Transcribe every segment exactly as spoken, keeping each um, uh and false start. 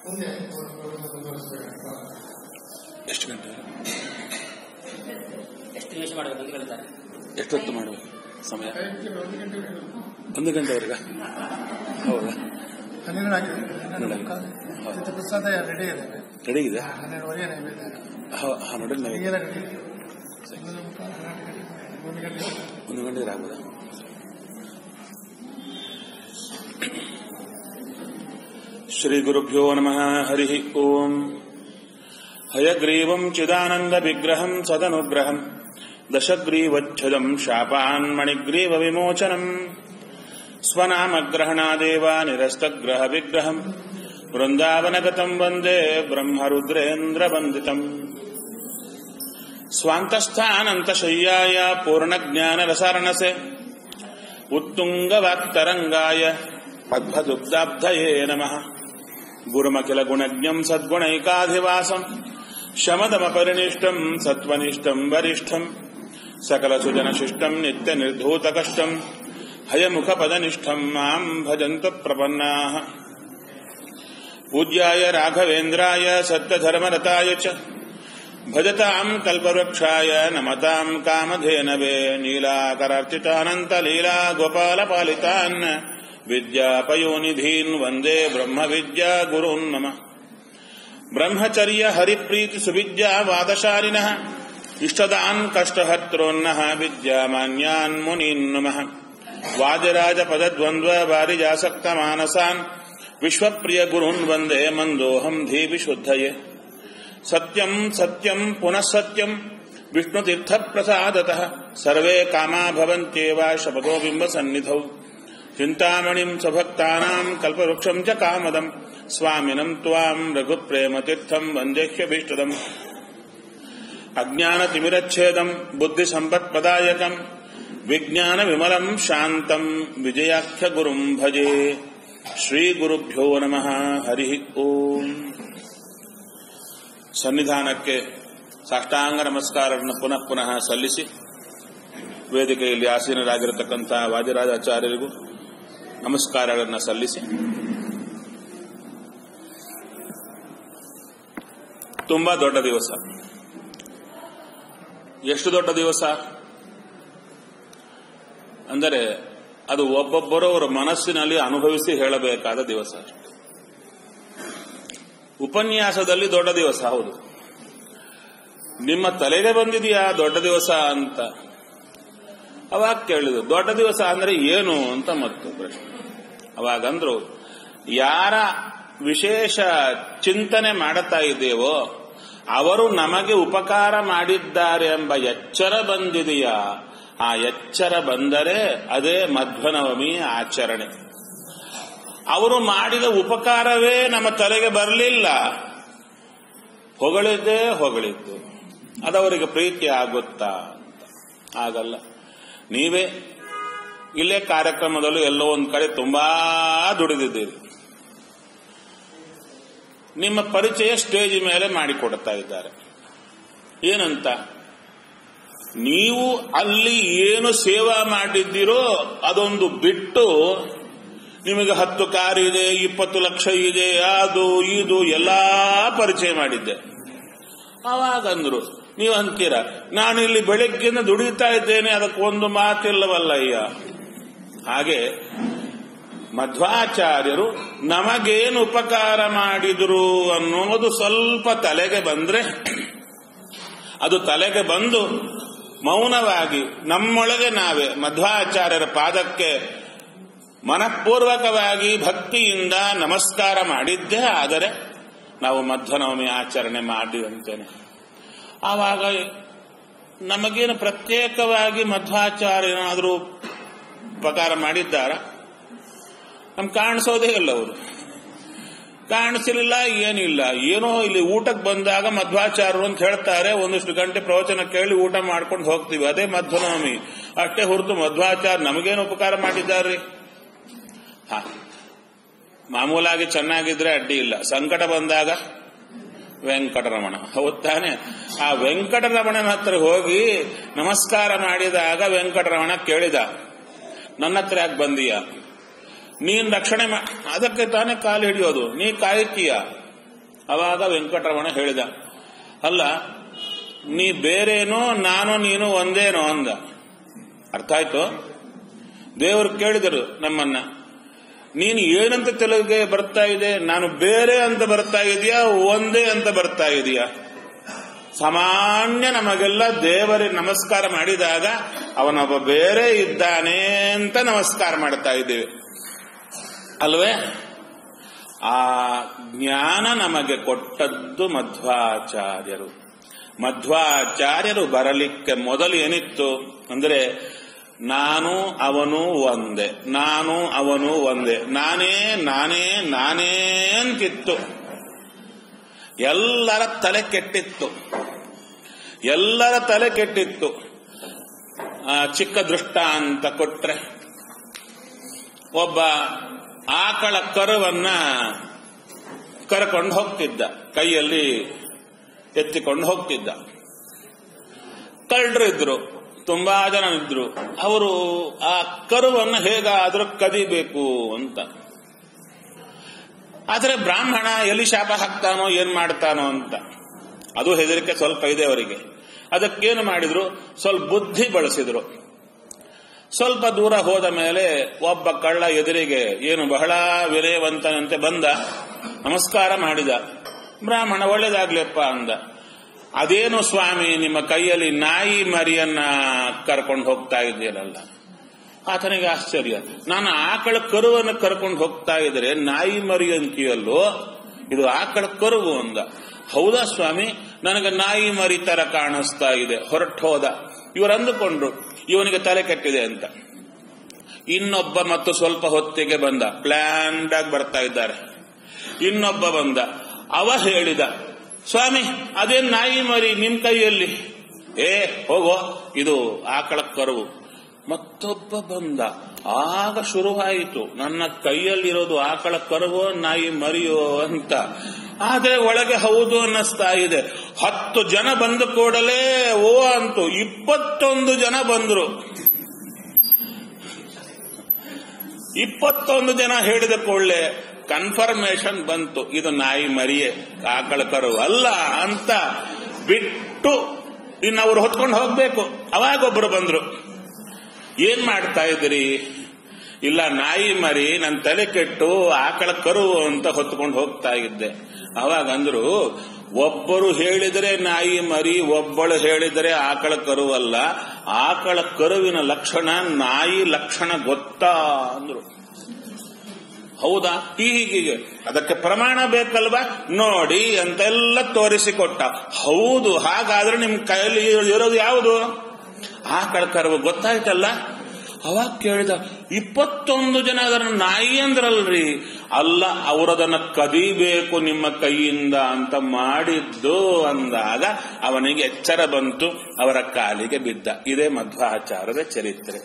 ಎಷ್ಟು ಗಂಟೆ ಎಷ್ಟು ನಿಮಿಷ ಮಾಡಬೇಕು ಅಂತ ಹೇಳ್ತಾರೆ. ಎಷ್ಟೊತ್ತು ಮಾಡಬೇಕು ಸಮಯ? ಒಂದು ಗಂಟೆವರೆಗ? ಹೌದಾ? ಹನ್ನೆರಡು ಆಗಿದೆ. ಪ್ರಸಾದ ರೆಡಿ ಇದೆ. ರೆಡಿ ಇದೆ? ಹನ್ನೆರಡುವರೆಗೆ ನೈವೇದ್ಯ. ಹನ್ನೆರಡು ನೈವೇದ್ಯ ಒಂದು ಗಂಟೆ ಆಗ್ಬೋದಾ? ಶ್ರೀ ಗುರುಭ್ಯೋ ನಮಃ. ಹರಿ ಓಂ. ಹಯಗ್ರೀವಂ ಚಿದಾನಂದ ವಿಗ್ರಹಂ ಸದನುಗ್ರಹಂ ದಶಗ್ರೀವಚ್ಛದಂ ಶಾಪಾನ್ ಮಣಿಗ್ರೀವ ವಿಮೋಚನಂ ಸ್ವನಾಮಗ್ರಹಣಾದೇವ ನಿರಸ್ತಗ್ರಹ ವಿಗ್ರಹಂ ವೃಂದಾವನಗತಂ ವಂದೇ ಬ್ರಹ್ಮರುದ್ರೇಂದ್ರ ವಂದಿತಂ ಸ್ವಾಂತಸ್ಥಾನಂತಶಯ್ಯಾಯ ಪೂರ್ಣಜ್ಞಾನರಸಾರಣಸೆ ಉತ್ತುಂಗವಾಕ್ತರಂಗಾಯ ಮಧ್ವದುಗ್ಧಾಬ್ಧಯೇ ನಮಃ. ಗುರುಮಖಿಲ ಗುಣಜ್ಞಂ ಸದ್ಗುಣೈಕಾಧಿವಾಸಂ ಶಮದಮಪರಿನಿಷ್ಠಂ ಸತ್ವನಿಷ್ಠಂ ವರಿಷ್ಠಂ ಸಕಲ ಸುಜನಶಿಷ್ಟಂ ನಿತ್ಯ ನಿರ್ಧೂತಕಷ್ಟಂ ಹಯಮುಖಪದನಿಷ್ಠಂ ಮಾಂ ಭಜಂತು ಪ್ರಪನ್ನಾಃ. ಪೂಜ್ಯಾಯ ರಾಘವೇಂದ್ರಾಯ ಸತ್ಯಧರ್ಮರತಾಯ ಚ ಭಜತಾಂ ಕಲ್ಪವೃಕ್ಷಾಯ ನಮತಾಂ ಕಾಮಧೇನವೇ. ನೀಲಾಕರಾರ್ಚಿತಾನಂತಲೀಲಾ ಗೋಪಾಲಪಾಲಿತಾನ್ ವಿದ್ಯಾಪಯೋನಿಧೀನ್ ವಂದೇ ಬ್ರಹ್ಮವಿದ್ಯಾ ಗುರೂನ್ ನಮಃ. ಬ್ರಹ್ಮಚರ್ಯ ಹರಿಪ್ರೀತಿ ಸುವಿದ್ಯಾ ವಾದಶಾಲಿನಃ ಇಷ್ಟದಾನ್ ಕಷ್ಟಹರ್ತೃನ್ನಃ ವಿದ್ಯಾಮಾನ್ಯಾನ್ ಮುನೀನ್ ನಮಃ. ವಾದಿರಾಜ ಪದದ್ವಂದ್ವ ವಾರಿಜಾಸಕ್ತ ಮಾನಸಾನ್ ವಿಶ್ವಪ್ರಿಯ ಗುರೂನ್ ವಂದೇ ಮಂದೋಹಂ ಧೀವಿ ಶುದ್ಧಯೇ. ಸತ್ಯಂ ಸತ್ಯಂ ಪುನಃ ಸತ್ಯಂ ವಿಷ್ಣುತೀರ್ಥ ಪ್ರಸಾದತಃ ಸರ್ವೇ ಕಾಮಾ ಭವಂತ್ಯೇವ ಶಪಥೋ ಬಿಂಬ ಸನ್ನಿಧೌ. ಚಿಂತಾಮಣಿಂ ಸ್ವಭಕ್ತಾನಾಂ ಕಲ್ಪವೃಕ್ಷಂ ಚ ಕಾಮದಂ ಸ್ವಾಮಿನಂ ತ್ವಾಂ ರಘುಪ್ರೇಮತೀರ್ಥಂ ವಂದೇಹ್ಯಭೀಷ್ಟದಂ. ಅಜ್ಞಾನತಿಮಿರಚ್ಛೇದಂ ಬುದ್ಧಿಸಂಪತ್ಪ್ರದಾಯಕಂ ವಿಜ್ಞಾನ ವಿಮಲಂ ಶಾಂತಂ ವಿಜಯಾಖ್ಯ ಗುರುಂ ಭಜೆ. ಶ್ರೀ ಗುರುಭ್ಯೋ ನಮಃ. ಹರಿ ಓಂ. ಸನ್ನಿಧಾನಕ್ಕೆ ಸಾಷ್ಟಾಂಗ ನಮಸ್ಕಾರವನ್ನು ಪುನಃ ಪುನಃ ಸಲ್ಲಿಸಿ ವೇದಿಕೆಯಲ್ಲಿ ಆಸೀನರಾಗಿರತಕ್ಕಂಥ ವಾದಿರಾಜಾಚಾರ್ಯರಿಗೂ ನಮಸ್ಕಾರಗಳನ್ನು ಸಲ್ಲಿಸಿ, ತುಂಬಾ ದೊಡ್ಡ ದಿವಸ. ಎಷ್ಟು ದೊಡ್ಡ ದಿವಸ ಅಂದರೆ ಅದು ಒಬ್ಬೊಬ್ಬರು ಅವರ ಮನಸ್ಸಿನಲ್ಲಿ ಅನುಭವಿಸಿ ಹೇಳಬೇಕಾದ ದಿವಸ. ಉಪನ್ಯಾಸದಲ್ಲಿ ದೊಡ್ಡ ದಿವಸ ಹೌದು. ನಿಮ್ಮ ತಲೆಗೆ ಬಂದಿದೆಯಾ ದೊಡ್ಡ ದಿವಸ ಅಂತ? ಅವಾಗ ಕೇಳಿದ್ರು ದೊಡ್ಡ ದಿವಸ ಅಂದ್ರೆ ಏನು ಅಂತ ಮತ್ತು ಪ್ರಶ್ನೆ. ಅವಾಗಂದ್ರು, ಯಾರ ವಿಶೇಷ ಚಿಂತನೆ ಮಾಡುತ್ತಾ ಇದ್ದೇವೋ ಅವರು ನಮಗೆ ಉಪಕಾರ ಮಾಡಿದ್ದಾರೆ ಎಂಬ ಎಚ್ಚರ ಬಂದಿದೆಯಾ, ಆ ಎಚ್ಚರ ಬಂದರೆ ಅದೇ ಮಧ್ವನವಮಿ ಆಚರಣೆ. ಅವರು ಮಾಡಿದ ಉಪಕಾರವೇ ನಮ್ಮ ತಲೆಗೆ ಬರಲಿಲ್ಲ, ಹೊಗಳಿದ್ದೇ ಹೊಗಳಿದ್ದು, ಅದವರಿಗೆ ಪ್ರೀತಿ ಆಗುತ್ತಾ? ಆಗಲ್ಲ. ನೀವೇ ಇಲ್ಲೇ ಕಾರ್ಯಕ್ರಮದಲ್ಲೂ ಎಲ್ಲೋ ಒಂದು ಕಡೆ ತುಂಬಾ ದುಡಿದಿದ್ದೀರಿ. ನಿಮ್ಮ ಪರಿಚಯ ಸ್ಟೇಜ್ ಮೇಲೆ ಮಾಡಿಕೊಡ್ತಾ ಇದ್ದಾರೆ. ಏನಂತ? ನೀವು ಅಲ್ಲಿ ಏನು ಸೇವಾ ಮಾಡಿದ್ದೀರೋ ಅದೊಂದು ಬಿಟ್ಟು ನಿಮಗೆ ಹತ್ತು ಕಾರ್ ಇದೆ, ಇಪ್ಪತ್ತು ಲಕ್ಷ ಇದೆ, ಅದು ಇದು ಎಲ್ಲಾ ಪರಿಚಯ ಮಾಡಿದ್ದೆ. ಅವಾಗಂದ್ರು, ನೀವು ಅಂತೀರ ನಾನು ಇಲ್ಲಿ ಬೆಳಗ್ಗೆಯಿಂದ ದುಡಿತಾ ಇದ್ದೇನೆ, ಅದಕ್ಕೊಂದು ಮಾತಿಲ್ಲವಲ್ಲಯ್ಯ. ಹಾಗೆ ಮಧ್ವಾಚಾರ್ಯರು ನಮಗೇನು ಉಪಕಾರ ಮಾಡಿದ್ರು ಅನ್ನೋದು ಸ್ವಲ್ಪ ತಲೆಗೆ ಬಂದ್ರೆ, ಅದು ತಲೆಗೆ ಬಂದು ಮೌನವಾಗಿ ನಮ್ಮೊಳಗೆ ನಾವೇ ಮಧ್ವಾಚಾರ್ಯರ ಪಾದಕ್ಕೆ ಮನಃಪೂರ್ವಕವಾಗಿ ಭಕ್ತಿಯಿಂದ ನಮಸ್ಕಾರ ಮಾಡಿದ್ದೇ ಆದರೆ ನಾವು ಮಧ್ವನವಮಿ ಆಚರಣೆ ಮಾಡಿವಂತೇನೆ. ಆವಾಗ ನಮಗೇನು ಪ್ರತ್ಯೇಕವಾಗಿ ಮಧ್ವಾಚಾರ್ಯ ಏನಾದರೂ ಉಪಕಾರ ಮಾಡಿದ್ದಾರ? ನಮ್ಗೆ ಕಾಣಿಸೋದೇ ಇಲ್ಲ. ಅವರು ಕಾಣಿಸಲಿಲ್ಲ, ಏನಿಲ್ಲ. ಏನೋ ಇಲ್ಲಿ ಊಟಕ್ಕೆ ಬಂದಾಗ ಮಧ್ವಾಚಾರ್ಯರು ಅಂತ ಹೇಳ್ತಾರೆ, ಒಂದಿಷ್ಟು ಗಂಟೆ ಪ್ರವಚನ ಕೇಳಿ ಊಟ ಮಾಡ್ಕೊಂಡು ಹೋಗ್ತೀವಿ, ಅದೇ ಮಧ್ವನವಮಿ ಅಷ್ಟೇ ಹೊರತು ಮಧ್ವಾಚಾರ್ಯ ನಮಗೇನು ಉಪಕಾರ ಮಾಡಿದ್ದಾರೆ? ಹಾ, ಮಾಮೂಲಾಗಿ ಚೆನ್ನಾಗಿದ್ರೆ ಅಡ್ಡಿ ಇಲ್ಲ. ಸಂಕಟ ಬಂದಾಗ ವೆಂಕಟರಮಣ, ಹೌದು ತಾನೆ? ಆ ವೆಂಕಟರಮಣನ ಹತ್ರ ಹೋಗಿ ನಮಸ್ಕಾರ ಮಾಡಿದಾಗ ವೆಂಕಟರಮಣ ಕೇಳಿದ, ನನ್ನ ಹತ್ರ ಯಾಕೆ ಬಂದೀಯ? ನೀನ್ ರಕ್ಷಣೆ ಅದಕ್ಕೆ ತಾನೇ ಕಾಲು ಹಿಡಿಯೋದು, ನೀ ಕಾಯ್ತೀಯ, ಅವಾಗ ವೆಂಕಟರಮಣ ಹೇಳಿದ, ಅಲ್ಲ ನೀ ಬೇರೇನೋ ನಾನು ನೀನು ಒಂದೇನೋ ಅಂದ. ಅರ್ಥ ಆಯ್ತು? ದೇವರು ಕೇಳಿದರು ನಮ್ಮನ್ನ, ನೀನು ಏನಂತ ತೆಲುಗಿಗೆ ಬರ್ತಾ ಇದೆ? ನಾನು ಬೇರೆ ಅಂತ ಬರ್ತಾ ಇದೆಯಾ ಒಂದೇ ಅಂತ ಬರ್ತಾ ಇದೆಯಾ? ಸಾಮಾನ್ಯ ನಮಗೆಲ್ಲ ದೇವರಿಗೆ ನಮಸ್ಕಾರ ಮಾಡಿದಾಗ ಅವನೊಬ್ಬ ಬೇರೆ ಇದ್ದಾನೆ ಅಂತ ನಮಸ್ಕಾರ ಮಾಡ್ತಾ ಇದ್ದೇವೆ ಅಲ್ವೇ? ಆ ಜ್ಞಾನ ನಮಗೆ ಕೊಟ್ಟದ್ದು ಮಧ್ವಾಚಾರ್ಯರು. ಮಧ್ವಾಚಾರ್ಯರು ಬರಲಿಕ್ಕೆ ಮೊದಲು ಏನಿತ್ತು ಅಂದ್ರೆ ನಾನು ಅವನು ಒಂದೇ, ನಾನು ಅವನು ಒಂದೇ, ನಾನೇ ನಾನೇ ನಾನೇ ಅಂತಿತ್ತು. ಎಲ್ಲರ ತಲೆ ಕೆಟ್ಟಿತ್ತು, ಎಲ್ಲರ ತಲೆ ಕೆಟ್ಟಿತ್ತು. ಚಿಕ್ಕ ದೃಷ್ಟ ಅಂತ ಕೊಟ್ರೆ, ಒಬ್ಬ ಆಕಳ ಕರುವನ್ನ ಕರ್ಕೊಂಡು ಹೋಗ್ತಿದ್ದ, ಕೈಯಲ್ಲಿ ಎತ್ತಿಕೊಂಡು ಹೋಗ್ತಿದ್ದ. ಕಳ್ಳರು ಇದ್ರು, ತುಂಬಾ ಜನ ಇದ್ರು. ಅವರು ಆ ಕರುವನ್ನು ಹೇಗಾದ್ರೂ ಕದಿಬೇಕು ಅಂತ. ಆದರೆ ಬ್ರಾಹ್ಮಣ ಎಲ್ಲಿ ಶಾಪ ಹಾಕ್ತಾನೋ ಏನ್ ಮಾಡ್ತಾನೋ ಅಂತ ಅದು ಹೆದರಿಕೆ ಸ್ವಲ್ಪ ಇದೆ ಅವರಿಗೆ. ಅದಕ್ಕೇನು ಮಾಡಿದ್ರು, ಸ್ವಲ್ಪ ಬುದ್ಧಿ ಬಳಸಿದ್ರು. ಸ್ವಲ್ಪ ದೂರ ಹೋದ ಮೇಲೆ ಒಬ್ಬ ಕಳ್ಳ ಎದುರಿಗೆ ಏನು ಬಹಳ ವಿನಯವಂತನಂತೆ ಬಂದ, ನಮಸ್ಕಾರ ಮಾಡಿದ. ಬ್ರಾಹ್ಮಣ ಒಳ್ಳೇದಾಗ್ಲಿಪ್ಪ ಅಂದ. ಅದೇನು ಸ್ವಾಮಿ ನಿಮ್ಮ ಕೈಯಲ್ಲಿ ನಾಯಿ ಮರಿಯನ್ನ ಕರ್ಕೊಂಡು ಹೋಗ್ತಾ ಇದ್ದೀರಲ್ಲ? ಆತನಿಗೆ ಆಶ್ಚರ್ಯ. ನಾನು ಆಕಳ ಕರುವನ್ನು ಕರ್ಕೊಂಡು ಹೋಗ್ತಾ ಇದ್ರೆ ನಾಯಿ ಮರಿ ಅಂತೀಯಲ್ಲೋ, ಇದು ಆಕಳ ಕರುವು ಅಂದ. ಹೌದಾ ಸ್ವಾಮಿ, ನನಗೆ ನಾಯಿ ಮರಿ ತರ ಕಾಣಿಸ್ತಾ ಇದೆ. ಹೊರಟು ಹೋದ. ಇವರು ಅಂದುಕೊಂಡ್ರು ಇವನಿಗೆ ತಲೆ ಕೆಟ್ಟಿದೆ ಅಂತ. ಇನ್ನೊಬ್ಬ ಮತ್ತು ಸ್ವಲ್ಪ ಹೊತ್ತಿಗೆ ಬಂದ, ಪ್ಲಾನ್ಡ್ ಆಗಿ ಬರ್ತಾ ಇದ್ದಾರೆ. ಇನ್ನೊಬ್ಬ ಬಂದ, ಅವ ಹೇಳಿದ, ಸ್ವಾಮಿ ಅದೇನ್ ನಾಯಿ ಮರಿ ನಿಮ್ ಕೈಯಲ್ಲಿ? ಏ ಹೋಗೋ, ಇದು ಆಕಳ ಕರುವು. ಮತ್ತೊಬ್ಬ ಬಂದ, ಆಗ ಶುರುವಾಯಿತು, ನನ್ನ ಕೈಯಲ್ಲಿರೋದು ಆಕಳ ಕರುವೋ ನಾಯಿ ಮರಿಯೋ ಅಂತ. ಆದ್ರೆ ಒಳಗೆ ಹೌದು ಅನ್ನಿಸ್ತಾ ಇದೆ. ಹತ್ತು ಜನ ಬಂದ ಕೂಡಲೇ ಓ ಅಂತು ಇಪ್ಪತ್ತೊಂದು ಜನ ಬಂದ್ರು. ಇಪ್ಪತ್ತೊಂದು ಜನ ಹೇಳಿದ ಕೂಡಲೇ ಕನ್ಫರ್ಮೇಶನ್ ಬಂತು, ಇದು ನಾಯಿ ಮರಿಯೇ, ಆಕಳ ಕರು ಅಲ್ಲ ಅಂತ ಬಿಟ್ಟು ಇನ್ನು ಅವ್ರು ಹೊತ್ಕೊಂಡು ಹೋಗ್ಬೇಕು. ಅವಾಗೊಬ್ರು ಬಂದ್ರು, ಏನ್ ಮಾಡ್ತಾ ಇದ್ರಿ? ಇಲ್ಲ ನಾಯಿ ಮರಿ ನನ್ನ ತಲೆ ಕೆಟ್ಟು ಆಕಳ ಕರು ಅಂತ ಹೊತ್ಕೊಂಡು ಹೋಗ್ತಾ ಇದ್ದೆ. ಅವಾಗ ಅಂದ್ರು, ಒಬ್ಬರು ಹೇಳಿದರೆ ನಾಯಿ ಮರಿ, ಒಬ್ಬಳು ಹೇಳಿದರೆ ಆಕಳ ಕರುವಲ್ಲ. ಆಕಳ ಕರುವಿನ ಲಕ್ಷಣ ನಾಯಿ ಲಕ್ಷಣ ಗೊತ್ತಾ ಅಂದ್ರು. ಹೌದಾ? ಹೀಗೆ ಅದಕ್ಕೆ ಪ್ರಮಾಣ ಬೇಕಲ್ವಾ? ನೋಡಿ ಅಂತೆಲ್ಲ ತೋರಿಸಿಕೊಟ್ಟ. ಹೌದು, ಹಾಗಾದ್ರೆ ನಿಮ್ ಕೈಯಲ್ಲಿ ಇರೋದು ಯಾವುದು? ಆಕಳ ಕರುವು ಗೊತ್ತಾಯ್ತಲ್ಲ. ಅವಾಗ ಕೇಳಿದ, ಇಪ್ಪತ್ತೊಂದು ಜನ ಅದನ್ನ ನಾಯಿ ಅಂದ್ರಲ್ರಿ? ಅಲ್ಲ, ಅವರದನ್ನ ಕದಿಬೇಕು ನಿಮ್ಮ ಕೈಯಿಂದ ಅಂತ ಮಾಡಿದ್ದು ಅಂದಾಗ ಅವನಿಗೆ ಎಚ್ಚರ ಬಂತು, ಅವರ ಕಾಲಿಗೆ ಬಿದ್ದ. ಇದೇ ಮಧ್ವಾಚಾರ್ಯರ ಚರಿತ್ರೆ.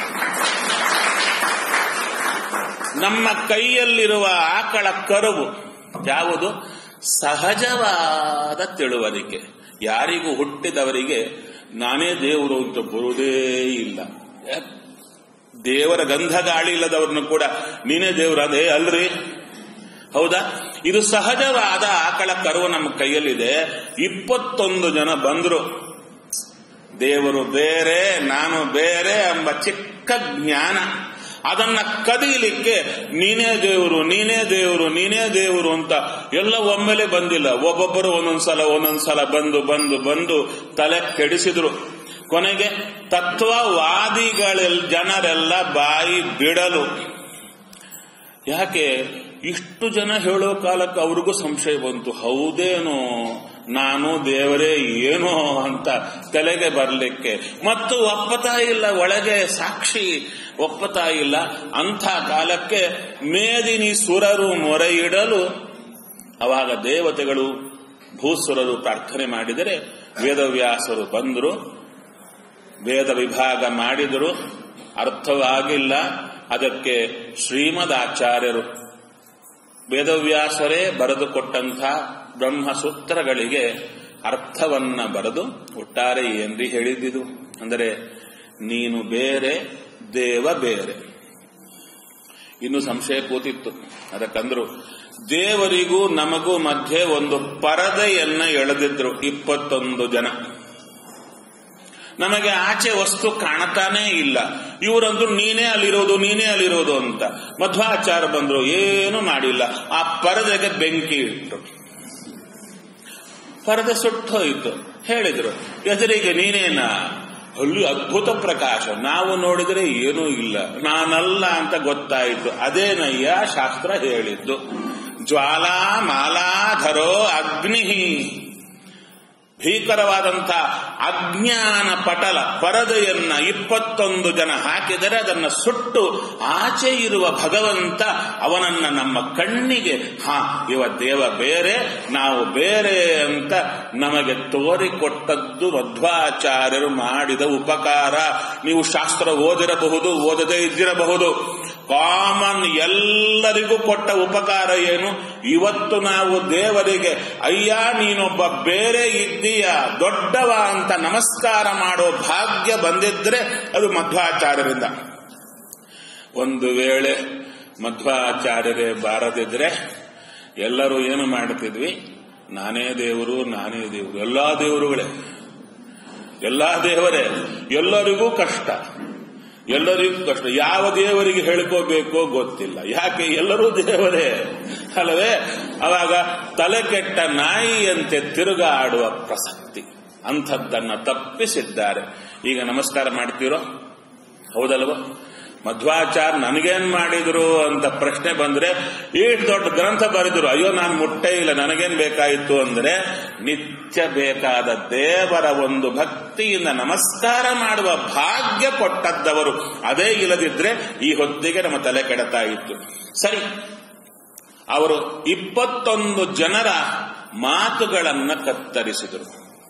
ನಮ್ಮ ಕೈಯಲ್ಲಿರುವ ಆಕಳ ಕರುವು ಯಾವುದು? ಸಹಜವಾದ ತಿಳುವಳಿಕೆ. ಯಾರಿಗೂ ಹುಟ್ಟಿದವರಿಗೆ ನಾನೇ ದೇವರು ಅಂತ ಬರುವುದೇ ಇಲ್ಲ. ದೇವರ ಗಂಧ ಗಾಳಿ ಇಲ್ಲದವ್ರನ್ನು ಕೂಡ ನೀನೇ ದೇವರು ಅದೇ ಅಲ್ರಿ, ಹೌದಾ? ಇದು ಸಹಜವಾದ ಆಕಳ ಕರುವು ನಮ್ಮ ಕೈಯಲ್ಲಿದೆ. ಇಪ್ಪತ್ತೊಂದು ಜನ ಬಂದ್ರು. ದೇವರು ಬೇರೆ, ನಾನು ಬೇರೆ ಎಂಬ ಚಿಕ್ಕ ಜ್ಞಾನ, ಅದನ್ನ ಕದೀಲಿಕ್ಕೆ ನೀನೇ ದೇವರು ನೀನೇ ದೇವರು ನೀನೇ ದೇವರು ಅಂತ ಎಲ್ಲ ಒಮ್ಮೆಲೆ ಬಂದಿಲ್ಲ. ಒಬ್ಬೊಬ್ಬರು ಒಂದೊಂದ್ಸಲ ಒಂದೊಂದ್ಸಲ ಬಂದು ಬಂದು ಬಂದು ತಲೆ ಕೆಡಿಸಿದ್ರು. ಕೊನೆಗೆ ತತ್ವವಾದಿಗಳೆಲ್ಲ ಜನರೆಲ್ಲ ಬಾಯಿ ಬಿಡಲು. ಯಾಕೆ ಇಷ್ಟು ಜನ ಹೇಳೋ ಕಾಲಕ್ಕೆ ಅವ್ರಿಗೂ ಸಂಶಯ ಬಂತು, ಹೌದೇನೋ ನಾನು ದೇವರೇ ಏನೋ ಅಂತ ತಲೆಗೆ ಬರಲಿಕ್ಕೆ. ಮತ್ತು ಒಪ್ಪತಾ ಇಲ್ಲ, ಒಳಗೆ ಸಾಕ್ಷಿ ಒಪ್ಪತಾ ಇಲ್ಲ. ಅಂಥ ಕಾಲಕ್ಕೆ ಮೇದಿನಿ ಸುರರು ಮೊರೆ ಇಡಲು ಅವಾಗ ದೇವತೆಗಳು ಭೂಸುರರು ಪ್ರಾರ್ಥನೆ ಮಾಡಿದರೆ ವೇದವ್ಯಾಸರು ಬಂದರು, ವೇದ ವಿಭಾಗ ಮಾಡಿದರು. ಅರ್ಥವಾಗಿಲ್ಲ. ಅದಕ್ಕೆ ಶ್ರೀಮದ್ ಆಚಾರ್ಯರು ವೇದವ್ಯಾಸರೇ ಬರೆದುಕೊಟ್ಟಂಥ ಬ್ರಹ್ಮಸೂತ್ರಗಳಿಗೆ ಅರ್ಥವನ್ನ ಬರೆದು ಒಟ್ಟಾರೆ ಏನ್ರಿ ಹೇಳಿದ್ದು ಅಂದರೆ, ನೀನು ಬೇರೆ, ದೇವ ಬೇರೆ. ಇನ್ನು ಸಂಶಯ ಕೂತಿತ್ತು. ಅದಕ್ಕಂದ್ರು, ದೇವರಿಗೂ ನಮಗೂ ಮಧ್ಯೆ ಒಂದು ಪರದೆಯನ್ನ ಎಳೆದಿದ್ರು ಇಪ್ಪತ್ತೊಂದು ಜನ. ನಮಗೆ ಆಚೆ ವಸ್ತು ಕಾಣತಾನೇ ಇಲ್ಲ. ಇವರಂದ್ರು ನೀನೇ ಅಲ್ಲಿರೋದು ನೀನೇ ಅಲ್ಲಿರೋದು ಅಂತ. ಮಧ್ವಾಚಾರ್ಯ ಬಂದ್ರು, ಏನು ಮಾಡಿಲ್ಲ, ಆ ಪರದೆಗೆ ಬೆಂಕಿ ಇಟ್ರು. ಪರದೆ ಸುಟ್ಟೋಯ್ತು. ಹೇಳಿದ್ರು, ಎದುರಿಗೆ ನೀನೇನ? ಅಲ್ಲಿ ಅದ್ಭುತ ಪ್ರಕಾಶ. ನಾವು ನೋಡಿದ್ರೆ ಏನೂ ಇಲ್ಲ, ನಾನಲ್ಲ ಅಂತ ಗೊತ್ತಾಯಿತು. ಅದೇನಯ್ಯ ಶಾಸ್ತ್ರ ಹೇಳಿದ್ದು. ಜ್ವಾಲಾ ಮಾಲಾಧರೋ ಅಗ್ನಿ, ಭೀಕರವಾದಂಥ ಅಜ್ಞಾನ ಪಟಲ ಪರದೆಯನ್ನ ಇಪ್ಪತ್ತೊಂದು ಜನ ಹಾಕಿದರೆ ಅದನ್ನ ಸುಟ್ಟು ಆಚೆ ಇರುವ ಭಗವಂತ ಅವನನ್ನ ನಮ್ಮ ಕಣ್ಣಿಗೆ, ಹಾ ಇವ ದೇವ ಬೇರೆ ನಾವು ಬೇರೆ ಅಂತ ನಮಗೆ ತೋರಿಕೊಟ್ಟದ್ದು ಮಧ್ವಾಚಾರ್ಯರು ಮಾಡಿದ ಉಪಕಾರ. ನೀವು ಶಾಸ್ತ್ರ ಓದಿರಬಹುದು, ಓದದೇ ಇದ್ದಿರಬಹುದು. ಕಾಮನ್ ಎಲ್ಲರಿಗೂ ಕೊಟ್ಟ ಉಪಕಾರ ಏನು? ಇವತ್ತು ನಾವು ದೇವರಿಗೆ ಅಯ್ಯ ನೀನೊಬ್ಬ ಬೇರೆ ಇದ್ದೀಯ, ದೊಡ್ಡವ ಅಂತ ನಮಸ್ಕಾರ ಮಾಡೋ ಭಾಗ್ಯ ಬಂದಿದ್ರೆ ಅದು ಮಧ್ವಾಚಾರ್ಯರಿಂದ. ಒಂದು ವೇಳೆ ಮಧ್ವಾಚಾರ್ಯರೇ ಬಾರದಿದ್ರೆ ಎಲ್ಲರೂ ಏನು ಮಾಡುತ್ತಿದ್ವಿ? ನಾನೇ ದೇವರು ನಾನೇ ದೇವರು, ಎಲ್ಲಾ ದೇವರುಗಳೇ, ಎಲ್ಲಾ ದೇವರೇ, ಎಲ್ಲರಿಗೂ ಕಷ್ಟ, ಎಲ್ಲರಿಗೂ ಕಷ್ಟ. ಯಾವ ದೇವರಿಗೆ ಹೇಳ್ಕೋಬೇಕೋ ಗೊತ್ತಿಲ್ಲ. ಯಾಕೆ? ಎಲ್ಲರೂ ದೇವರೇ ಅಲ್ಲವೇ? ಅವಾಗ ತಲೆ ಕೆಟ್ಟ ನಾಯಿಯಂತೆ ತಿರುಗಾಡುವ ಪ್ರಸಕ್ತಿ. ಅಂಥದ್ದನ್ನ ತಪ್ಪಿಸಿದ್ದಾರೆ. ಈಗ ನಮಸ್ಕಾರ ಮಾಡ್ತೀರೋ? ಹೌದಲ್ವ? ಮಧ್ವಾಚಾರ್ಯ ನನಗೇನ್ ಮಾಡಿದ್ರು ಅಂತ ಪ್ರಶ್ನೆ ಬಂದ್ರೆ, ಇಷ್ಟು ದೊಡ್ಡ ಗ್ರಂಥ ಬರೆದ್ರು, ಅಯ್ಯೋ ನಾನು ಮುಟ್ಟೇ ಇಲ್ಲ, ನನಗೇನ್ ಬೇಕಾಯಿತು ಅಂದ್ರೆ, ನಿತ್ಯ ಬೇಕಾದ ದೇವರ ಒಂದು ಭಕ್ತಿಯಿಂದ ನಮಸ್ಕಾರ ಮಾಡುವ ಭಾಗ್ಯ ಕೊಟ್ಟದ್ದವರು. ಅದೇ ಇಲ್ಲದಿದ್ರೆ ಈ ಹೊತ್ತಿಗೆ ನಮ್ಮ ತಲೆ ಕೆಡತಾ ಇತ್ತು. ಸರಿ, ಅವರು ಇಪ್ಪತ್ತೊಂದು ಜನರ ಮಾತುಗಳನ್ನ ಕತ್ತರಿಸಿದರು.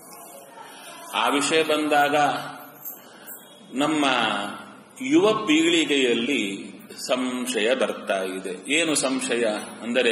ಆ ವಿಷಯ ಬಂದಾಗ ನಮ್ಮ ಯುವ ಪೀಳಿಗೆಯಲ್ಲಿ ಸಂಶಯ ಬರ್ತಾ ಇದೆ. ಏನು ಸಂಶಯ ಅಂದರೆ,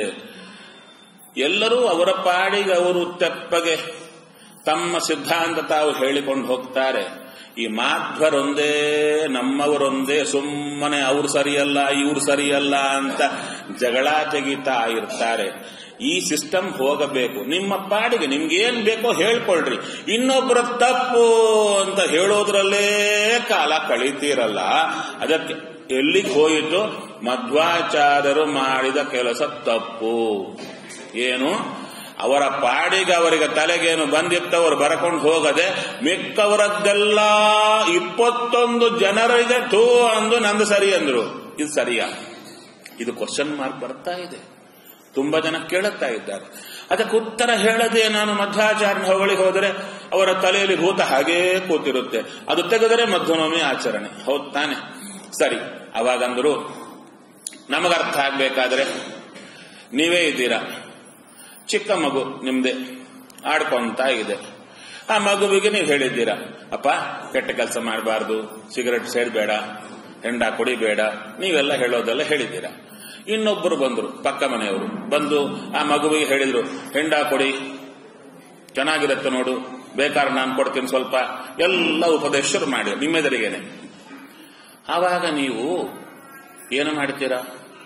ಎಲ್ಲರೂ ಅವರ ಪಾಡಿಗೆ ಅವರು ತೆಪ್ಪಗೆ ತಮ್ಮ ಸಿದ್ಧಾಂತ ತಾವು ಹೇಳಿಕೊಂಡು ಹೋಗ್ತಾರೆ. ಈ ಮಾಧ್ವರೊಂದೇ, ನಮ್ಮವರೊಂದೇ, ಸುಮ್ಮನೆ ಅವ್ರು ಸರಿಯಲ್ಲ ಇವ್ರು ಸರಿಯಲ್ಲ ಅಂತ ಜಗಳ ತೆಗಿತಾ ಇರ್ತಾರೆ. ಈ ಸಿಸ್ಟಮ್ ಹೋಗಬೇಕು. ನಿಮ್ಮ ಪಾಡಿಗೆ ನಿಮ್ಗೇನ್ ಬೇಕೋ ಹೇಳ್ಕೊಳ್ರಿ. ಇನ್ನೊಬ್ಬರ ತಪ್ಪು ಅಂತ ಹೇಳೋದ್ರಲ್ಲೇ ಕಾಲ ಕಳೀತಿರಲ್ಲ. ಅದಕ್ಕೆ ಎಲ್ಲಿಗೆ ಹೋಯಿತು? ಮಧ್ವಾಚಾರ್ಯರು ಮಾಡಿದ ಕೆಲಸ ತಪ್ಪು. ಏನು? ಅವರ ಪಾಡಿಗೆ ಅವರಿಗೆ ತಲೆಗೇನು ಬಂದಿತ್ತವರು ಬರಕೊಂಡು ಹೋಗದೆ ಮಿಕ್ಕವರದ್ದೆಲ್ಲ ಇಪ್ಪತ್ತೊಂದು ಜನರಿಗೆ ಥೂ ಅಂದು ನಂದು ಸರಿ ಅಂದ್ರು. ಇದು ಸರಿಯಾ? ಇದು ಕ್ವಶನ್ ಮಾರ್ಕ್ ಬರ್ತಾ ಇದೆ. ತುಂಬಾ ಜನ ಕೇಳುತ್ತಾ ಇದ್ದಾರೆ. ಅದಕ್ಕೆ ಉತ್ತರ ಹೇಳದೆ ನಾನು ಮಧ್ವಾಚಾರ್ಯನ ಹೊಗಳಿ ಹೋದರೆ ಅವರ ತಲೆಯಲ್ಲಿ ಭೂತ ಹಾಗೇ ಕೂತಿರುತ್ತೆ. ಅದು ತೆಗೆದರೆ ಮಧ್ವನವಮಿ ಆಚರಣೆ. ಹೌದು ತಾನೆ? ಸರಿ, ಅವಾಗಂದ್ರು ನಮಗರ್ಥ ಆಗ್ಬೇಕಾದ್ರೆ, ನೀವೇ ಇದ್ದೀರಾ, ಚಿಕ್ಕ ಮಗು ನಿಮ್ದೆ ಆಡ್ಕೊಂತ ಇದೆ. ಆ ಮಗುವಿಗೆ ನೀವು ಹೇಳಿದ್ದೀರಾ, ಅಪ್ಪ ಕೆಟ್ಟ ಕೆಲಸ ಮಾಡಬಾರ್ದು, ಸಿಗರೆಟ್ ಸೇಡಬೇಡ, ಹೆಂಡ ಕುಡಿಬೇಡ, ನೀವೆಲ್ಲ ಹೇಳೋದೆಲ್ಲ ಹೇಳಿದ್ದೀರಾ. ಇನ್ನೊಬ್ಬರು ಬಂದ್ರು, ಪಕ್ಕ ಮನೆಯವರು ಬಂದು ಆ ಮಗುವಿಗೆ ಹೇಳಿದ್ರು, ಹೆಂಡ ಕೊಡಿ, ಚೆನ್ನಾಗಿರುತ್ತೆ ನೋಡು, ಬೇಕಾದ್ರೆ ನಾನು ಕೊಡ್ತೀನಿ ಸ್ವಲ್ಪ, ಎಲ್ಲ ಉಪದೇಶರು ಮಾಡಿ ನಿಮ್ಮೆದುರಿಗೇನೆ. ಆವಾಗ ನೀವು ಏನು ಮಾಡ್ತೀರಾ?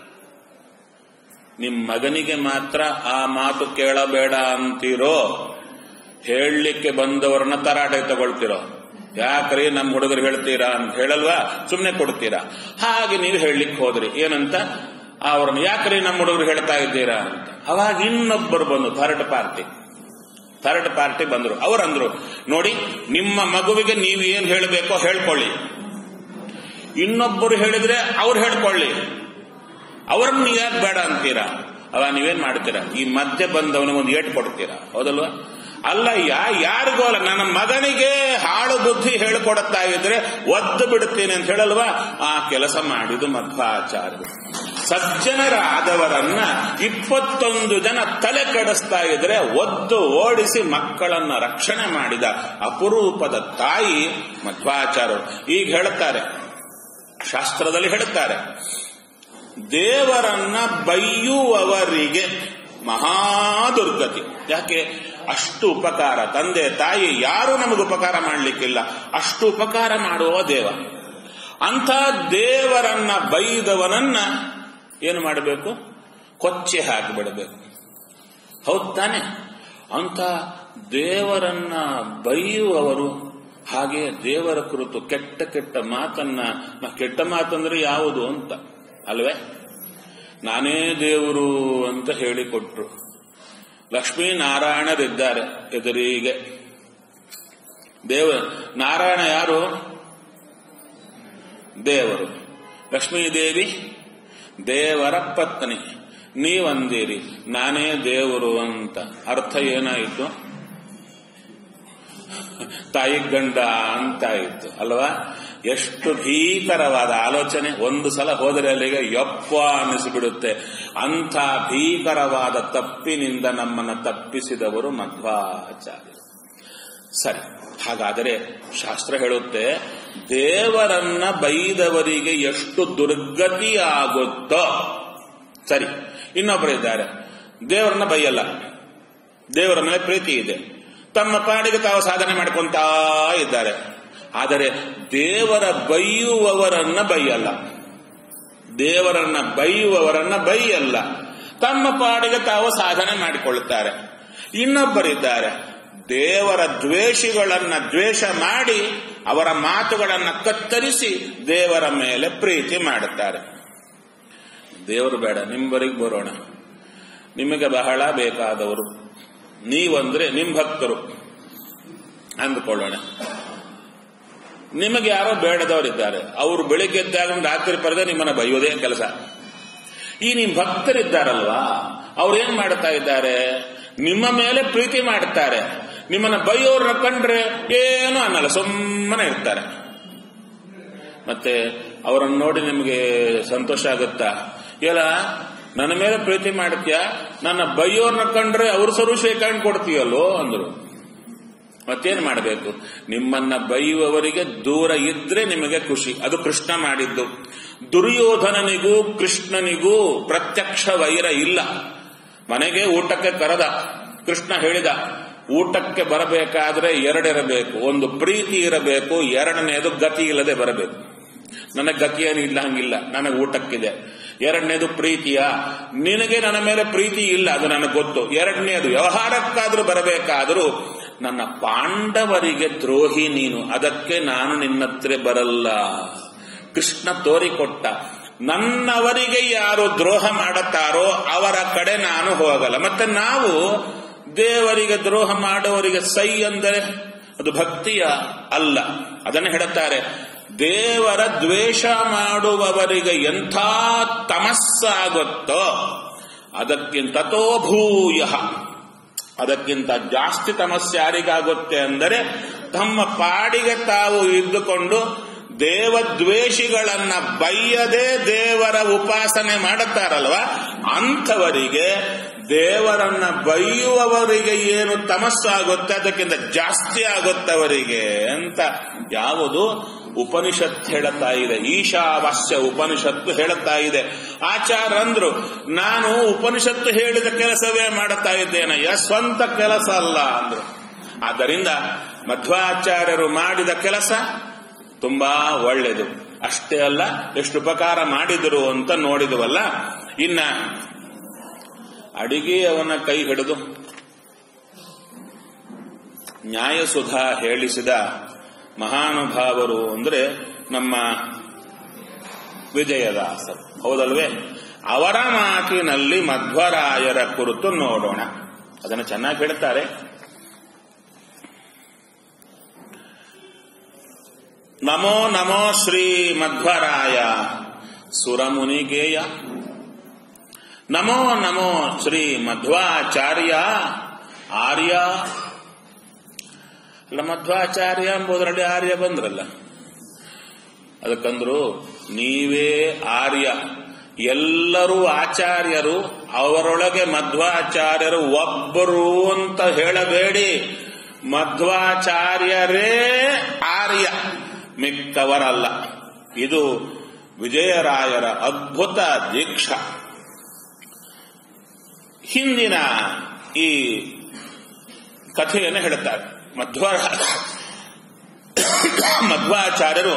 ನಿಮ್ಮ ಮಗನಿಗೆ ಮಾತ್ರ ಆ ಮಾತು ಕೇಳಬೇಡ ಅಂತೀರೋ, ಹೇಳಲಿಕ್ಕೆ ಬಂದವರನ್ನ ತರಾಟೆ ತಗೊಳ್ತಿರೋ? ಯಾಕ್ರಿ ನಮ್ಮ ಹುಡುಗರು ಹೇಳ್ತೀರಾ ಅಂತ ಹೇಳಲ್ವಾ, ಸುಮ್ಮನೆ ಕೊಡ್ತೀರಾ. ಹಾಗೆ ನೀವು ಹೇಳಲಿಕ್ಕೆ ಹೋದ್ರಿ, ಏನಂತ? ಅವ್ರನ್ನ ಯಾಕ್ರಿ ನಮ್ಮ ಹುಡುಗರು ಹೇಳ್ತಾ ಇದ್ದೀರಾ ಅಂತ. ಅವಾಗ ಇನ್ನೊಬ್ಬರು ಬಂದು, ಥರ್ಡ್ ಪಾರ್ಟಿ ಥರ್ಡ್ ಪಾರ್ಟಿ ಬಂದ್ರು. ಅವರಂದ್ರು, ನೋಡಿ ನಿಮ್ಮ ಮಗುವಿಗೆ ನೀವು ಏನ್ ಹೇಳಬೇಕೋ ಹೇಳ್ಕೊಳ್ಳಿ, ಇನ್ನೊಬ್ಬರು ಹೇಳಿದ್ರೆ ಅವ್ರು ಹೇಳ್ಕೊಳ್ಳಿ, ಅವರನ್ನು ಯಾಕೆ ಬೇಡ ಅಂತೀರಾ? ಅವ ನೀವೇನ್ ಮಾಡ್ತೀರಾ? ಈ ಮಧ್ಯೆ ಬಂದವನಿಗೆ ಒಂದು ಏಟು ಕೊಡ್ತೀರಾ, ಹೌದಲ್ವಾ? ಅಲ್ಲ, ಯಾ ಯಾರಿಗೂ ಅಲ್ಲ, ನನ್ನ ಮಗನಿಗೆ ಹಾಳು ಬುದ್ಧಿ ಹೇಳಿಕೊಡುತ್ತಾ ಇದ್ರೆ ಒದ್ದು ಬಿಡುತ್ತೇನೆ ಅಂತ ಹೇಳಲ್ವಾ? ಆ ಕೆಲಸ ಮಾಡಿದ್ದು ಮಧ್ವಾಚಾರ್ಯರು. ಸಜ್ಜನರಾದವರನ್ನ ಇಪ್ಪತ್ತೊಂದು ಜನ ತಲೆ ಕೆಡಿಸ್ತಾ ಇದ್ರೆ ಒದ್ದು ಓಡಿಸಿ ಮಕ್ಕಳನ್ನ ರಕ್ಷಣೆ ಮಾಡಿದ ಅಪರೂಪದ ತಾಯಿ ಮಧ್ವಾಚಾರ್ಯರು. ಈಗ ಹೇಳುತ್ತಾರೆ, ಶಾಸ್ತ್ರದಲ್ಲಿ ಹೇಳುತ್ತಾರೆ, ದೇವರನ್ನ ಬೈಯುವವರಿಗೆ ಮಹಾದುರ್ಗತಿ. ಯಾಕೆ? ಅಷ್ಟು ಉಪಕಾರ, ತಂದೆ ತಾಯಿ ಯಾರು ನಮಗೆ ಉಪಕಾರ ಮಾಡಲಿಕ್ಕಿಲ್ಲ, ಅಷ್ಟು ಉಪಕಾರ ಮಾಡುವ ದೇವ. ಅಂಥ ದೇವರನ್ನ ಬೈದವನನ್ನ ಏನು ಮಾಡಬೇಕು? ಕೊಚ್ಚಿ ಹಾಕಿಬಿಡಬೇಕು. ಹೌದು ತಾನೆ? ಅಂತ ದೇವರನ್ನ ಬೈಯುವವರು, ಹಾಗೆ ದೇವರ ಕುರಿತು ಕೆಟ್ಟ ಕೆಟ್ಟ ಮಾತನ್ನ, ಕೆಟ್ಟ ಮಾತಂದ್ರೆ ಯಾವುದು ಅಂತ ಅಲ್ವೇ, ನಾನೇ ದೇವರು ಅಂತ ಹೇಳಿಕೊಟ್ರು. ಲಕ್ಷ್ಮೀನಾರಾಯಣರಿದ್ದಾರೆ ಎದುರಿಗೆ. ದೇವ ನಾರಾಯಣ ಯಾರು? ದೇವರು. ಲಕ್ಷ್ಮೀದೇವಿ ದೇವರ ಪತ್ನಿ. ನೀವಂದಿರಿ ನಾನೇ ದೇವರು ಅಂತ. ಅರ್ಥ ಏನಾಯಿತು? ತಾಯಿ ಗಂಡ ಅಂತಾಯಿತು ಅಲ್ವಾ? ಎಷ್ಟು ಭೀಕರವಾದ ಆಲೋಚನೆ. ಒಂದು ಸಲ ಹೋದರೆ ಅಲ್ಲಿಗೆ ಯಪ್ಪ ಅನ್ನಿಸಿಬಿಡುತ್ತೆ. ಅಂಥ ಭೀಕರವಾದ ತಪ್ಪಿನಿಂದ ನಮ್ಮನ್ನು ತಪ್ಪಿಸಿದವರು ಮಧ್ವಾಚಾರ್ಯರು. ಸರಿ, ಹಾಗಾದರೆ ಶಾಸ್ತ್ರ ಹೇಳುತ್ತೆ, ದೇವರನ್ನ ಬೈದವರಿಗೆ ಎಷ್ಟು ದುರ್ಗತಿ ಆಗುತ್ತೋ. ಸರಿ, ಇನ್ನೊಬ್ಬರಿದ್ದಾರೆ, ದೇವರನ್ನ ಬೈಯಲ್ಲ, ದೇವರ ಮೇಲೆ ಪ್ರೀತಿ ಇದೆ, ತಮ್ಮ ಪಾಡಿಗೆ ತಾವು ಸಾಧನೆ ಮಾಡ್ಕೊಂತಾ ಇದ್ದಾರೆ. ಆದರೆ ದೇವರ ಬೈಯುವವರನ್ನ ಬೈಯಲ್ಲ, ದೇವರನ್ನ ಬೈಯುವವರನ್ನ ಬೈಯಲ್ಲ, ತಮ್ಮ ಪಾಡಿಗೆ ತಾವು ಸಾಧನೆ ಮಾಡಿಕೊಳ್ಳುತ್ತಾರೆ. ಇನ್ನೊಬ್ಬರಿದ್ದಾರೆ, ದೇವರ ದ್ವೇಷಿಗಳನ್ನ ದ್ವೇಷ ಮಾಡಿ ಅವರ ಮಾತುಗಳನ್ನ ಕತ್ತರಿಸಿ ದೇವರ ಮೇಲೆ ಪ್ರೀತಿ ಮಾಡುತ್ತಾರೆ. ದೇವರು ಬೇಡ, ನಿಮ್ಮವರೆಗೆ ಬರೋಣ. ನಿಮಗೆ ಬಹಳ ಬೇಕಾದವರು ನೀವಂದ್ರೆ ನಿಮ್ಮ ಭಕ್ತರು ಅಂದುಕೊಳ್ಳೋಣ. ನಿಮಗೆ ಯಾರೋ ಬೇಡದವರಿದ್ದಾರೆ, ಅವರು ಬೆಳಿಗ್ಗೆ ಎದ್ದಾಗ ರಾತ್ರಿ ಪರದೆ ನಿಮ್ಮನ್ನ ಬೈಯೋದೇ ಕೆಲಸ. ಈ ನಿಮ್ಮ ಭಕ್ತರಿದ್ದಾರಲ್ವಾ, ಅವ್ರೇನ್ ಮಾಡ್ತಾ ಇದ್ದಾರೆ? ನಿಮ್ಮ ಮೇಲೆ ಪ್ರೀತಿ ಮಾಡ್ತಾರೆ. ನಿಮ್ಮನ್ನ ಬೈಯೋರ್ನ ಕಂಡ್ರೆ ಏನು ಅನ್ನಲ್ಲ, ಸುಮ್ಮನೆ ಇರ್ತಾರೆ. ಮತ್ತೆ ಅವರನ್ನು ನೋಡಿ ನಿಮಗೆ ಸಂತೋಷ ಆಗುತ್ತಾ? ಇಲ್ಲ, ನನ್ನ ಮೇಲೆ ಪ್ರೀತಿ ಮಾಡ್ತೀಯ, ನನ್ನ ಬೈಯೋರ್ನ ಕಂಡ್ರೆ ಅವ್ರ ಸರು ಶೇಖರಣೆ ಕೊಡ್ತೀಯಲ್ಲೋ ಅಂದ್ರು. ಮತ್ತೇನು ಮಾಡಬೇಕು? ನಿಮ್ಮನ್ನ ಬೈಯುವವರಿಗೆ ದೂರ ಇದ್ರೆ ನಿಮಗೆ ಖುಷಿ. ಅದು ಕೃಷ್ಣ ಮಾಡಿದ್ದು. ದುರ್ಯೋಧನನಿಗೂ ಕೃಷ್ಣನಿಗೂ ಪ್ರತ್ಯಕ್ಷ ವೈರ ಇಲ್ಲ. ಮನೆಗೆ ಊಟಕ್ಕೆ ಕರೆದ ಕೃಷ್ಣ, ಹೇಳಿದ ಊಟಕ್ಕೆ ಬರಬೇಕಾದ್ರೆ ಎರಡಿರಬೇಕು, ಒಂದು ಪ್ರೀತಿ ಇರಬೇಕು, ಎರಡನೇದು ಗತಿ ಇಲ್ಲದೆ ಬರಬೇಕು. ನನಗೆ ಗತಿಯೇನು ಇಲ್ಲ, ಹಂಗಿಲ್ಲ, ನನಗೆ ಊಟಕ್ಕಿದೆ. ಎರಡನೇದು ಪ್ರೀತಿಯ, ನಿನಗೆ ನನ್ನ ಮೇಲೆ ಪ್ರೀತಿ ಇಲ್ಲ, ಅದು ನನಗೆ ಗೊತ್ತು. ಎರಡನೇದು ವ್ಯವಹಾರಕ್ಕಾದ್ರೂ ಬರಬೇಕಾದರೂ ನನ್ನ ಪಾಂಡವರಿಗೆ ದ್ರೋಹಿ ನೀನು, ಅದಕ್ಕೆ ನಾನು ನಿನ್ನತ್ರ ಬರಲ್ಲ. ಕೃಷ್ಣ ತೋರಿಕೊಟ್ಟ, ನನ್ನವರಿಗೆ ಯಾರು ದ್ರೋಹ ಮಾಡುತ್ತಾರೋ ಅವರ ಕಡೆ ನಾನು ಹೋಗಲ್ಲ. ಮತ್ತೆ ನಾವು ದೇವರಿಗೆ ದ್ರೋಹ ಮಾಡುವವರಿಗೆ ಸೈ ಅಂದರೆ ಅದು ಭಕ್ತಿಯ ಅಲ್ಲ. ಅದನ್ನು ಹೇಳುತ್ತಾರೆ, ದೇವರ ದ್ವೇಷ ಮಾಡುವವರಿಗೆ ಎಂಥ ತಮಸ್ಸಾಗುತ್ತೋ ಅದಕ್ಕಿಂತತೋ ಭೂಯ, ಅದಕ್ಕಿಂತ ಜಾಸ್ತಿ ತಮಸ್ಸೆ ಯಾರಿಗಾಗುತ್ತೆ ಅಂದರೆ ತಮ್ಮ ಪಾಡಿಗೆ ತಾವು ಇದ್ದುಕೊಂಡು ದೇವದ್ವೇಷಿಗಳನ್ನ ಬೈಯದೆ ದೇವರ ಉಪಾಸನೆ ಮಾಡುತ್ತಾರಲ್ವ, ಅಂಥವರಿಗೆ ದೇವರನ್ನ ಬೈಯುವವರಿಗೆ ಏನು ತಮಸ್ಸಾಗುತ್ತೆ ಅದಕ್ಕಿಂತ ಜಾಸ್ತಿ ಆಗುತ್ತವರಿಗೆ ಅಂತ ಯಾವುದು ಉಪನಿಷತ್ ಹೇಳುತ್ತಾ ಇದೆ. ಈಶಾವಾಸ್ಯ ಉಪನಿಷತ್ತು ಹೇಳುತ್ತಾ ಇದೆ. ಆಚಾರ್ಯಂದ್ರು, ನಾನು ಉಪನಿಷತ್ತು ಹೇಳಿದ ಕೆಲಸವೇ ಮಾಡುತ್ತಾ ಇದ್ದೇನಯ್ಯ, ಸ್ವಂತ ಕೆಲಸ ಅಲ್ಲ ಅಂದ್ರು. ಆದ್ದರಿಂದ ಮಧ್ವಾಚಾರ್ಯರು ಮಾಡಿದ ಕೆಲಸ ತುಂಬಾ ಒಳ್ಳೆಯದು. ಅಷ್ಟೇ ಅಲ್ಲ, ಎಷ್ಟು ಉಪಕಾರ ಮಾಡಿದರು ಅಂತ ನೋಡಿದವಲ್ಲ. ಇನ್ನ ಅಡಿಗೆ ಅವನ ಕೈ ಹಿಡಿದು ನ್ಯಾಯಸುಧಾ ಹೇಳಿಸಿದ ಮಹಾನುಭಾವರು ಅಂದ್ರೆ ನಮ್ಮ ವಿಜಯದಾಸರು, ಹೌದಲ್ವೇ? ಅವರ ಮಾತಿನಲ್ಲಿ ಮಧ್ವರಾಯರ ಕುರಿತು ನೋಡೋಣ. ಅದನ್ನು ಚೆನ್ನಾಗಿ ಹೇಳ್ತಾರೆ. ನಮೋ ನಮೋ ಶ್ರೀ ಮಧ್ವರಾಯ ಸುರಮುನಿಗೇಯ, ನಮೋ ನಮೋ ಶ್ರೀ ಮಧ್ವಾಚಾರ್ಯ ಆರ್ಯ. ಅಲ್ಲ, ಮಧ್ವಾಚಾರ್ಯ ಎಂಬುದರಲ್ಲಿ ಆರ್ಯ ಬಂದ್ರಲ್ಲ, ಅದಕ್ಕಂದ್ರು ನೀವೇ ಆರ್ಯ, ಎಲ್ಲರೂ ಆಚಾರ್ಯರು, ಅವರೊಳಗೆ ಮಧ್ವಾಚಾರ್ಯರು ಒಬ್ಬರು ಅಂತ ಹೇಳಬೇಡಿ. ಮಧ್ವಾಚಾರ್ಯರೇ ಆರ್ಯ, ಮಿಕ್ಕವರಲ್ಲ. ಇದು ವಿಜಯರಾಯರ ಅದ್ಭುತ ದೀಕ್ಷಾ. ಹಿಂದಿನ ಈ ಕಥೆಯನ್ನು ಹೇಳುತ್ತಾರೆ. ಮಧ್ವ ಮಧ್ವಾಚಾರ್ಯರು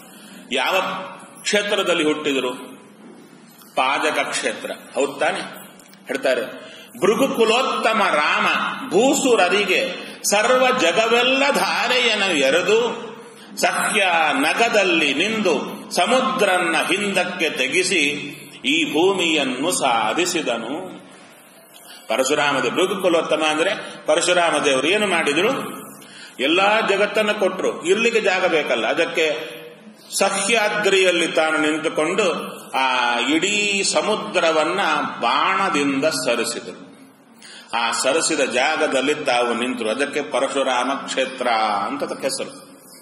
ಯಾವ ಕ್ಷೇತ್ರದಲ್ಲಿ ಹುಟ್ಟಿದರು? ಪಾಜಕ ಕ್ಷೇತ್ರ, ಹೌದು ತಾನೆ? ಹೇಳ್ತಾರೆ, ಭೃಗುಕುಲೋತ್ತಮ ರಾಮ ಭೂಸುರರಿಗೆ ಸರ್ವ ಜಗವೆಲ್ಲ ಧಾರೆಯನ್ನು ಎರೆದು ಸಖ್ಯ ನಗದಲ್ಲಿ ನಿಂದು ಸಮುದ್ರನ್ನ ಹಿಂದಕ್ಕೆ ತೆಗೆಸಿ ಈ ಭೂಮಿಯನ್ನು ಸಾಧಿಸಿದನು. ಪರಶುರಾಮ ದೇವರು, ಭೃಗುಕುಲೋತ್ತಮ ಅಂದ್ರೆ ಪರಶುರಾಮ ದೇವರು ಏನು ಮಾಡಿದ್ರು? ಎಲ್ಲಾ ಜಗತ್ತನ್ನು ಕೊಟ್ಟರು, ಇರ್ಲಿಕ್ಕೆ ಜಾಗ ಬೇಕಲ್ಲ, ಅದಕ್ಕೆ ಸಹ್ಯಾದ್ರಿಯಲ್ಲಿ ತಾನು ನಿಂತುಕೊಂಡು ಆ ಇಡೀ ಸಮುದ್ರವನ್ನ ಬಾಣದಿಂದ ಸರಿಸಿದರು. ಆ ಸರಿಸಿದ ಜಾಗದಲ್ಲಿ ತಾವು ನಿಂತರು. ಅದಕ್ಕೆ ಪರಶುರಾಮ ಕ್ಷೇತ್ರ ಅಂತ ಹೆಸರು.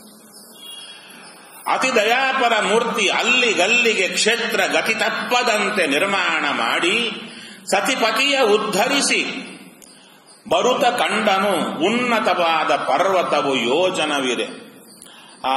ಅತಿ ದಯಾಪರ ಮೂರ್ತಿ ಅಲ್ಲಿಗಲ್ಲಿಗೆ ಕ್ಷೇತ್ರ ಗತಿ ತಪ್ಪದಂತೆ ನಿರ್ಮಾಣ ಮಾಡಿ ಸತಿಪತಿಯ ಉದ್ಧರಿಸಿ ಬರುತ್ತ ಕಂಡನು ಉನ್ನತವಾದ ಪರ್ವತವು ಯೋಜನವಿದೆ. ಆ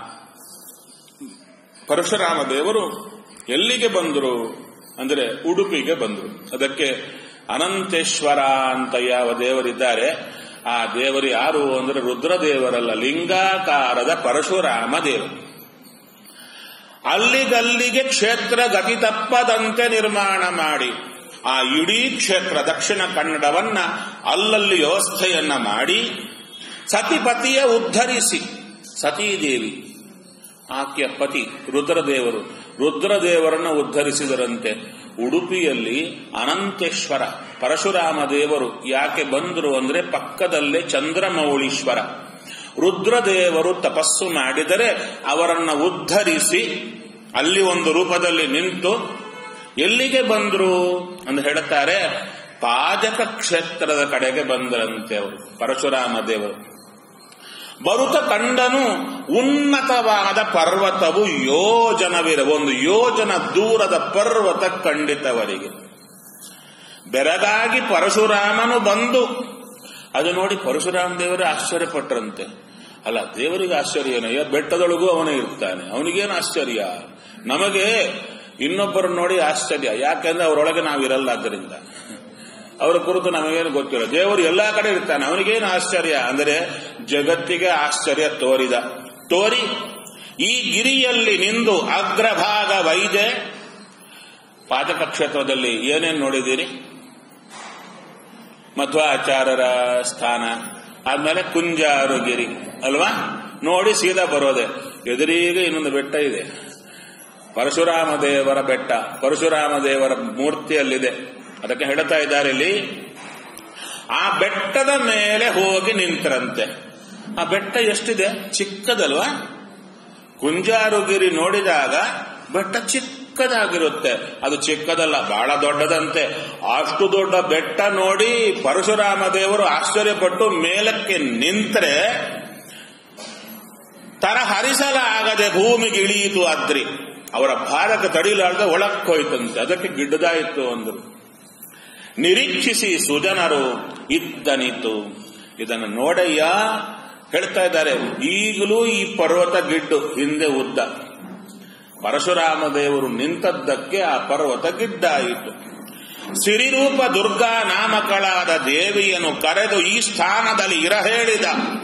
ಪರಶುರಾಮ ದೇವರು ಎಲ್ಲಿಗೆ ಬಂದರು ಅಂದರೆ ಉಡುಪಿಗೆ ಬಂದರು. ಅದಕ್ಕೆ ಅನಂತೇಶ್ವರ ಅಂತ ಯಾವ ದೇವರಿದ್ದಾರೆ, ಆ ದೇವರು ಯಾರು ಅಂದರೆ ರುದ್ರದೇವರಲ್ಲ, ಲಿಂಗಾಕಾರದ ಪರಶುರಾಮ ದೇವರು. ಅಲ್ಲಿಗಲ್ಲಿಗೆ ಕ್ಷೇತ್ರ ಗತಿ ತಪ್ಪದಂತೆ ನಿರ್ಮಾಣ ಮಾಡಿ ಆ ಇಡೀ ಕ್ಷೇತ್ರ ದಕ್ಷಿಣ ಕನ್ನಡವನ್ನ ಅಲ್ಲಲ್ಲಿ ವ್ಯವಸ್ಥೆಯನ್ನ ಮಾಡಿ ಸತಿಪತಿಯ ಉದ್ಧರಿಸಿ, ಸತೀದೇವಿ ಆಕೆಯ ಪತಿ ರುದ್ರದೇವರು, ರುದ್ರದೇವರನ್ನು ಉದ್ಧರಿಸಿದರಂತೆ. ಉಡುಪಿಯಲ್ಲಿ ಅನಂತೇಶ್ವರ ಪರಶುರಾಮ ದೇವರು ಯಾಕೆ ಬಂದರು ಅಂದ್ರೆ ಪಕ್ಕದಲ್ಲೇ ಚಂದ್ರಮೌಳೀಶ್ವರ. ರುದ್ರದೇವರು ತಪಸ್ಸು ಮಾಡಿದರೆ ಅವರನ್ನು ಉದ್ಧರಿಸಿ ಅಲ್ಲಿ ಒಂದು ರೂಪದಲ್ಲಿ ನಿಂತು ಎಲ್ಲಿಗೆ ಬಂದರು ಅಂತ ಹೇಳುತ್ತಾರೆ, ಪಾಜಕ ಕ್ಷೇತ್ರದ ಕಡೆಗೆ ಬಂದರಂತೆ ಅವರು ಪರಶುರಾಮ ದೇವರು. ಬರುತ್ತ ಕಂಡನು ಉನ್ನತವಾದ ಪರ್ವತವು ಯೋಜನವಿರ, ಒಂದು ಯೋಜನ ದೂರದ ಪರ್ವತ ಖಂಡಿತವರಿಗೆ. ಬೆರಗಾಗಿ ಪರಶುರಾಮನು ಬಂದು ಅದು ನೋಡಿ ಪರಶುರಾಮ ದೇವರೇ ಆಶ್ಚರ್ಯಪಟ್ಟರಂತೆ. ಅಲ್ಲ, ದೇವರಿಗೆ ಆಶ್ಚರ್ಯ ಏನಯ್ಯ, ಬೆಟ್ಟದೊಳಗೂ ಅವನೇ ಇರ್ತಾನೆ, ಅವನಿಗೇನು ಆಶ್ಚರ್ಯ? ನಮಗೆ ಇನ್ನೊಬ್ಬರು ನೋಡಿ ಆಶ್ಚರ್ಯ, ಯಾಕೆಂದ್ರೆ ಅವರೊಳಗೆ ನಾವಿರಲ್ಲ. ಆದ್ದರಿಂದ ಅವರ ಕುರಿತು ನಮಗೇನು ಗೊತ್ತಿಲ್ಲ. ದೇವರು ಎಲ್ಲಾ ಕಡೆ ಇರ್ತಾನೆ, ಅವನಿಗೇನು ಆಶ್ಚರ್ಯ ಅಂದರೆ ಜಗತ್ತಿಗೆ ಆಶ್ಚರ್ಯ ತೋರಿದ. ತೋರಿ ಈ ಗಿರಿಯಲ್ಲಿ ನಿಂದು ಅಗ್ರಭಾಗ ವೈದೆ. ಪಾಜಕ ಕ್ಷೇತ್ರದಲ್ಲಿ ಏನೇನು ನೋಡಿದ್ದೀರಿ? ಮಧ್ವಾಚಾರ್ಯರ ಸ್ಥಾನ ಆದ್ಮೇಲೆ ಕುಂಜಾರುಗಿರಿ ಅಲ್ವಾ, ನೋಡಿ ಸೀದಾ ಬರೋದೆ. ಎದುರಿಗೆ ಇನ್ನೊಂದು ಬೆಟ್ಟ ಇದೆ, ಪರಶುರಾಮ ದೇವರ ಬೆಟ್ಟ. ಪರಶುರಾಮ ದೇವರ ಮೂರ್ತಿಯಲ್ಲಿದೆ. ಅದಕ್ಕೆ ಹೇಳ್ತಾ ಇದ್ದಾರೆ ಇಲ್ಲಿ, ಆ ಬೆಟ್ಟದ ಮೇಲೆ ಹೋಗಿ ನಿಂತರಂತೆ. ಆ ಬೆಟ್ಟ ಎಷ್ಟಿದೆ? ಚಿಕ್ಕದಲ್ವಾ? ಕುಂಜಾರುಗಿರಿ ನೋಡಿದಾಗ ಬೆಟ್ಟ ಚಿಕ್ಕದಾಗಿರುತ್ತೆ, ಅದು ಚಿಕ್ಕದಲ್ಲ, ಬಹಳ ದೊಡ್ಡದಂತೆ. ಅಷ್ಟು ದೊಡ್ಡ ಬೆಟ್ಟ ನೋಡಿ ಪರಶುರಾಮ ದೇವರು ಆಶ್ಚರ್ಯಪಟ್ಟು ಮೇಲಕ್ಕೆ ನಿಂತರೆ ತರ ಹರಿಸಲಾಗದೆ ಭೂಮಿಗೆ ಇಳಿಯಿತು ಅದ್ರಿ. ಅವರ ಭಾರಕ್ಕೆ ತಡಿಲಾರ್ದೆ ಒಳಕ್ಕೋಯ್ತಂತೆ, ಅದಕ್ಕೆ ಗಿಡ್ಡದಾಯಿತು ಅಂದರು. ನಿರೀಕ್ಷಿಸಿ ಸುಜನರು ಇದ್ದನಿತು. ಇದನ್ನು ನೋಡಯ್ಯ ಹೇಳ್ತಾ ಇದ್ದಾರೆ. ಈಗಲೂ ಈ ಪರ್ವತ ಗಿಡ್ಡು, ಹಿಂದೆ ಉದ್ದ. ಪರಶುರಾಮ ದೇವರು ನಿಂತದ್ದಕ್ಕೆ ಆ ಪರ್ವತ ಗಿಡ್ಡಾಯಿತು. ಸಿರಿರೂಪ ದುರ್ಗಾ ನಾಮಕಳಾದ ದೇವಿಯನ್ನು ಕರೆದು ಈ ಸ್ಥಾನದಲ್ಲಿ ಇರ ಹೇಳಿದ.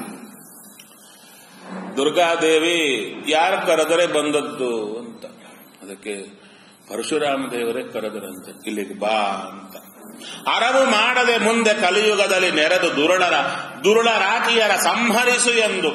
ದುರ್ಗಾದೇವಿ ಯಾರು ಕರೆದರೆ ಬಂದದ್ದು ಅಂತ, ಅದಕ್ಕೆ ಪರಶುರಾಮ ದೇವರೇ ಕರೆದರಂತೆ, ಇಲ್ಲಿಗೆ ಬಾ ಅಂತ. ಅರವು ಮಾಡದೆ ಮುಂದೆ ಕಲಿಯುಗದಲ್ಲಿ ನೆರೆದು ದುರುಳರ ದುರುಳರಾತಿಯರ ಸಂಹರಿಸು ಎಂದು.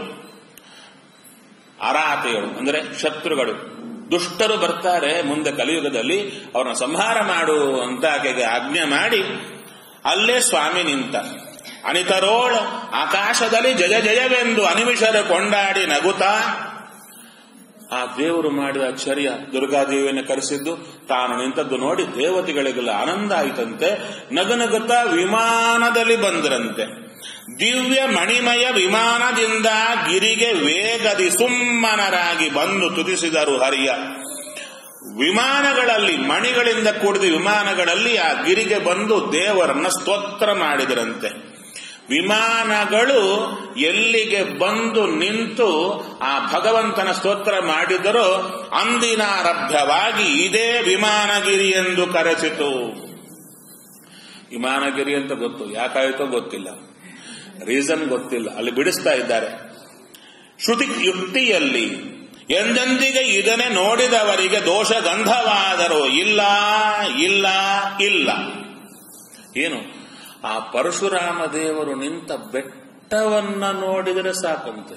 ಅರಾತಿಗಳು ಅಂದ್ರೆ ಶತ್ರುಗಳು, ದುಷ್ಟರು ಬರ್ತಾರೆ ಮುಂದೆ ಕಲಿಯುಗದಲ್ಲಿ, ಅವರನ್ನು ಸಂಹಾರ ಮಾಡು ಅಂತ ಆಕೆಗೆ ಆಜ್ಞೆ ಮಾಡಿ ಅಲ್ಲೇ ಸ್ವಾಮಿ ನಿಂತ. ಅನಿತರೋಳ ಆಕಾಶದಲ್ಲಿ ಜಯ ಜಯವೆಂದು ಅನಿಮಿಷರು ಕೊಂಡಾಡಿ ನಗುತ್ತಾ. ಆ ದೇವರು ಮಾಡಿದ ಆಶ್ಚರ್ಯ, ದುರ್ಗಾದೇವಿಯನ್ನು ಕರೆಸಿದ್ದು ತಾನು ನಿಂತದ್ದು ನೋಡಿ ದೇವತೆಗಳಿಗೆಲ್ಲ ಆನಂದ ಆಯಿತಂತೆ. ನಗನಗುತ್ತಾ ವಿಮಾನದಲ್ಲಿ ಬಂದರಂತೆ. ದಿವ್ಯ ಮಣಿಮಯ ವಿಮಾನದಿಂದ ಗಿರಿಗೆ ವೇಗದಿ ಸುಮ್ಮನರಾಗಿ ಬಂದು ತುತಿಸಿದರು ಹರಿಯ. ವಿಮಾನಗಳಲ್ಲಿ ಮಣಿಗಳಿಂದ ಕೂಡಿದ ವಿಮಾನಗಳಲ್ಲಿ ಆ ಗಿರಿಗೆ ಬಂದು ದೇವರನ್ನ ಸ್ತೋತ್ರ ಮಾಡಿದರಂತೆ. ವಿಮಾನಗಳು ಎಲ್ಲಿಗೆ ಬಂದು ನಿಂತು ಆ ಭಗವಂತನ ಸ್ತೋತ್ರ ಮಾಡಿದರೋ ಅಂದಿನಾರಭ್ಯವಾಗಿ ಇದೇ ವಿಮಾನಗಿರಿ ಎಂದು ಕರೆಸಿತು. ವಿಮಾನಗಿರಿ ಅಂತ ಗೊತ್ತು, ಯಾಕಾಯಿತೋ ಗೊತ್ತಿಲ್ಲ, ರೀಸನ್ ಗೊತ್ತಿಲ್ಲ, ಅಲ್ಲಿ ಬಿಡಿಸ್ತಾ ಇದ್ದಾರೆ. ಶ್ರುತಿ ಯುಕ್ತಿಯಲ್ಲಿ ಎಂದೆಂದಿಗೆ ಇದನ್ನೇ ನೋಡಿದವರಿಗೆ ದೋಷ ಗಂಧವಾದರೂ ಇಲ್ಲ ಇಲ್ಲ ಇಲ್ಲ. ಏನು ಆ ಪರಶುರಾಮ ದೇವರು ನಿಂತ ಬೆಟ್ಟವನ್ನ ನೋಡಿದರೆ ಸಾಕಂತೆ.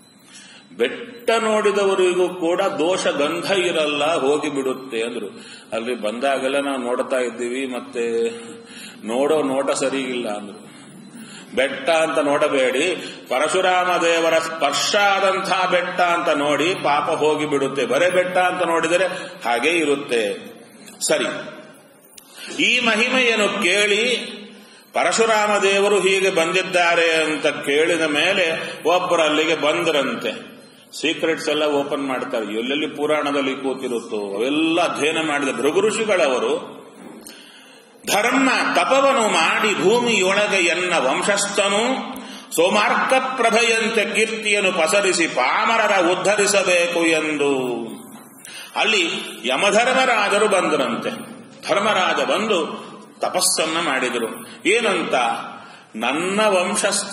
ಬೆಟ್ಟ ನೋಡಿದವರಿಗೂ ಕೂಡ ದೋಷ ಗಂಧ ಇರಲ್ಲ, ಹೋಗಿ ಬಿಡುತ್ತೆ ಅಂದ್ರು. ಅಲ್ಲಿ ಬಂದಾಗೆಲ್ಲ ನಾವು ನೋಡ್ತಾ ಇದ್ದೀವಿ, ಮತ್ತೆ ನೋಡೋ ನೋಟ ಸರಿ ಇಲ್ಲ ಅಂದ್ರು. ಬೆಟ್ಟ ಅಂತ ನೋಡಬೇಡಿ, ಪರಶುರಾಮ ದೇವರ ಸ್ಪರ್ಶ ಆದಂತಹ ಬೆಟ್ಟ ಅಂತ ನೋಡಿ ಪಾಪ ಹೋಗಿ ಬಿಡುತ್ತೆ. ಬರೇ ಬೆಟ್ಟ ಅಂತ ನೋಡಿದರೆ ಹಾಗೇ ಇರುತ್ತೆ. ಸರಿ, ಈ ಮಹಿಮೆಯನ್ನು ಕೇಳಿ ಪರಶುರಾಮ ದೇವರು ಹೀಗೆ ಬಂದಿದ್ದಾರೆ ಅಂತ ಕೇಳಿದ ಮೇಲೆ ಒಬ್ಬರು ಅಲ್ಲಿಗೆ ಬಂದರಂತೆ. ಸೀಕ್ರೆಟ್ಸ್ ಎಲ್ಲ ಓಪನ್ ಮಾಡ್ತಾರೆ, ಎಲ್ಲೆಲ್ಲಿ ಪುರಾಣದಲ್ಲಿ ಕೂತಿರುತ್ತೋ ಅವೆಲ್ಲ ಅಧ್ಯಯನ ಮಾಡಿದ ಭೃಗು ಋಷಿಗಳವರು ಧರ್ಮ ತಪವನು ಮಾಡಿ ಭೂಮಿಯೊಳಗೆ ಎನ್ನ ವಂಶಸ್ಥನು ಸೋಮಾರ್ಕ ಪ್ರಭೆಯಂತೆ ಕೀರ್ತಿಯನ್ನು ಪಸರಿಸಿ ಪಾಮರರ ಉದ್ಧರಿಸಬೇಕು ಎಂದು ಅಲ್ಲಿ ಯಮಧರ್ಮರಾಜರು ಬಂದರಂತೆ. ಧರ್ಮರಾಜ ಬಂದು ತಪಸ್ಸನ್ನ ಮಾಡಿದರು. ಏನಂತ? ನನ್ನ ವಂಶಸ್ಥ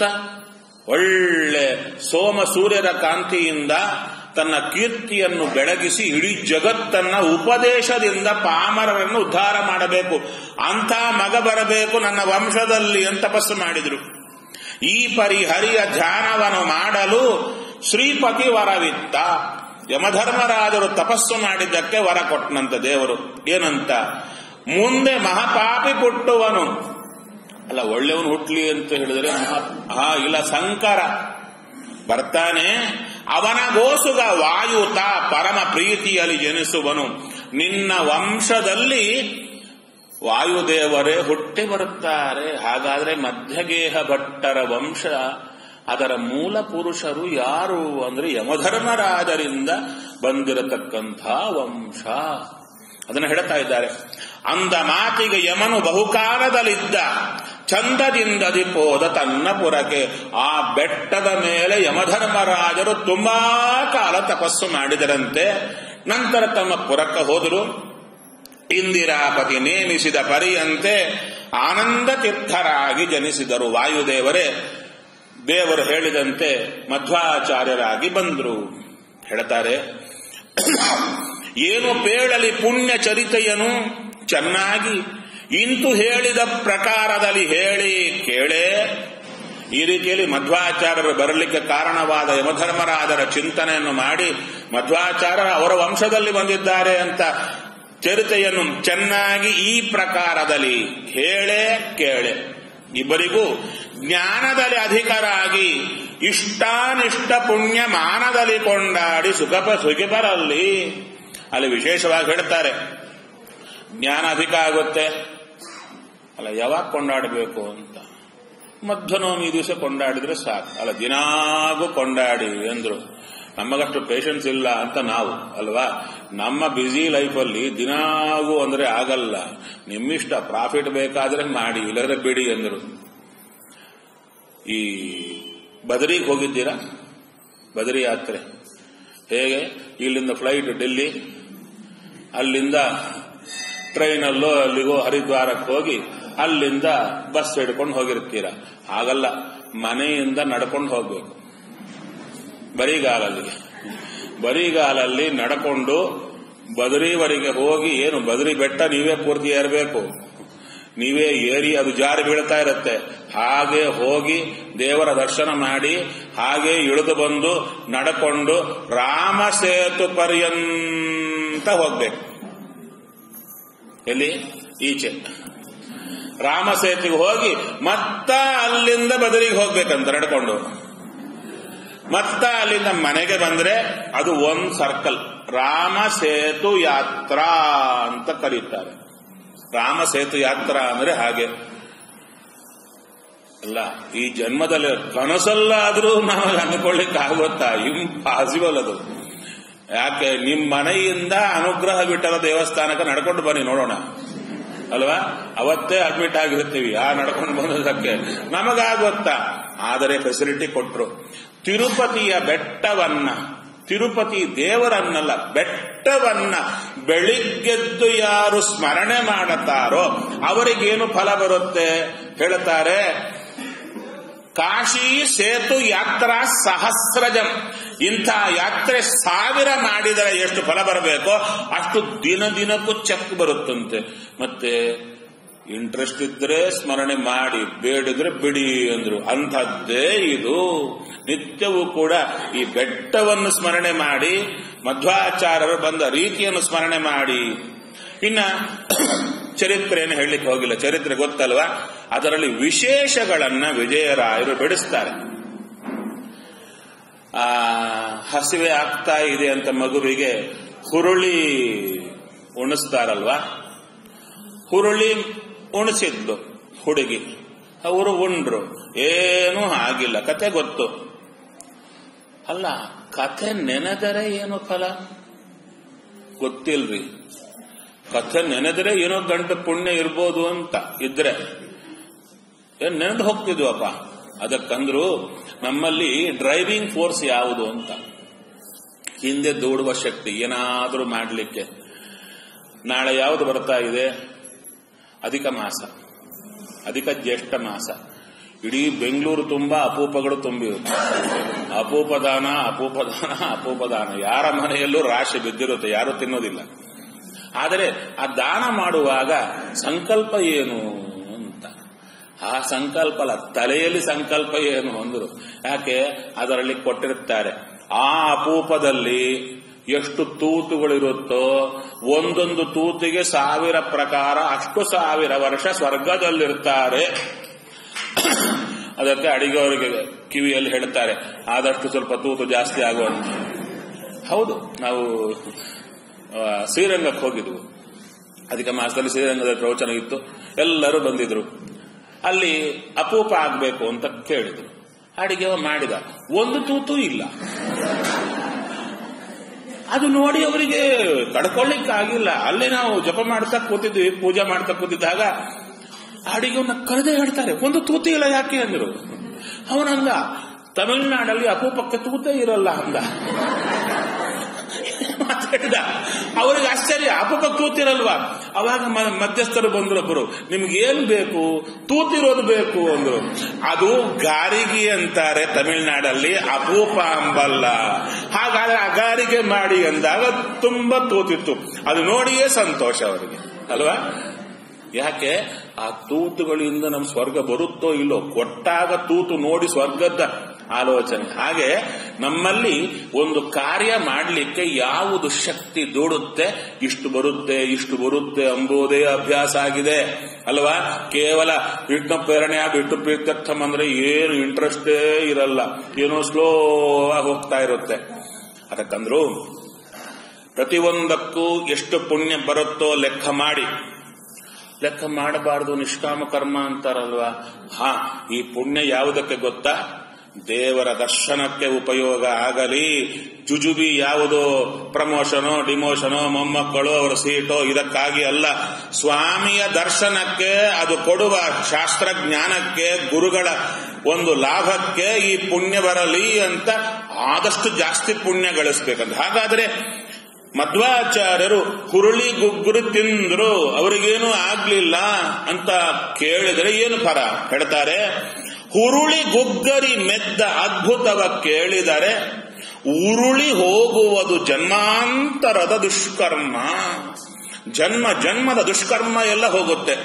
ಒಳ್ಳೆ ಸೋಮ ಸೂರ್ಯರ ಕಾಂತಿಯಿಂದ ತನ್ನ ಕೀರ್ತಿಯನ್ನು ಬೆಳಗಿಸಿ ಇಡೀ ಜಗತ್ತನ್ನ ಉಪದೇಶದಿಂದ ಪಾಮರರನ್ನು ಉದ್ಧಾರ ಮಾಡಬೇಕು, ಅಂಥ ಮಗ ಬರಬೇಕು ನನ್ನ ವಂಶದಲ್ಲಿ ಅಂತ ತಪಸ್ಸು ಮಾಡಿದರು. ಈ ಪರಿಹರಿಯ ಧ್ಯಾನವನ್ನು ಮಾಡಲು ಶ್ರೀಪತಿ ವರವಿತ್ತ. ಯಮಧರ್ಮರಾಜರು ತಪಸ್ಸು ಮಾಡಿದ್ದಕ್ಕೆ ವರ ಕೊಟ್ಟನಂತ ದೇವರು. ಏನಂತ? ಮುಂದೆ ಮಹಾಪಾಪಿ ಹುಟ್ಟುವನು ಅಲ್ಲ, ಒಳ್ಳೆಯವನು ಹುಟ್ಲಿ ಅಂತ ಹೇಳಿದ್ರೆ ಹಾ ಇಲ್ಲ, ಸಂಕರ ಬರ್ತಾನೆ, ಅವನ ಗೋಸುಗ ವಾಯುತ ಪರಮ ಪ್ರೀತಿಯಲ್ಲಿ ಜನಿಸುವನು. ನಿನ್ನ ವಂಶದಲ್ಲಿ ವಾಯುದೇವರೇ ಹುಟ್ಟಿ ಬರುತ್ತಾರೆ. ಹಾಗಾದ್ರೆ ಮಧ್ಯಗೇಹ ಭಟ್ಟರ ವಂಶ, ಅದರ ಮೂಲ ಪುರುಷರು ಯಾರು ಅಂದ್ರೆ ಯಮಧರ್ಮರಾಜರಿಂದ ಬಂದಿರತಕ್ಕಂಥ ವಂಶ. ಅದನ್ನು ಹೇಳ್ತಾ ಇದ್ದಾರೆ. ಅಂದ ಮಾತಿಗೆ ಯಮನು ಬಹುಕಾಲದಲ್ಲಿದ್ದ ಚಂದದಿಂದದಿ ಪೋದ ತನ್ನ ಪುರಕ್ಕೆ. ಆ ಬೆಟ್ಟದ ಮೇಲೆ ಯಮಧರ್ಮರಾಜರು ತುಂಬಾ ಕಾಲ ತಪಸ್ಸು ಮಾಡಿದರಂತೆ. ನಂತರ ತಮ್ಮ ಪುರಕ್ಕೆ ಹೋದರು. ಇಂದಿರಾಪತಿ ನೇಮಿಸಿದ ಪರಿಯಂತೆ ಆನಂದ ತೀರ್ಥರಾಗಿ ಜನಿಸಿದರು. ವಾಯುದೇವರೇ ದೇವರು ಹೇಳಿದಂತೆ ಮಧ್ವಾಚಾರ್ಯರಾಗಿ ಬಂದರು. ಹೇಳ್ತಾರೆ, ಏನು ಪೇಳಲಿ ಪುಣ್ಯ ಚರಿತೆಯನು ಚೆನ್ನಾಗಿ ಇಂತು ಹೇಳಿದ ಪ್ರಕಾರದಲ್ಲಿ ಹೇಳಿ ಕೇಳೇ. ಈ ರೀತಿಯಲ್ಲಿ ಮಧ್ವಾಚಾರ್ಯರು ಬರಲಿಕ್ಕೆ ಕಾರಣವಾದ ಯಮಧರ್ಮರಾಜರ ಚಿಂತನೆಯನ್ನು ಮಾಡಿ ಮಧ್ವಾಚಾರ್ಯರು ಅವರ ವಂಶದಲ್ಲಿ ಬಂದಿದ್ದಾರೆ ಅಂತ ಚರಿತೆಯನ್ನು ಚೆನ್ನಾಗಿ ಈ ಪ್ರಕಾರದಲ್ಲಿ ಹೇಳೇ ಕೇಳೆ. ಇಬ್ಬರಿಗೂ ಜ್ಞಾನದಲ್ಲಿ ಅಧಿಕರಾಗಿ ಇಷ್ಟಾನಿಷ್ಟ ಪುಣ್ಯ ಮಾನದಲ್ಲಿ ಕೊಂಡಾಡಿ ಸುಖಪ ಸುಖಿಪರಲ್ಲಿ. ಅಲ್ಲಿ ವಿಶೇಷವಾಗಿ ಹೇಳ್ತಾರೆ, ಜ್ಞಾನ ಅಧಿಕ ಆಗುತ್ತೆ ಅಲ್ಲ, ಯಾವಾಗ ಕೊಂಡಾಡಬೇಕು ಅಂತ. ಮಧ್ವನವಮಿ ದಿವಸ ಕೊಂಡಾಡಿದ್ರೆ ಸಾಕು ಅಲ್ಲ, ದಿನಾಗೂ ಕೊಂಡಾಡಿ ಅಂದ್ರು. ನಮಗಷ್ಟು ಪೇಷನ್ಸ್ ಇಲ್ಲ ಅಂತ ನಾವು ಅಲ್ವಾ, ನಮ್ಮ ಬ್ಯುಸಿ ಲೈಫಲ್ಲಿ ದಿನಾಗೂ ಅಂದ್ರೆ ಆಗಲ್ಲ. ನಿಮ್ಮಿಷ್ಟ, ಪ್ರಾಫಿಟ್ ಬೇಕಾದ್ರೆ ಮಾಡಿ, ಇಲ್ಲದ್ರೆ ಬಿಡಿ ಅಂದ್ರು. ಈ ಬದರಿಗೆ ಹೋಗಿದ್ದೀರಾ? ಬದರಿ ಯಾತ್ರೆ ಹೇಗೆ? ಇಲ್ಲಿಂದ ಫ್ಲೈಟ್ ಡೆಲ್ಲಿ, ಅಲ್ಲಿಂದ ಟ್ರೈನಲ್ಲೋ ಅಲ್ಲಿಗೋ ಹರಿದ್ವಾರಕ್ಕೆ ಹೋಗಿ ಅಲ್ಲಿಂದ ಬಸ್ ಹಿಡ್ಕೊಂಡು ಹೋಗಿರ್ತೀರ. ಹಾಗಲ್ಲ, ಮನೆಯಿಂದ ನಡ್ಕೊಂಡು ಹೋಗ್ಬೇಕು. ಬರಿಗಾಲಲ್ಲಿ ಬರಿಗಾಲಲ್ಲಿ ನಡ್ಕೊಂಡು ಬದರಿವರೆಗೆ ಹೋಗಿ, ಏನು ಬದರಿ ಬೆಟ್ಟ ನೀವೇ ಪೂರ್ತಿ ಏರಬೇಕು, ನೀವೇ ಏರಿ ಅದು ಜಾರಿ ಬೀಳ್ತಾ ಇರುತ್ತೆ. ಹಾಗೆ ಹೋಗಿ ದೇವರ ದರ್ಶನ ಮಾಡಿ ಹಾಗೆ ಇಳಿದು ಬಂದು ನಡ್ಕೊಂಡು ರಾಮ ಸೇತು ಪರ್ಯಂತ ಹೋಗ್ಬೇಕು. ಎಲ್ಲಿ? ಈಚೆ ರಾಮ ಸೇತುಗೆ ಹೋಗಿ ಮತ್ತ ಅಲ್ಲಿಂದ ಬದರಿಗೆ ಹೋಗ್ಬೇಕಂತ ನಡ್ಕೊಂಡು. ಮತ್ತ ಅಲ್ಲಿಂದ ಮನೆಗೆ ಬಂದ್ರೆ ಅದು ಒಂದ್ ಸರ್ಕಲ್, ರಾಮ ಸೇತು ಯಾತ್ರಾ ಅಂತ ಕರೀತಾರೆ. ರಾಮ ಸೇತು ಯಾತ್ರಾ ಅಂದ್ರೆ ಹಾಗೆ ಅಲ್ಲ. ಈ ಜನ್ಮದಲ್ಲಿ ಕನಸಲ್ಲಾದ್ರೂ ನಾವು ಅಂದ್ಕೊಳ್ಳಿಕ್ಕೆ ಆಗುತ್ತಾ? ಇಂಪಾಸಿಬಲ್ ಅದು. ಯಾಕೆ? ನಿಮ್ಮ ಮನೆಯಿಂದ ಅನುಗ್ರಹ ಬಿಟ್ಟರ ದೇವಸ್ಥಾನಕ್ಕೆ ನಡ್ಕೊಂಡು ಬನ್ನಿ ನೋಡೋಣ ಅಲ್ವಾ? ಅವತ್ತೇ ಅಡ್ಮಿಟ್ ಆಗಿರ್ತೀವಿ ಆ ನಡ್ಕೊಂಡು ಬಂದದಕ್ಕೆ. ನಮಗಾಗುತ್ತಾ? ಆದರೆ ಫೆಸಿಲಿಟಿ ಕೊಟ್ರು. ತಿರುಪತಿಯ ಬೆಟ್ಟವನ್ನ, ತಿರುಪತಿ ದೇವರನ್ನಲ್ಲ, ಬೆಟ್ಟವನ್ನ ಬೆಳಿಗ್ಗೆದ್ದು ಯಾರು ಸ್ಮರಣೆ ಮಾಡುತ್ತಾರೋ ಅವರಿಗೇನು ಫಲ ಬರುತ್ತೆ ಹೇಳ್ತಾರೆ. ಕಾಶಿ ಸೇತು ಯಾತ್ರಾ ಸಹಸ್ರಜಂ. ಇಂಥ ಯಾತ್ರೆ ಸಾವಿರ ಮಾಡಿದರೆ ಎಷ್ಟು ಫಲ ಬರಬೇಕೋ ಅಷ್ಟು ದಿನ ದಿನಕ್ಕೂ ಚೆಕ್ ಬರುತ್ತಂತೆ. ಮತ್ತೆ ಇಂಟ್ರೆಸ್ಟ್ ಇದ್ರೆ ಸ್ಮರಣೆ ಮಾಡಿ, ಬೇಡಿದ್ರೆ ಬಿಡಿ ಅಂದ್ರು. ಅಂಥದ್ದೇ ಇದು. ನಿತ್ಯವೂ ಕೂಡ ಈ ಬೆಟ್ಟವನ್ನು ಸ್ಮರಣೆ ಮಾಡಿ, ಮಧ್ವಾಚಾರ್ಯರು ಬಂದ ರೀತಿಯನ್ನು ಸ್ಮರಣೆ ಮಾಡಿ. ಇನ್ನ ಚರಿತ್ರೆಯನ್ನು ಹೇಳಲಿಕ್ಕೆ ಹೋಗಿಲ್ಲ, ಚರಿತ್ರೆ ಗೊತ್ತಲ್ವಾ. ಅದರಲ್ಲಿ ವಿಶೇಷಗಳನ್ನ ವಿಜಯರಾಯರು ಬಿಡಿಸ್ತಾರೆ. ಆ ಹಸಿವೆ ಆಗ್ತಾ ಇದೆ ಅಂತ ಮಗುವಿಗೆ ಹುರುಳಿ ಉಣಿಸ್ತಾರಲ್ವಾ, ಹುರುಳಿ ಉಣಿಸಿದ್ಲು ಹುಡುಗಿ, ಅವರು ಉಂಡ್ರು, ಏನೂ ಆಗಿಲ್ಲ. ಕತೆ ಗೊತ್ತು ಅಲ್ಲ, ಕಥೆ ನೆನೆದರೆ ಏನು ಫಲ ಗೊತ್ತಿಲ್ರಿ. ಕಥೆ ನೆನೆದರೆ ಏನೋ ಗಂಟೆ ಪುಣ್ಯ ಇರ್ಬೋದು ಅಂತ ಇದ್ರೆ ಏನ್ ನೆನೆದು ಹೋಗ್ತಿದ್ವಪ್ಪ. ಅದಕ್ಕಂದ್ರು ನಮ್ಮಲ್ಲಿ ಡ್ರೈವಿಂಗ್ ಫೋರ್ಸ್ ಯಾವುದು ಅಂತ, ಹಿಂದೆ ದೂಡುವ ಶಕ್ತಿ ಏನಾದರೂ ಮಾಡಲಿಕ್ಕೆ. ನಾಳೆ ಯಾವುದು ಬರ್ತಾ ಇದೆ? ಅಧಿಕ ಮಾಸ, ಅಧಿಕ ಜ್ಯೇಷ್ಠ ಮಾಸ. ಇಡೀ ಬೆಂಗಳೂರು ತುಂಬಾ ಅಪೂಪಗಳು ತುಂಬಿರುತ್ತೆ. ಅಪೂಪದಾನ ಅಪೂಪದಾನ ಅಪೂಪದಾನ. ಯಾರ ಮನೆಯಲ್ಲೂ ರಾಶಿ ಬಿದ್ದಿರುತ್ತೆ, ಯಾರು ತಿನ್ನೋದಿಲ್ಲ. ಆದರೆ ಆ ದಾನ ಮಾಡುವಾಗ ಸಂಕಲ್ಪ ಏನು ಅಂತ, ಆ ಸಂಕಲ್ಪ ಅಲ್ಲ, ತಲೆಯಲ್ಲಿ ಸಂಕಲ್ಪ ಏನು ಅಂದ್ರು. ಯಾಕೆ? ಅದರಲ್ಲಿ ಕೊಟ್ಟಿರ್ತಾರೆ, ಆ ಅಪೂಪದಲ್ಲಿ ಎಷ್ಟು ತೂತುಗಳಿರುತ್ತೋ ಒಂದೊಂದು ತೂತಿಗೆ ಸಾವಿರ ಪ್ರಕಾರ, ಅಷ್ಟು ಸಾವಿರ ವರ್ಷ ಸ್ವರ್ಗದಲ್ಲಿರ್ತಾರೆ. ಅದಕ್ಕೆ ಅಡಿಗೆಯವರಿಗೆ ಕಿವಿಯಲ್ಲಿ ಹೇಳ್ತಾರೆ, ಆದಷ್ಟು ಸ್ವಲ್ಪ ತೂತು ಜಾಸ್ತಿ ಆಗುವಂತ. ಹೌದು, ನಾವು ಶ್ರೀರಂಗಕ್ಕೆ ಹೋಗಿದ್ವು. ಅಧಿಕ ಮಾಸದಲ್ಲಿ ಶ್ರೀರಂಗದ ಪ್ರವಚನ ಇತ್ತು, ಎಲ್ಲರೂ ಬಂದಿದ್ರು. ಅಲ್ಲಿ ಅಪೂಪ ಆಗ್ಬೇಕು ಅಂತ ಕೇಳಿದ್ರು. ಅಡಿಗೆ ಮಾಡಿದ, ಒಂದು ತೂತು ಇಲ್ಲ. ಅದು ನೋಡಿ ಅವರಿಗೆ ತಡ್ಕೊಳ್ಳಿಕ್ಕಾಗಿಲ್ಲ. ಅಲ್ಲೇ ನಾವು ಜಪ ಮಾಡ್ತಾ ಕೂತಿದ್ವಿ, ಪೂಜೆ ಮಾಡ್ತಾ ಕೂತಿದ್ದಾಗ ಅಡಿಗೆವನ್ನ ಕರೆದೇ ಹೇಳ್ತಾರೆ, ಒಂದು ತೂತು ಇಲ್ಲ ಯಾಕೆ ಅಂದ್ರು. ಅವನಂದ, ತಮಿಳುನಾಡಲ್ಲಿ ಅಪೂಪಕ್ಕೆ ತೂತೇ ಇರಲ್ಲ ಅಂದ. ಮಾತಾಡಿದ. ಅವರಿಗೆ ಆಶ್ಚರ್ಯ, ಅಪೂಪ ತೂತಿರಲ್ವಾ? ಅವಾಗ ಮಧ್ಯಸ್ಥರು ಬಂದ್ರು, ಒಬ್ಬರು, ನಿಮ್ಗೇನ್ ಬೇಕು? ತೂತಿರೋದು ಬೇಕು ಅಂದ್ರು. ಅದು ಗಾರಿಗೆ ಅಂತಾರೆ ತಮಿಳುನಾಡಲ್ಲಿ, ಅಪೂಪ ಅಂಬಲ್ಲ. ಹಾಗಾದ್ರೆ ಅಗಾರಿಗೆ ಮಾಡಿ ಅಂದಾಗ ತುಂಬಾ ತೂತಿತ್ತು. ಅದು ನೋಡಿಯೇ ಸಂತೋಷ ಅವರಿಗೆ ಅಲ್ವಾ. ಯಾಕೆ? ಆ ತೂತುಗಳಿಂದ ನಮ್ ಸ್ವರ್ಗ ಬರುತ್ತೋ ಇಲ್ಲೋ, ಕೊಟ್ಟಾಗ ತೂತು ನೋಡಿ ಸ್ವರ್ಗದ ಆಲೋಚನೆ. ಹಾಗೆ ನಮ್ಮಲ್ಲಿ ಒಂದು ಕಾರ್ಯ ಮಾಡಲಿಕ್ಕೆ ಯಾವುದು ಶಕ್ತಿ ದೂಡುತ್ತೆ, ಇಷ್ಟು ಬರುತ್ತೆ ಇಷ್ಟು ಬರುತ್ತೆ ಎಂಬುದೇ ಅಭ್ಯಾಸ ಆಗಿದೆ ಅಲ್ವಾ. ಕೇವಲ ವಿಷ್ಣು ಪ್ರೇರಣೆ ವಿಷ್ಣು ಪ್ರೀತ್ಯರ್ಥಂ ಅಂದ್ರೆ ಏನು ಇಂಟ್ರೆಸ್ಟೇ ಇರಲ್ಲ, ಏನೋ ಸ್ಲೋ ಆಗಿ ಹೋಗ್ತಾ ಇರುತ್ತೆ. ಅದಕ್ಕಂದ್ರು ಪ್ರತಿಯೊಂದಕ್ಕೂ ಎಷ್ಟು ಪುಣ್ಯ ಬರುತ್ತೋ ಲೆಕ್ಕ ಮಾಡಿ, ಲೆಕ್ಕ ಮಾಡಬಾರದು. ನಿಷ್ಕಾಮ ಕರ್ಮ ಅಂತಾರಲ್ವಾ. ಹಾ, ಈ ಪುಣ್ಯ ಯಾವುದಕ್ಕೆ ಗೊತ್ತಾ? ದೇವರ ದರ್ಶನಕ್ಕೆ ಉಪಯೋಗ ಆಗಲಿ. ಜುಜುಬಿ ಯಾವುದೋ ಪ್ರಮೋಷನೋ ಡಿಮೋಷನೋ ಮೊಮ್ಮಕ್ಕಳು ಅವರ ಸೀಟೋ ಇದಕ್ಕಾಗಿ ಅಲ್ಲ. ಸ್ವಾಮಿಯ ದರ್ಶನಕ್ಕೆ, ಅದು ಕೊಡುವ ಶಾಸ್ತ್ರಜ್ಞಾನಕ್ಕೆ, ಗುರುಗಳ ಒಂದು ಲಾಭಕ್ಕೆ ಈ ಪುಣ್ಯ ಬರಲಿ ಅಂತ ಆದಷ್ಟು ಜಾಸ್ತಿ ಪುಣ್ಯ ಗಳಿಸ್ಬೇಕಂತ. ಹಾಗಾದ್ರೆ ಮಧ್ವಾಚಾರ್ಯರು ಹುರುಳಿ ಗುಗ್ಗುರು ತಿಂದ್ರು, ಅವರಿಗೇನು ಆಗ್ಲಿಲ್ಲ ಅಂತ ಕೇಳಿದರೆ ಏನು ಫಲ ಹೇಳ್ತಾರೆ? ಹುರುಳಿ ಗುಗ್ಗರಿ ಮೆದ್ದ ಅದ್ಭುತವ ಕೇಳಿದರೆ ಉರುಳಿ ಹೋಗುವುದು ಜನ್ಮಾಂತರದ ದುಷ್ಕರ್ಮ. ಜನ್ಮ ಜನ್ಮದ ದುಷ್ಕರ್ಮ ಎಲ್ಲ ಹೋಗುತ್ತೆ.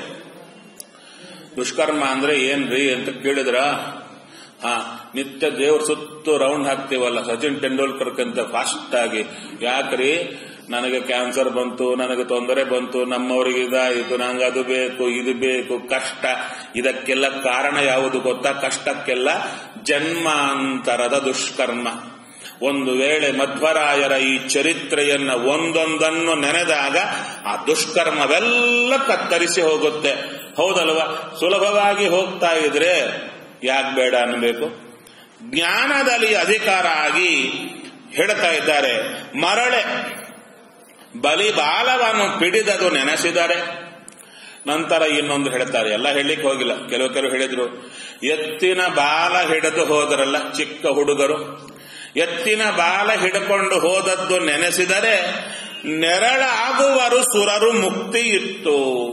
ದುಷ್ಕರ್ಮ ಅಂದ್ರೆ ಏನ್ರಿ ಅಂತ ಕೇಳಿದ್ರ, ಹಾ, ನಿತ್ಯ ದೇವ್ರ ಸುತ್ತು ರೌಂಡ್ ಹಾಕ್ತೀವಲ್ಲ ಸಚಿನ್ ತೆಂಡೂಲ್ಕರ್ಕಂತ ಫಾಸ್ಟ್ ಆಗಿ. ಯಾಕ್ರಿ? ನನಗೆ ಕ್ಯಾನ್ಸರ್ ಬಂತು, ನನಗೆ ತೊಂದರೆ ಬಂತು, ನಮ್ಮವರಿಗೆ ಇದಾಯಿತು, ನಂಗೆ ಅದು ಬೇಕು ಇದು ಬೇಕು, ಕಷ್ಟ. ಇದಕ್ಕೆಲ್ಲ ಕಾರಣ ಯಾವುದು ಗೊತ್ತಾ? ಕಷ್ಟಕ್ಕೆಲ್ಲ ಜನ್ಮಾಂತರದ ದುಷ್ಕರ್ಮ. ಒಂದು ವೇಳೆ ಮಧ್ವರಾಯರ ಈ ಚರಿತ್ರೆಯನ್ನ ಒಂದೊಂದನ್ನು ನೆನೆದಾಗ ಆ ದುಷ್ಕರ್ಮವೆಲ್ಲ ಕತ್ತರಿಸಿ ಹೋಗುತ್ತೆ. ಹೌದಲ್ವಾ? ಸುಲಭವಾಗಿ ಹೋಗ್ತಾ ಇದ್ರೆ ಯಾಕೆ ಬೇಡ ಅನ್ನಬೇಕು? ಜ್ಞಾನದಲ್ಲಿ ಅಧಿಕಾರ ಆಗಿ ಹೇಳ್ತಾ ಇದ್ದಾರೆ, ಮರಳೆ ಬಲಿ ಬಾಲವನ್ನು ಪಿಡಿದದು ನೆನೆಸಿದರೆ. ನಂತರ ಇನ್ನೊಂದು ಹೇಳ್ತಾರೆ, ಎಲ್ಲ ಹೇಳಲಿಕ್ಕೆ ಹೋಗಿಲ್ಲ, ಕೆಲವು ಕೆಲವು ಹೇಳಿದ್ರು. ಎತ್ತಿನ ಬಾಲ ಹಿಡಿದು ಹೋದರಲ್ಲ ಚಿಕ್ಕ ಹುಡುಗರು, ಎತ್ತಿನ ಬಾಲ ಹಿಡ್ಕೊಂಡು ಹೋದದ್ದು ನೆನೆಸಿದರೆ ನೆರಳಾಗುವರು ಸುರರು ಮುಕ್ತಿ ಇತ್ತು.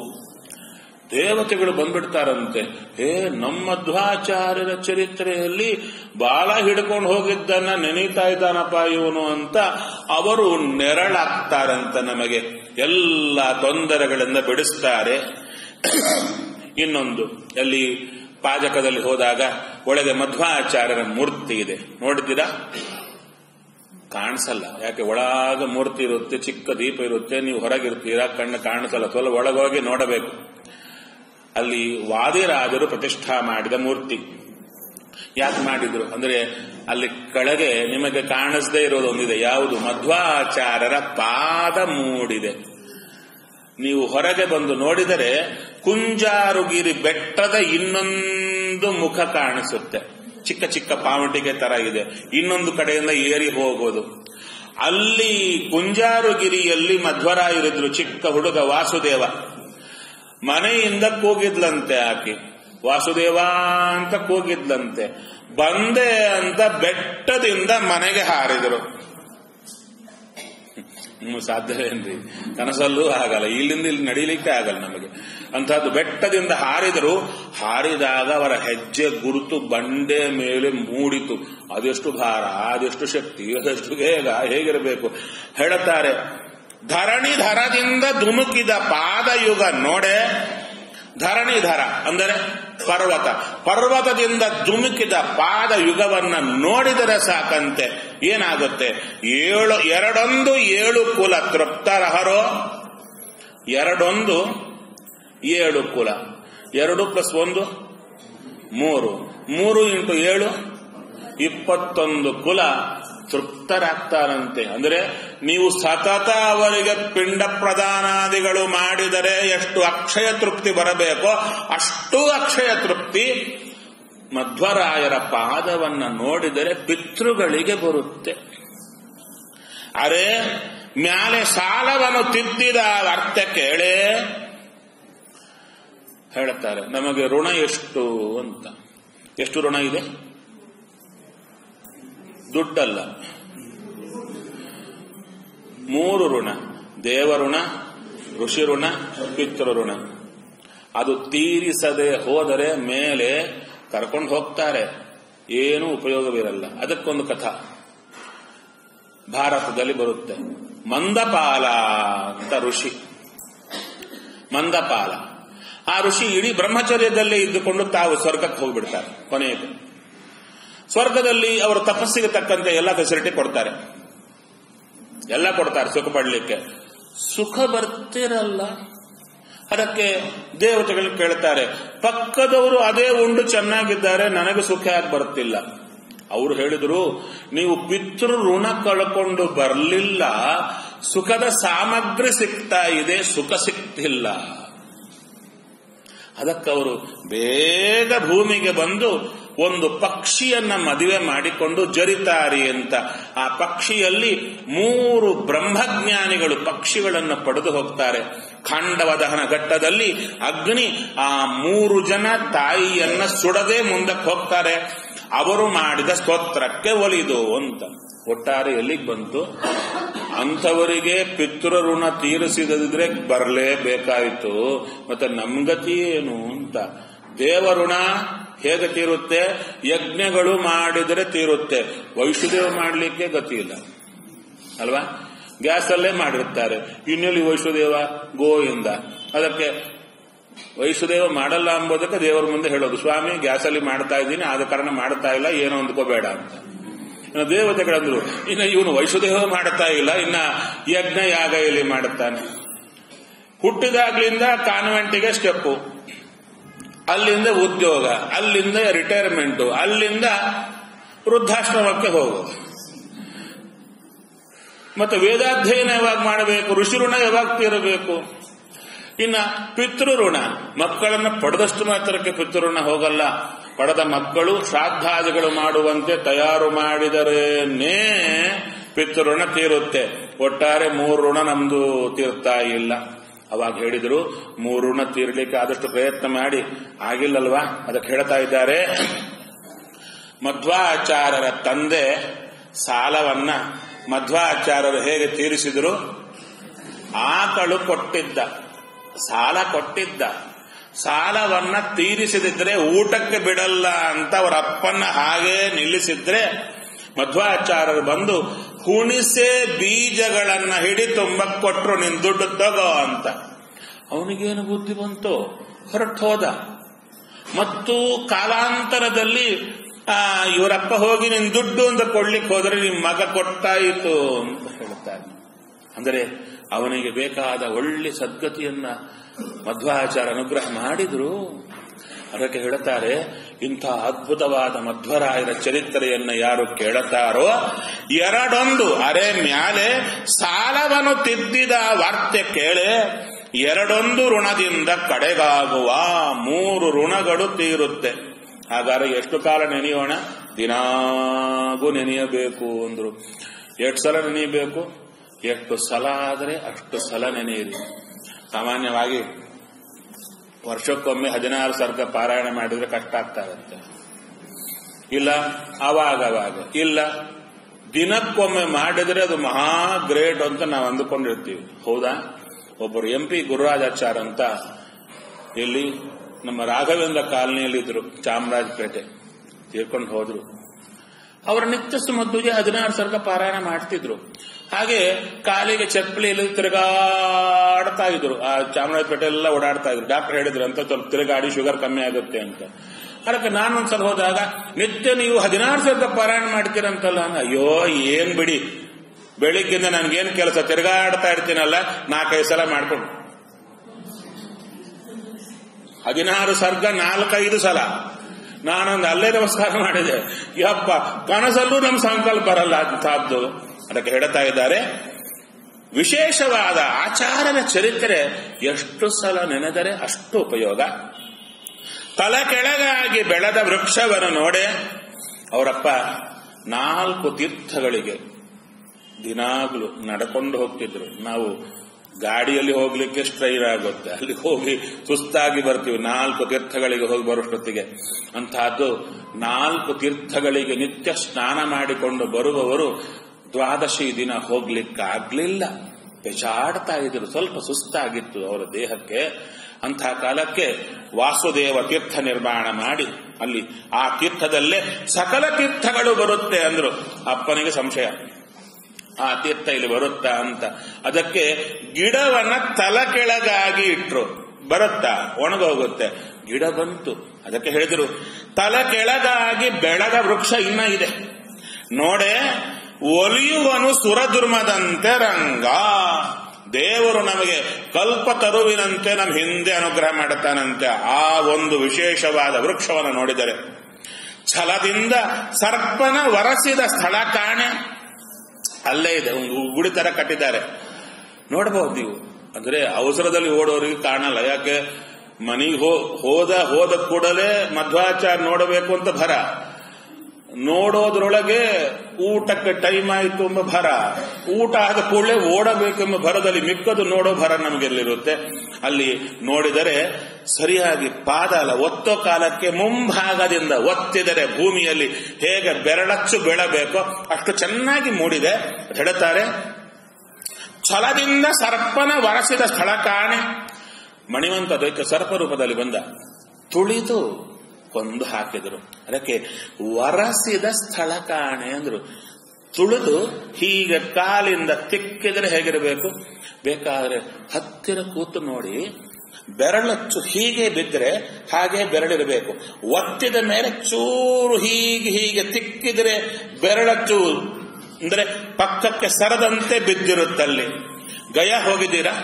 ದೇವತೆಗಳು ಬಂದ್ಬಿಡ್ತಾರಂತೆ. ಹೇ, ನಮ್ಮ ಮಧ್ವಾಚಾರ್ಯರ ಚರಿತ್ರೆಯಲ್ಲಿ ಬಾಲ ಹಿಡ್ಕೊಂಡು ಹೋಗಿದ್ದನ್ನ ನೆನೀತಾ ಇದ್ದಾನಪ್ಪ ಇವನು ಅಂತ ಅವರು ನೆರಳಾಗ್ತಾರಂತ, ನಮಗೆ ಎಲ್ಲ ತೊಂದರೆಗಳಿಂದ ಬಿಡಿಸ್ತಾರೆ. ಇನ್ನೊಂದು ಅಲ್ಲಿ ಪಾಜಕದಲ್ಲಿ ಹೋದಾಗ ಒಳಗೆ ಮಧ್ವಾಚಾರ್ಯರ ಮೂರ್ತಿ ಇದೆ, ನೋಡಿದ್ದೀರಾ? ಕಾಣಿಸಲ್ಲ. ಯಾಕೆ? ಒಳಗ ಮೂರ್ತಿ ಇರುತ್ತೆ, ಚಿಕ್ಕ ದೀಪ ಇರುತ್ತೆ, ನೀವು ಹೊರಗಿರ್ತೀರಾ, ಕಣ್ಣು ಕಾಣಿಸಲ್ಲ, ಸ್ವಲ್ಪ ಒಳಗೋಗಿ ನೋಡಬೇಕು. ಅಲ್ಲಿ ವಾದಿರಾಜರು ಪ್ರತಿಷ್ಠಾ ಮಾಡಿದ ಮೂರ್ತಿ. ಯಾಕೆ ಮಾಡಿದ್ರು ಅಂದ್ರೆ ಅಲ್ಲಿ ಕೆಳಗೆ ನಿಮಗೆ ಕಾಣಿಸದೇ ಇರೋದು ಒಂದಿದೆ. ಯಾವುದು? ಮಧ್ವಾಚಾರ್ಯರ ಪಾದ ಮೂಡಿದೆ. ನೀವು ಹೊರಗೆ ಬಂದು ನೋಡಿದರೆ ಕುಂಜಾರುಗಿರಿ ಬೆಟ್ಟದ ಇನ್ನೊಂದು ಮುಖ ಕಾಣಿಸುತ್ತೆ, ಚಿಕ್ಕ ಚಿಕ್ಕ ಪಾವಟಿಗೆ ತರ ಇದೆ, ಇನ್ನೊಂದು ಕಡೆಯಿಂದ ಏರಿ ಹೋಗೋದು. ಅಲ್ಲಿ ಕುಂಜಾರುಗಿರಿಯಲ್ಲಿ ಮಧ್ವರಾಯರಿದ್ರು, ಚಿಕ್ಕ ಹುಡುಗ ವಾಸುದೇವ. ಮನೆಯಿಂದ ಕೂಗಿದ್ಲಂತೆ ಆಕೆ, ವಾಸುದೇವ ಅಂತ ಕೂಗಿದ್ಲಂತೆ. ಬಂದೆ ಅಂತ ಬೆಟ್ಟದಿಂದ ಮನೆಗೆ ಹಾರಿದರು. ಹ್ಮ್ ಸಾಧ್ಯವೇನ್ರಿ? ಕನಸಲ್ಲೂ ಆಗಲ್ಲ, ಇಲ್ಲಿಂದ ಇಲ್ಲಿ ನಡೀಲಿಕ್ಕೆ ಆಗಲ್ಲ ನಮಗೆ. ಅಂತಹದ್ದು ಬೆಟ್ಟದಿಂದ ಹಾರಿದರು. ಹಾರಿದಾಗ ಅವರ ಹೆಜ್ಜೆ ಗುರುತು ಬಂಡೆ ಮೇಲೆ ಮೂಡಿತು. ಅದೆಷ್ಟು ಭಾರ, ಅದೆಷ್ಟು ಶಕ್ತಿ, ಅದೆಷ್ಟು ವೇಗ, ಹೇಗಿರಬೇಕು ಹೇಳುತ್ತಾರೆ. ಧರಣಿಧರದಿಂದ ಧುಮುಕಿದ ಪಾದಯುಗ ನೋಡೆ. ಧರಣಿಧರ ಅಂದರೆ ಪರ್ವತ, ಪರ್ವತದಿಂದ ಧುಮುಕಿದ ಪಾದ ಯುಗವನ್ನ ನೋಡಿದರೆ ಸಾಕಂತೆ ಏನಾಗುತ್ತೆ? ಏಳು ಎರಡೊಂದು ಏಳು ಕುಲ ತೃಪ್ತರಹರೋ. ಎರಡೊಂದು ಏಳು ಕುಲ, ಎರಡು ಪ್ಲಸ್ ಒಂದು ಮೂರು, ಮೂರು ಇಂಟು ಏಳು ಇಪ್ಪತ್ತೊಂದು ಕುಲ ತೃಪ್ತರಾಗ್ತಾರಂತೆ. ಅಂದರೆ ನೀವು ಸತತ ಅವರಿಗೆ ಪಿಂಡ ಪ್ರದಾನಾದಿಗಳು ಮಾಡಿದರೆ ಎಷ್ಟು ಅಕ್ಷಯ ತೃಪ್ತಿ ಬರಬೇಕೋ ಅಷ್ಟು ಅಕ್ಷಯ ತೃಪ್ತಿ ಮಧ್ವರಾಯರ ಪಾದವನ್ನ ನೋಡಿದರೆ ಪಿತೃಗಳಿಗೆ ಬರುತ್ತೆ. ಅರೆ ಮ್ಯಾಲೆ ಸಾಲವನ್ನು ತಿದ್ದಿದ ಅರ್ಥ ಕೇಳೇ ಹೇಳುತ್ತಾರೆ. ನಮಗೆ ಋಣ ಎಷ್ಟು ಅಂತ. ಎಷ್ಟು ಋಣ ಇದೆ? ದುಡ್ಡಲ್ಲ, ಮೂರು ಋಣ: ದೇವಋಣ, ಋಷಿ ಋಣ, ಪಿತೃ ಋಣ. ಅದು ತೀರಿಸದೆ ಹೋದರೆ ಮೇಲೆ ಕರ್ಕೊಂಡು ಹೋಗ್ತಾರೆ, ಏನೂ ಉಪಯೋಗವಿರಲ್ಲ. ಅದಕ್ಕೊಂದು ಕಥಾ ಭಾರತದಲ್ಲಿ ಬರುತ್ತೆ. ಮಂದಪಾಲ ಅಂತ ಋಷಿ. ಮಂದಪಾಲ ಆ ಋಷಿ ಇಡೀ ಬ್ರಹ್ಮಚರ್ಯದಲ್ಲೇ ಇದ್ದುಕೊಂಡು ತಾವು ಸ್ವರ್ಗಕ್ಕೆ ಹೋಗ್ಬಿಡ್ತಾರೆ. ಕೊನೆಗೆ ಸ್ವರ್ಗದಲ್ಲಿ ಅವರು ತಪಸ್ಸಿಗೆ ತಕ್ಕಂತೆ ಎಲ್ಲ ಫೆಸಿಲಿಟಿ ಕೊಡ್ತಾರೆ, ಎಲ್ಲ ಕೊಡ್ತಾರೆ ಸುಖ ಪಡಲಿಕ್ಕೆ. ಸುಖ ಬರ್ತಿರಲ್ಲ. ಅದಕ್ಕೆ ದೇವತೆಗಳು ಕೇಳ್ತಾರೆ, ಪಕ್ಕದವರು ಅದೇ ಉಂಡು ಚೆನ್ನಾಗಿದ್ದಾರೆ, ನನಗೆ ಸುಖ ಯಾಕೆ ಬರ್ತಿಲ್ಲ? ಅವರು ಹೇಳಿದ್ರು, ನೀವು ಪಿತೃ ಋಣ ಕಳ್ಕೊಂಡು ಬರಲಿಲ್ಲ, ಸುಖದ ಸಾಮಗ್ರಿ ಸಿಗ್ತಾ ಇದೆ, ಸುಖ ಸಿಗ್ತಿಲ್ಲ. ಅದಕ್ಕವರು ಬೇಗ ಭೂಮಿಗೆ ಬಂದು ಒಂದು ಪಕ್ಷಿಯನ್ನ ಮದುವೆ ಮಾಡಿಕೊಂಡು ಜರಿತಾರಿ ಅಂತ ಆ ಪಕ್ಷಿಯಲ್ಲಿ ಮೂರು ಬ್ರಹ್ಮಜ್ಞಾನಿಗಳು ಪಕ್ಷಿಗಳನ್ನು ಪಡೆದು ಹೋಗ್ತಾರೆ. ಖಾಂಡವ ದಹನ ಘಟ್ಟದಲ್ಲಿ ಅಗ್ನಿ ಆ ಮೂರು ಜನ ತಾಯಿಯನ್ನ ಸುಡದೆ ಮುಂದಕ್ಕೆ ಹೋಗ್ತಾರೆ. ಅವರು ಮಾಡಿದ ಸ್ತೋತ್ರಕ್ಕೆ ಒಲಿದು ಅಂತ. ಒಟ್ಟಾರೆ ಎಲ್ಲಿಗೆ ಬಂತು? ಅಂಥವರಿಗೆ ಪಿತೃ ಋಣ ತೀರಿಸಿದ್ರೆ ಬರಲೇಬೇಕಾಯಿತು. ಮತ್ತೆ ನಮ್ಗತಿ ಏನು ಅಂತ. ದೇವಋಣ ಹೇಗೆ ತೀರುತ್ತೆ? ಯಜ್ಞಗಳು ಮಾಡಿದರೆ ತೀರುತ್ತೆ. ವೈಷ್ಣುದೇವ ಮಾಡಲಿಕ್ಕೆ ಗತಿ ಇಲ್ಲ ಅಲ್ವಾ? ಗ್ಯಾಸಲ್ಲೇ ಮಾಡಿರ್ತಾರೆ. ಇನ್ನೆಲ್ಲಿ ವೈಷ್ಣುದೇವ? ಗೋಯಿಂದ. ಅದಕ್ಕೆ ವೈಷ್ಣುದೇವ ಮಾಡಲ್ಲ ಎಂಬುದಕ್ಕೆ ದೇವರ ಮುಂದೆ ಹೇಳೋದು, ಸ್ವಾಮಿ ಗ್ಯಾಸಲ್ಲಿ ಮಾಡ್ತಾ ಇದ್ದೀನಿ, ಆದ ಕಾರಣ ಮಾಡ್ತಾ ಇಲ್ಲ, ಏನೋ ಅಂದ್ಕೋಬೇಡ ಅಂತ. ಇನ್ನು ದೇವತೆಗಳಂದ್ರು, ಇನ್ನು ಇವನು ವೈಷ್ಣುದೇವ ಮಾಡ್ತಾ ಇಲ್ಲ, ಇನ್ನ ಯಜ್ಞ ಯಾಗ ಇಲ್ಲಿ ಮಾಡುತ್ತಾನೆ. ಹುಟ್ಟಿದಾಗ್ಲಿಂದ ಕಾನ್ವೆಂಟಿಗೆ ಸ್ಟೆಪ್ಪು, ಅಲ್ಲಿಂದ ಉದ್ಯೋಗ, ಅಲ್ಲಿಂದ ರಿಟೈರ್ಮೆಂಟು, ಅಲ್ಲಿಂದ ವೃದ್ಧಾಶ್ರಮಕ್ಕೆ ಹೋಗೋದು. ಮತ್ತೆ ವೇದಾಧ್ಯಯನ ಯಾವಾಗ ಮಾಡಬೇಕು? ಋಷಿ ಋಣ ಯಾವಾಗ ತೀರಬೇಕು? ಇನ್ನ ಪಿತೃ ಋಣ, ಮಕ್ಕಳನ್ನ ಪಡೆದಷ್ಟು ಮಾತ್ರಕ್ಕೆ ಪಿತೃ ಋಣ ಹೋಗಲ್ಲ. ಪಡೆದ ಮಕ್ಕಳು ಶ್ರಾದ್ದಾದಿಗಳು ಮಾಡುವಂತೆ ತಯಾರು ಮಾಡಿದರೇನೇ ಪಿತೃ ಋಣ ತೀರುತ್ತೆ. ಒಟ್ಟಾರೆ ಮೂರು ಋಣ ನಮ್ದು ತೀರ್ತಾ ಇಲ್ಲ. ಅವಾಗ ಹೇಳಿದ್ರು, ಮೂರು ಋಣ ತೀರ್ಲಿಕ್ಕೆ ಆದಷ್ಟು ಪ್ರಯತ್ನ ಮಾಡಿ, ಆಗಿಲ್ಲಲ್ವಾ? ಅದಕ್ಕೆ ಹೇಳ್ತಾ ಇದ್ದಾರೆ, ಮಧ್ವಾಚಾರ್ಯರ ತಂದೆ ಸಾಲವನ್ನ ಮಧ್ವಾಚಾರ್ಯರು ಹೇಗೆ ತೀರಿಸಿದ್ರು? ಆಕಳು ಕೊಟ್ಟಿದ್ದ, ಸಾಲ ಕೊಟ್ಟಿದ್ದ, ಸಾಲವನ್ನ ತೀರಿಸಿದ್ರೆ ಊಟಕ್ಕೆ ಬಿಡಲ್ಲ ಅಂತ ಅವರ ಅಪ್ಪನ್ನ ಹಾಗೇ ನಿಲ್ಲಿಸಿದ್ರೆ ಮಧ್ವಾಚಾರ್ಯರು ಬಂದು ಹುಣಿಸೆ ಬೀಜಗಳನ್ನ ಹಿಡಿ ತುಂಬ ಕೊಟ್ರು, ನಿನ್ ದುಡ್ಡು ತಗೋ ಅಂತ. ಅವನಿಗೇನು ಬುದ್ಧಿ ಬಂತು? ಹೊರಟು ಹೋದ. ಮತ್ತು ಕಾಲಾಂತರದಲ್ಲಿ ಆ ಇವರಪ್ಪ ಹೋಗಿ ನಿನ್ ದುಡ್ಡು ಅಂತ ಕೊಡ್ಲಿಕ್ಕೆ ಹೋದರೆ ನಿಮ್ ಮಗ ಕೊಟ್ಟಾಯಿತು ಅಂತ ಹೇಳ್ತಾನೆ. ಅಂದರೆ ಅವನಿಗೆ ಬೇಕಾದ ಒಳ್ಳೆ ಸದ್ಗತಿಯನ್ನ ಮಧ್ವಾಚಾರ್ಯ ಅನುಗ್ರಹ ಮಾಡಿದ್ರು. ಅದಕ್ಕೆ ಹೇಳುತ್ತಾರೆ, ಇಂಥ ಅದ್ಭುತವಾದ ಮಧ್ವರಾಯರ ಚರಿತ್ರೆಯನ್ನ ಯಾರು ಕೇಳುತ್ತಾರೋ, ಎರಡೊಂದು ಅರೆ ಮ್ಯಾಲೆ ಸಾಲವನ್ನು ತಿದ್ದಿದ ವಾರ್ತೆ ಕೇಳೆ, ಎರಡೊಂದು ಋಣದಿಂದ ಕಡೆಗಾಗುವ ಮೂರು ಋಣಗಳು ತೀರುತ್ತೆ. ಹಾಗಾದ್ರೆ ಎಷ್ಟು ಕಾಲ ನೆನೆಯೋಣ? ದಿನಾಗೂ ನೆನೆಯಬೇಕು ಅಂದ್ರು. ಎಷ್ಟು ಸಲ ನೆನೆಯಬೇಕು? ಎಷ್ಟು ಸಲ ಆದರೆ ಅಷ್ಟು ಸಲ ನೆನೆಯಿರಿ. ಸಾಮಾನ್ಯವಾಗಿ ವರ್ಷಕ್ಕೊಮ್ಮೆ ಹದಿನಾರು ಸರ್ಗ ಪಾರಾಯಣ ಮಾಡಿದ್ರೆ ಕಷ್ಟ ಆಗ್ತಾ ಇರುತ್ತೆ. ಇಲ್ಲ ಅವಾಗವಾಗ, ಇಲ್ಲ ದಿನಕ್ಕೊಮ್ಮೆ ಮಾಡಿದ್ರೆ ಅದು ಮಹಾ ಗ್ರೇಟ್ ಅಂತ ನಾವು ಅಂದುಕೊಂಡಿರ್ತೀವಿ. ಹೌದಾ? ಒಬ್ಬರು ಎಂ ಪಿ ಗುರುರಾಜಾಚಾರ್ ಅಂತ ಇಲ್ಲಿ ನಮ್ಮ ರಾಘವೇಂದ್ರ ಕಾಲನಿಯಲ್ಲಿದ್ರು, ಚಾಮರಾಜಪೇಟೆ, ತೀರ್ಕೊಂಡು ಹೋದ್ರು. ಅವರ ನಿತ್ಯ ಸುಮದ್ದುಗೆ ಹದಿನಾರು ಸರ್ಗ ಪಾರಾಯಣ ಮಾಡ್ತಿದ್ರು. ಹಾಗೆ ಕಾಲಿಗೆ ಚಪ್ಪಲಿಯಲ್ಲಿ ತಿರುಗಾಡ್ತಾ ಇದ್ರು. ಆ ಚಾಮರಾಜಪೇಟೆ ಎಲ್ಲ ಓಡಾಡ್ತಾ ಇದ್ರು. ಡಾಕ್ಟರ್ ಹೇಳಿದ್ರು ಅಂತ ಸ್ವಲ್ಪ ತಿರುಗಾಡಿ ಶುಗರ್ ಕಮ್ಮಿ ಆಗುತ್ತೆ ಅಂತ. ಅದಕ್ಕೆ ನಾನೊಂದ್ಸಲ ಹೋದಾಗ, ನಿತ್ಯ ನೀವು ಹದಿನಾರು ಸರ್ಗ ಪಾರಾಯಣ ಮಾಡ್ತೀರಂತಲ್ಲ. ಅಯ್ಯೋ ಏನ್ ಬಿಡಿ, ಬೆಳಿಗ್ಗೆಯಿಂದ ನನ್ಗೇನ್ ಕೆಲಸ, ತಿರುಗಾಡ್ತಾ ಇರ್ತೀನಲ್ಲ, ನಾಲ್ಕೈದು ಸಲ ಮಾಡ್ಕೊಂಡು ಹದಿನಾರು ಸರ್ಗ ನಾಲ್ಕೈದು ಸಲ ನಾನೊಂದು ಅಲ್ಲೇ ನಮಸ್ಕಾರ ಮಾಡಿದೆ. ಯಪ್ಪ, ಕನಸಲ್ಲೂ ನಮ್ ಸಂಕಲ್ಪ ಬರಲ್ಲ ಅಂತಹದ್ದು. ಅದಕ್ಕೆ ಹೇಳ್ತಾ ಇದ್ದಾರೆ, ವಿಶೇಷವಾದ ಆಚಾರ್ಯನ ಚರಿತ್ರೆ ಎಷ್ಟು ಸಲ ನೆನೆದರೆ ಅಷ್ಟು ಉಪಯೋಗ. ತಲೆ ಕೆಳಗಾಗಿ ಬೆಳೆದ ವೃಕ್ಷವನ್ನು ನೋಡೆ, ಅವರಪ್ಪ ನಾಲ್ಕು ತೀರ್ಥಗಳಿಗೆ ದಿನಾಗ್ಲೂ ನಡ್ಕೊಂಡು ಹೋಗ್ತಿದ್ರು. ನಾವು ಗಾಡಿಯಲ್ಲಿ ಹೋಗ್ಲಿಕ್ಕೆ ಸ್ಟ್ರೈನ್ ಆಗುತ್ತೆ, ಅಲ್ಲಿ ಹೋಗಿ ಸುಸ್ತಾಗಿ ಬರ್ತೀವಿ. ನಾಲ್ಕು ತೀರ್ಥಗಳಿಗೆ ಹೋಗಿ ಬರೋಷ್ಟೊತ್ತಿಗೆ ಅಂತಹದ್ದು ನಾಲ್ಕು ತೀರ್ಥಗಳಿಗೆ ನಿತ್ಯ ಸ್ನಾನ ಮಾಡಿಕೊಂಡು ಬರುವವರು ದ್ವಾದಶಿ ದಿನ ಹೋಗ್ಲಿಕ್ಕಾಗ್ಲಿಲ್ಲ, ಬೆಚಾಡ್ತಾ ಇದ್ರು. ಸ್ವಲ್ಪ ಸುಸ್ತಾಗಿತ್ತು ಅವರ ದೇಹಕ್ಕೆ. ಅಂತಹ ಕಾಲಕ್ಕೆ ವಾಸುದೇವ ತೀರ್ಥ ನಿರ್ಮಾಣ ಮಾಡಿ ಅಲ್ಲಿ ಆ ತೀರ್ಥದಲ್ಲೇ ಸಕಲ ತೀರ್ಥಗಳು ಬರುತ್ತೆ ಅಂದ್ರು. ಅಪ್ಪನಿಗೆ ಸಂಶಯ, ಆ ತೀರ್ಥ ಇಲ್ಲಿ ಬರುತ್ತಾ ಅಂತ. ಅದಕ್ಕೆ ಗಿಡವನ್ನ ತಲ ಕೆಳಗಾಗಿ ಇಟ್ರು. ಬರುತ್ತಾ? ಒಣಗೋಗುತ್ತೆ. ಗಿಡ ಬಂತು. ಅದಕ್ಕೆ ಹೇಳಿದ್ರು, ತಲ ಕೆಳಗಾಗಿ ಬೆಳೆದ ವೃಕ್ಷ ಇನ್ನ ಇದೆ ನೋಡೆ, ಒಲಿಯುವನು ಸುರದುರ್ಮದಂತೆ ರಂಗ. ದೇವರು ನಮಗೆ ಕಲ್ಪ ತರುವಿನಂತೆ ನಮ್ಮ ಹಿಂದೆ ಅನುಗ್ರಹ ಮಾಡುತ್ತಾನಂತೆ. ಆ ಒಂದು ವಿಶೇಷವಾದ ವೃಕ್ಷವನ್ನು ನೋಡಿದರೆ, ಛಲದಿಂದ ಸರ್ಪನ ವರಸಿದ ಸ್ಥಳ ಕಾಣೆ. ಅಲ್ಲೇ ಇದೆ, ಒಂದು ಗುಡಿ ತರ ಕಟ್ಟಿದ್ದಾರೆ, ನೋಡಬಹುದು ನೀವು. ಅಂದ್ರೆ ಅವಸರದಲ್ಲಿ ಓಡೋರಿಗೆ ಕಾಣಲ್ಲ. ಯಾಕೆ? ಮನೆಗೆ ಹೋದ ಹೋದ ಕೂಡಲೇ ಮಧ್ವಾಚಾರ್ಯ ನೋಡಬೇಕು ಅಂತ ಭರ, ನೋಡೋದ್ರೊಳಗೆ ಊಟಕ್ಕೆ ಟೈಮ್ ಆಯಿತು ಎಂಬ ಭರ, ಊಟ ಆದ ಕೂಡಲೇ ಓಡಬೇಕೆಂಬ ಭರದಲ್ಲಿ ಮಿಕ್ಕದು ನೋಡೋ ಭರ ನಮಗೆಲ್ಲಿರುತ್ತೆ. ಅಲ್ಲಿ ನೋಡಿದರೆ ಸರಿಯಾಗಿ ಪಾದ ಅಲ್ಲ, ಒತ್ತೋ ಕಾಲಕ್ಕೆ ಮುಂಭಾಗದಿಂದ ಒತ್ತಿದರೆ ಭೂಮಿಯಲ್ಲಿ ಹೇಗೆ ಬೆರಳಚ್ಚು ಬೆಳಬೇಕೋ ಅಷ್ಟು ಚೆನ್ನಾಗಿ ಮೂಡಿದೆ. ಹೇಳ್ತಾರೆ, ಛಲದಿಂದ ಸರ್ಪನ ವರಸಿದ ಸ್ಥಳ ಕಾಣೆ. ಮಣಿವಂತ ದೈತ್ಯ ಸರ್ಪ ರೂಪದಲ್ಲಿ ಬಂದ, ತುಳಿದು ಕೊಂದು ಹಾಕಿದರು. ಅದಕ್ಕೆ ವರಸಿದ ಸ್ಥಳ ಕಾಣೆ ಅಂದ್ರು. ತುಳಿದು ಹೀಗೆ ಕಾಲಿಂದ ತಿಕ್ಕಿದ್ರೆ ಹೇಗಿರಬೇಕು? ಬೇಕಾದ್ರೆ ಹತ್ತಿರ ಕೂತು ನೋಡಿ, ಬೆರಳಚ್ಚು ಹೀಗೆ ಬಿದ್ದರೆ ಹಾಗೆ ಬೆರಳಿರಬೇಕು. ಒತ್ತಿದ ಮೇಲೆ ಚೂರು ಹೀಗೆ ಹೀಗೆ ತಿಕ್ಕಿದ್ರೆ ಬೆರಳಚ್ಚು ಅಂದ್ರೆ ಪಕ್ಕಕ್ಕೆ ಸರದಂತೆ ಬಿದ್ದಿರುತ್ತಲ್ಲಿ. ಗಯಾ ಹೋಗಿದ್ದೀರಾ?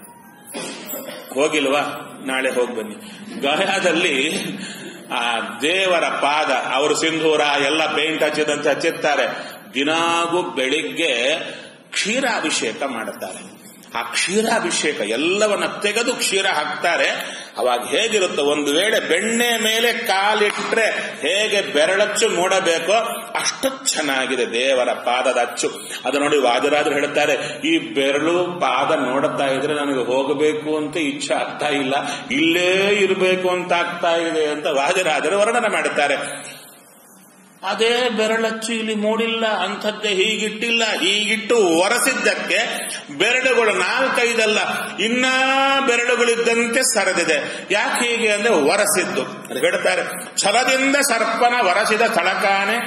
ಹೋಗಿಲ್ವಾ? ನಾಳೆ ಹೋಗಿ ಬನ್ನಿ. ಗಯಾದಲ್ಲಿ ಆ ದೇವರ ಪಾದ, ಅವರು ಸಿಂಧೂರ ಎಲ್ಲ ಪೇಂಟ್ ಹಚ್ಚಿದಂತೆ ಹಚ್ಚಿರ್ತಾರೆ. ದಿನಾಗೂ ಬೆಳಿಗ್ಗೆ ಕ್ಷೀರಾಭಿಷೇಕ ಮಾಡುತ್ತಾರೆ. ಆ ಕ್ಷೀರಾಭಿಷೇಕ ಎಲ್ಲವನ್ನ ತೆಗೆದು ಕ್ಷೀರ ಹಾಕ್ತಾರೆ. ಅವಾಗ ಹೇಗಿರುತ್ತೋ, ಒಂದು ವೇಳೆ ಬೆಣ್ಣೆ ಮೇಲೆ ಕಾಲಿಟ್ರೆ ಹೇಗೆ ಬೆರಳಚ್ಚು ನೋಡಬೇಕೋ ಅಷ್ಟು ಚೆನ್ನಾಗಿದೆ ದೇವರ ಪಾದದ ಅಚ್ಚು. ಅದು ನೋಡಿ ವಾದರಾದ್ರು ಹೇಳ್ತಾರೆ, ಈ ಬೆರಳು ಪಾದ ನೋಡುತ್ತಾ ಇದ್ರೆ ನನಗೆ ಹೋಗಬೇಕು ಅಂತ ಇಚ್ಛೆ ಆಗ್ತಾ ಇಲ್ಲ, ಇಲ್ಲೇ ಇರಬೇಕು ಅಂತ ಆಗ್ತಾ ಇದೆ ಅಂತ ವಾದರಾದರು ವರ್ಣನೆ ಮಾಡುತ್ತಾರೆ. ಅದೇ ಬೆರಳಚ್ಚು ಇಲ್ಲಿ ಮೂಡಿಲ್ಲ, ಅಂಥದ್ದೇ ಹೀಗಿಟ್ಟಿಲ್ಲ. ಹೀಗಿಟ್ಟು ಒರೆಸಿದ್ದಕ್ಕೆ ಬೆರಳುಗಳು ನಾಲ್ಕೈದಲ್ಲ, ಇನ್ನ ಬೆರಳುಗಳಿದ್ದಂತೆ ಸರದಿದೆ. ಯಾಕೆ ಹೀಗೆ ಅಂದ್ರೆ ಒರೆಸಿದ್ದು. ಅದು ಹೇಳ್ತಾರೆ, ಛಲದಿಂದ ಸರ್ಪನ ವರಸಿದ ತಳಕಾನೆ,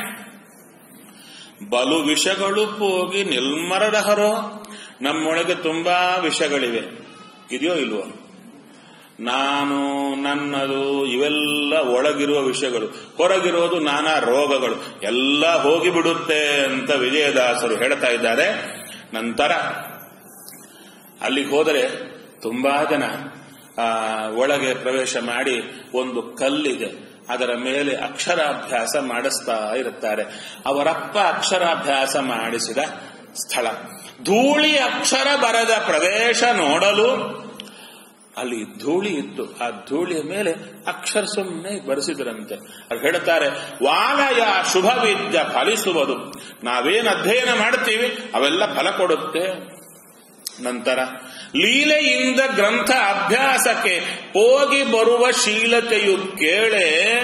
ಬಲು ವಿಷಗಳು ಹೋಗಿ ನಿಲ್ಮರದಹರೋ. ನಮ್ಮೊಳಗೆ ತುಂಬಾ ವಿಷಗಳಿವೆ, ಇದೆಯೋ ಇಲ್ವೋ? ನಾನು ನನ್ನದು ಇವೆಲ್ಲ ಒಳಗಿರುವ ವಿಷಯಗಳು, ಹೊರಗಿರೋದು ನಾನಾ ರೋಗಗಳು ಎಲ್ಲ ಹೋಗಿಬಿಡುತ್ತೆ ಅಂತ ವಿಜಯದಾಸರು ಹೇಳ್ತಾ ಇದ್ದಾರೆ. ನಂತರ ಅಲ್ಲಿಗೆ ಹೋದರೆ ತುಂಬಾ ಜನ ಆ ಒಳಗೆ ಪ್ರವೇಶ ಮಾಡಿ ಒಂದು ಕಲ್ಲಿದೆ, ಅದರ ಮೇಲೆ ಅಕ್ಷರಾಭ್ಯಾಸ ಮಾಡಿಸ್ತಾ ಇರುತ್ತಾರೆ. ಅವರಪ್ಪ ಅಕ್ಷರಾಭ್ಯಾಸ ಮಾಡಿಸಿದ ಸ್ಥಳ. ಧೂಳಿ ಅಕ್ಷರ ಬರದ ಪ್ರವೇಶ ನೋಡಲು ಅಲ್ಲಿ ಧೂಳಿ ಇತ್ತು. ಆ ಧೂಳಿಯ ಮೇಲೆ ಅಕ್ಷರ ಸುಮ್ಮನೆ ಬರೆಸಿದ್ರಂತೆ. ಅದು ಹೇಳ್ತಾರೆ, ವಾಲಯ ಶುಭ ವಿದ್ಯ ಫಲಿಸುವುದು. ನಾವೇನು ಅಧ್ಯಯನ ಮಾಡ್ತೀವಿ ಅವೆಲ್ಲ ಫಲ ಕೊಡುತ್ತೆ. ನಂತರ ಲೀಲೆಯಿಂದ ಗ್ರಂಥ ಅಭ್ಯಾಸಕ್ಕೆ ಹೋಗಿ ಬರುವ ಶೀಲತೆಯು ಕೇಳೆ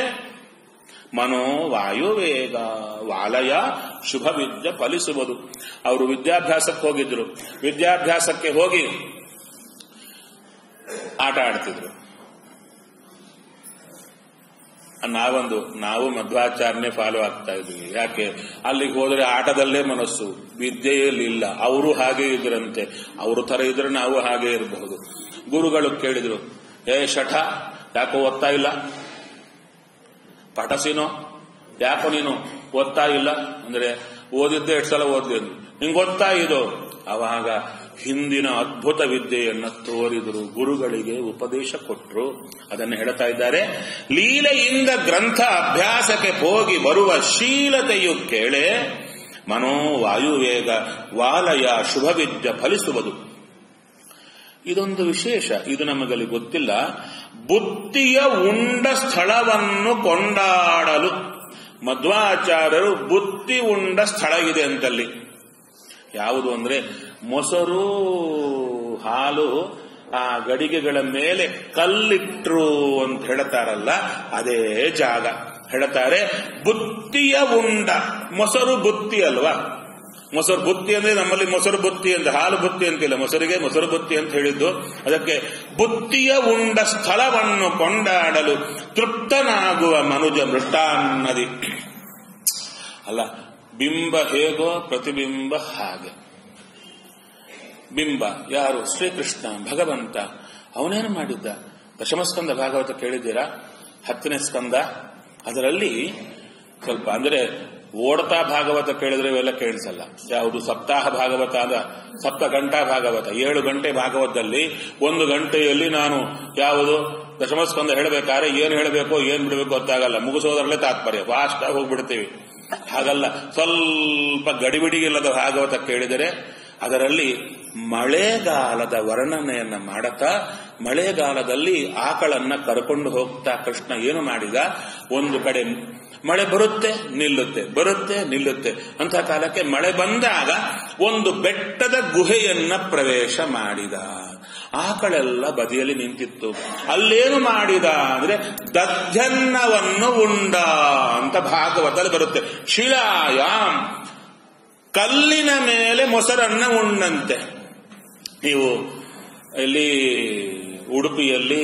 ಮನೋವಾಯುವೇಗ ವಾಲಯ ಶುಭ ವಿದ್ಯೆ ಫಲಿಸುವುದು. ಅವರು ವಿದ್ಯಾಭ್ಯಾಸಕ್ಕೆ ಹೋಗಿದ್ರು. ವಿದ್ಯಾಭ್ಯಾಸಕ್ಕೆ ಹೋಗಿ ಆಟ ಆಡ್ತಿದ್ರು. ನಾವೊಂದು ನಾವು ಮಧ್ವಾಚಾರ್ಯನೇ ಫಾಲೋ ಆಗ್ತಾ ಇದ್ವಿ. ಯಾಕೆ? ಅಲ್ಲಿಗೆ ಹೋದ್ರೆ ಆಟದಲ್ಲೇ ಮನಸ್ಸು, ವಿದ್ಯೆಯಲ್ಲಿ ಇಲ್ಲ. ಅವರು ಹಾಗೆ ಇದ್ರಂತೆ. ಅವರು ತರ ಇದ್ರೆ ನಾವು ಹಾಗೆ ಇರಬಹುದು. ಗುರುಗಳು ಕೇಳಿದ್ರು, ಏ ಶಠ ಯಾಕೋ ಓದ್ತಾ ಇಲ್ಲ? ಪಟಸಿನೋ ಯಾಕೋ ನೀನು ಓದ್ತಾ ಇಲ್ಲ? ಅಂದ್ರೆ ಓದಿದ್ದೆ ಎಷ್ಟು ಸಲ ಓದಿದ್ದು, ನಿಂಗೆ ಓದ್ತಾ ಇದು. ಅವಾಗ ಹಿಂದಿನ ಅದ್ಭುತ ವಿದ್ಯೆಯನ್ನು ತೋರಿದರು, ಗುರುಗಳಿಗೆ ಉಪದೇಶ ಕೊಟ್ಟರು. ಅದನ್ನು ಹೇಳ್ತಾ ಇದ್ದಾರೆ. ಲೀಲೆಯಿಂದ ಗ್ರಂಥ ಅಭ್ಯಾಸಕ್ಕೆ ಹೋಗಿ ಬರುವ ಶೀಲತೆಯು ಕೇಳೆ ಮನೋವಾಯುವೇಗ ವಾಲಯ ಶುಭ ವಿದ್ಯೆ ಫಲಿಸುವುದು. ಇದೊಂದು ವಿಶೇಷ, ಇದು ನಮಗಲ್ಲಿ ಗೊತ್ತಿಲ್ಲ. ಬುತ್ತಿಯ ಉಂಡ ಸ್ಥಳವನ್ನು ಕೊಂಡಾಡಲು ಮಧ್ವಾಚಾರ್ಯರು ಬುತ್ತಿ ಉಂಡ ಸ್ಥಳ ಇದೆ ಅಂತಲ್ಲಿ. ಯಾವುದು ಅಂದ್ರೆ ಮೊಸರು ಹಾಲು ಆ ಗಡಿಗೆಗಳ ಮೇಲೆ ಕಲ್ಲಿಟ್ರು ಅಂತ ಹೇಳ್ತಾರಲ್ಲ, ಅದೇ ಜಾಗ. ಹೇಳ್ತಾರೆ ಬುತ್ತಿಯ ಉಂಡ. ಮೊಸರು ಬುತ್ತಿ ಅಲ್ವಾ? ಮೊಸರು ಬುತ್ತಿ ಅಂದ್ರೆ ನಮ್ಮಲ್ಲಿ ಮೊಸರು ಬುತ್ತಿ ಅಂತ, ಹಾಲು ಬುತ್ತಿ ಅಂತಿಲ್ಲ, ಮೊಸರಿಗೆ ಮೊಸರು ಬುತ್ತಿ ಅಂತ ಹೇಳಿದ್ದು. ಅದಕ್ಕೆ ಬುತ್ತಿಯ ಉಂಡ ಸ್ಥಳವನ್ನು ಕೊಂಡಾಡಲು ತೃಪ್ತನಾಗುವ ಮನುಜ ಮೃಷ್ಟಾನ್ನದಿ. ಅಲ್ಲ, ಬಿಂಬ ಹೇಗೋ ಪ್ರತಿಬಿಂಬ ಹಾಗೆ. ಬಿಂಬ ಯಾರು? ಶ್ರೀಕೃಷ್ಣ ಭಗವಂತ. ಅವನೇನು ಮಾಡಿದ್ದ? ದಶಮಸ್ಕಂದ ಭಾಗವತ ಕೇಳಿದ್ದೀರಾ? ಹತ್ತನೇ ಸ್ಕಂದ. ಅದರಲ್ಲಿ ಸ್ವಲ್ಪ ಅಂದ್ರೆ ಓಡ್ತಾ ಭಾಗವತ ಕೇಳಿದ್ರೆ ಇವೆಲ್ಲ ಕೇಳಿಸಲ್ಲ. ಯಾವುದು ಸಪ್ತಾಹ ಭಾಗವತ ಅದ, ಸಪ್ತ ಗಂಟಾ ಭಾಗವತ, ಏಳು ಗಂಟೆ ಭಾಗವತದಲ್ಲಿ ಒಂದು ಗಂಟೆಯಲ್ಲಿ ನಾನು ಯಾವುದು ದಶಮಸ್ಕಂದ ಹೇಳಬೇಕಾದ್ರೆ ಏನು ಹೇಳಬೇಕು ಏನು ಬಿಡಬೇಕು ಗೊತ್ತಾಗಲ್ಲ. ಮುಗಿಸೋದ್ರಲ್ಲೇ ತಾತ್ಪರ್ಯ, ಫಾಸ್ಟ್ ಆಗಿ ಹೋಗ್ಬಿಡ್ತೀವಿ. ಹಾಗಲ್ಲ, ಸ್ವಲ್ಪ ಗಡಿಬಿಡಿಗಿಲ್ಲದ ಭಾಗವತ ಕೇಳಿದರೆ ಅದರಲ್ಲಿ ಮಳೆಗಾಲದ ವರ್ಣನೆಯನ್ನ ಮಾಡುತ್ತಾ, ಮಳೆಗಾಲದಲ್ಲಿ ಆಕಳನ್ನ ಕರ್ಕೊಂಡು ಹೋಗ್ತಾ ಕೃಷ್ಣ ಏನು ಮಾಡಿದ, ಒಂದು ಕಡೆ ಮಳೆ ಬರುತ್ತೆ ನಿಲ್ಲುತ್ತೆ, ಬರುತ್ತೆ ನಿಲ್ಲುತ್ತೆ ಅಂತ ಕಾಲಕ್ಕೆ ಮಳೆ ಬಂದಾಗ ಒಂದು ಬೆಟ್ಟದ ಗುಹೆಯನ್ನ ಪ್ರವೇಶ ಮಾಡಿದ. ಆಕಳೆಲ್ಲ ಬದಿಯಲ್ಲಿ ನಿಂತಿತ್ತು. ಅಲ್ಲೇನು ಮಾಡಿದ ಅಂದ್ರೆ ದಧ್ಯನ್ನವನ್ನು ಉಂಡ ಅಂತ ಭಾಗವತದಲ್ಲಿ ಬರುತ್ತೆ. ಶಿಲಾಯಾಮ್, ಕಲ್ಲಿನ ಮೇಲೆ ಮೊಸರನ್ನ ಉಂಡಂತೆ. ನೀವು ಇಲ್ಲಿ ಉಡುಪಿಯಲ್ಲಿ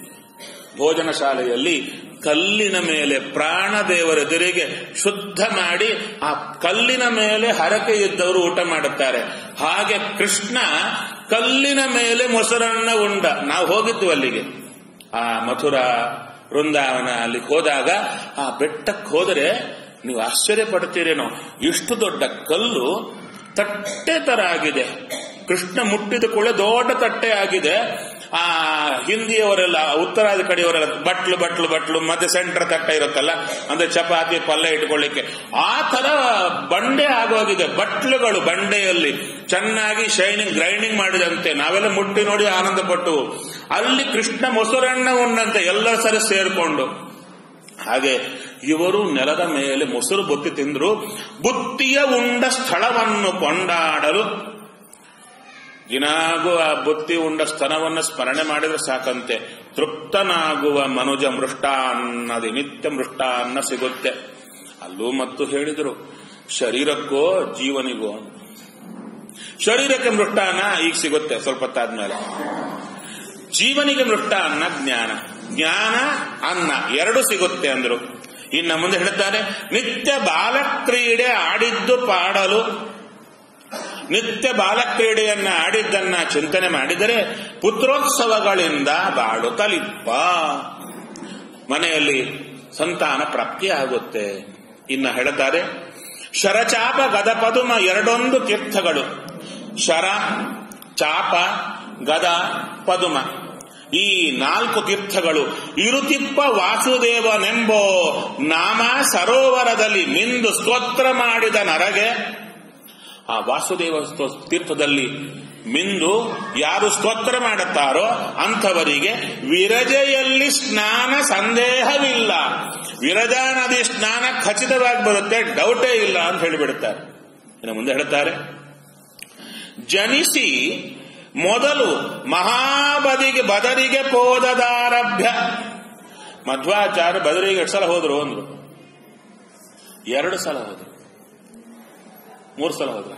ಭೋಜನ ಶಾಲೆಯಲ್ಲಿ ಕಲ್ಲಿನ ಮೇಲೆ ಪ್ರಾಣದೇವರೆದುರಿಗೆ ಶುದ್ಧ ಮಾಡಿ ಆ ಕಲ್ಲಿನ ಮೇಲೆ ಹರಕೆ ಇದ್ದವರು ಊಟ ಮಾಡುತ್ತಾರೆ. ಹಾಗೆ ಕೃಷ್ಣ ಕಲ್ಲಿನ ಮೇಲೆ ಮೊಸರನ್ನ ಉಂಡ. ನಾವು ಹೋಗಿದ್ವಿ ಅಲ್ಲಿಗೆ, ಆ ಮಥುರಾ ವೃಂದಾವನ ಅಲ್ಲಿಗೆ ಹೋದಾಗ ಆ ಬೆಟ್ಟಕ್ಕೆ ಹೋದರೆ ನೀವು ಆಶ್ಚರ್ಯ ಪಡ್ತೀರೇನೋ, ಇಷ್ಟು ದೊಡ್ಡ ಕಲ್ಲು ತಟ್ಟೆ ತರ ಆಗಿದೆ. ಕೃಷ್ಣ ಮುಟ್ಟಿದ ಕೂಡ ದೊಡ್ಡ ತಟ್ಟೆ ಆಗಿದೆ. ಆ ಹಿಂದಿಯವರೆಲ್ಲ ಉತ್ತರಾದಿ ಕಡೆಯವರೆಲ್ಲ ಬಟ್ಲು ಬಟ್ಲು ಬಟ್ಲು ಮತ್ತೆ ಸೆಂಟರ್ ತಟ್ಟೆ ಇರುತ್ತಲ್ಲ, ಅಂದ್ರೆ ಚಪಾತಿ ಪಲ್ಯ ಇಟ್ಕೊಳ್ಳಿಕ್ಕೆ, ಆ ತರ ಬಂಡೆ ಆಗೋಗಿದೆ. ಬಟ್ಲುಗಳು ಬಂಡೆಯಲ್ಲಿ ಚೆನ್ನಾಗಿ ಶೈನಿಂಗ್ ಗ್ರೈಂಡಿಂಗ್ ಮಾಡಿದಂತೆ. ನಾವೆಲ್ಲ ಮುಟ್ಟಿ ನೋಡಿ ಆನಂದ ಪಟ್ಟು. ಅಲ್ಲಿ ಕೃಷ್ಣ ಮೊಸರನ್ನ ಉಂಡಂತೆ ಎಲ್ಲ ಸರಿ ಸೇರ್ಕೊಂಡು. ಹಾಗೆ ಇವರು ನೆಲದ ಮೇಲೆ ಮೊಸರು ಬುತ್ತಿ ತಿಂದ್ರು. ಬುತ್ತಿಯ ಉಂಡ ಸ್ಥಳವನ್ನು ಕೊಂಡಾಡಲು ದಿನಾಗೂ ಆ ಬುತ್ತಿ ಉಂಡ ಸ್ತನವನ್ನು ಸ್ಮರಣೆ ಮಾಡಿದ್ರೆ ಸಾಕಂತೆ ತೃಪ್ತನಾಗುವ ಮನುಜ ಮೃಷ್ಟಾನ್ನದಿ, ನಿತ್ಯ ಮೃಷ್ಟಾನ್ನ ಸಿಗುತ್ತೆ. ಅಲ್ಲೂ ಮತ್ತು ಹೇಳಿದರು, ಶರೀರಕ್ಕೋ ಜೀವನಿಗೋ. ಶರೀರಕ್ಕೆ ಮೃಷ್ಟಾನ್ನ ಈಗ ಸಿಗುತ್ತೆ ಸ್ವಲ್ಪ ಹೊತ್ತಾದ್ಮೇಲೆ. ಜೀವನಿಗೆ ಮೃಷ್ಟಾನ್ನ ಜ್ಞಾನ, ಜ್ಞಾನ ಅನ್ನ ಎರಡು ಸಿಗುತ್ತೆ ಅಂದ್ರು. ಇನ್ನು ಮುಂದೆ ಹೇಳ್ತಾರೆ, ನಿತ್ಯ ಬಾಲಕ್ರೀಡೆ ಆಡಿದ್ದು ಪಾಡಲು ನಿತ್ಯ ಬಾಲಕ್ರೀಡೆಯನ್ನ ಆಡಿದ್ದನ್ನ ಚಿಂತನೆ ಮಾಡಿದರೆ ಪುತ್ರೋತ್ಸವಗಳಿಂದ ಬಾಳುತ್ತಲಿಪ್ಪ, ಮನೆಯಲ್ಲಿ ಸಂತಾನ ಪ್ರಾಪ್ತಿಯಾಗುತ್ತೆ. ಇನ್ನ ಹೇಳ್ತಾರೆ, ಶರಚಾಪ ಗದ ಪದುಮ ಎರಡೊಂದು ತೀರ್ಥಗಳು. ಶರ, ಚಾಪ, ಗದ, ಪದುಮ ಈ ನಾಲ್ಕು ತೀರ್ಥಗಳು ಇರುತಿಪ್ಪ ವಾಸುದೇವನೆಂಬೋ ನಾಮ ಸರೋವರದಲ್ಲಿ ಮಿಂದು ಸ್ತೋತ್ರ ಮಾಡಿದ ನರಗೆ. ಆ ವಾಸುದೇವ ತೀರ್ಥದಲ್ಲಿ ಮಿಂದು ಯಾರು ಸ್ತೋತ್ರ ಮಾಡುತ್ತಾರೋ ಅಂಥವರಿಗೆ ವಿರಜೆಯಲ್ಲಿ ಸ್ನಾನ ಸಂದೇಹವಿಲ್ಲ. ವಿರಜಾ ನದಿ ಸ್ನಾನ ಖಚಿತವಾಗಿ ಬರುತ್ತೆ, ಡೌಟೇ ಇಲ್ಲ ಅಂತ ಹೇಳಿಬಿಡುತ್ತಾರೆ. ಇನ್ನು ಮುಂದೆ ಹೇಳ್ತಾರೆ, ಜನಿಸಿ ಮೊದಲು ಮಹಾಬದಿಗೆ ಬದರಿಗೆ ಪೋದದಾರಭ್ಯ. ಮಧ್ವಾಚಾರ್ಯ ಬದರಿಗೆ ಎಷ್ಟು ಸಲ ಹೋದ್ರು ಅಂದ್ರು? ಎರಡು ಸಲ ಹೋದ್ರು, ಮೂರು ಸಲ ಹೋದ್ರ?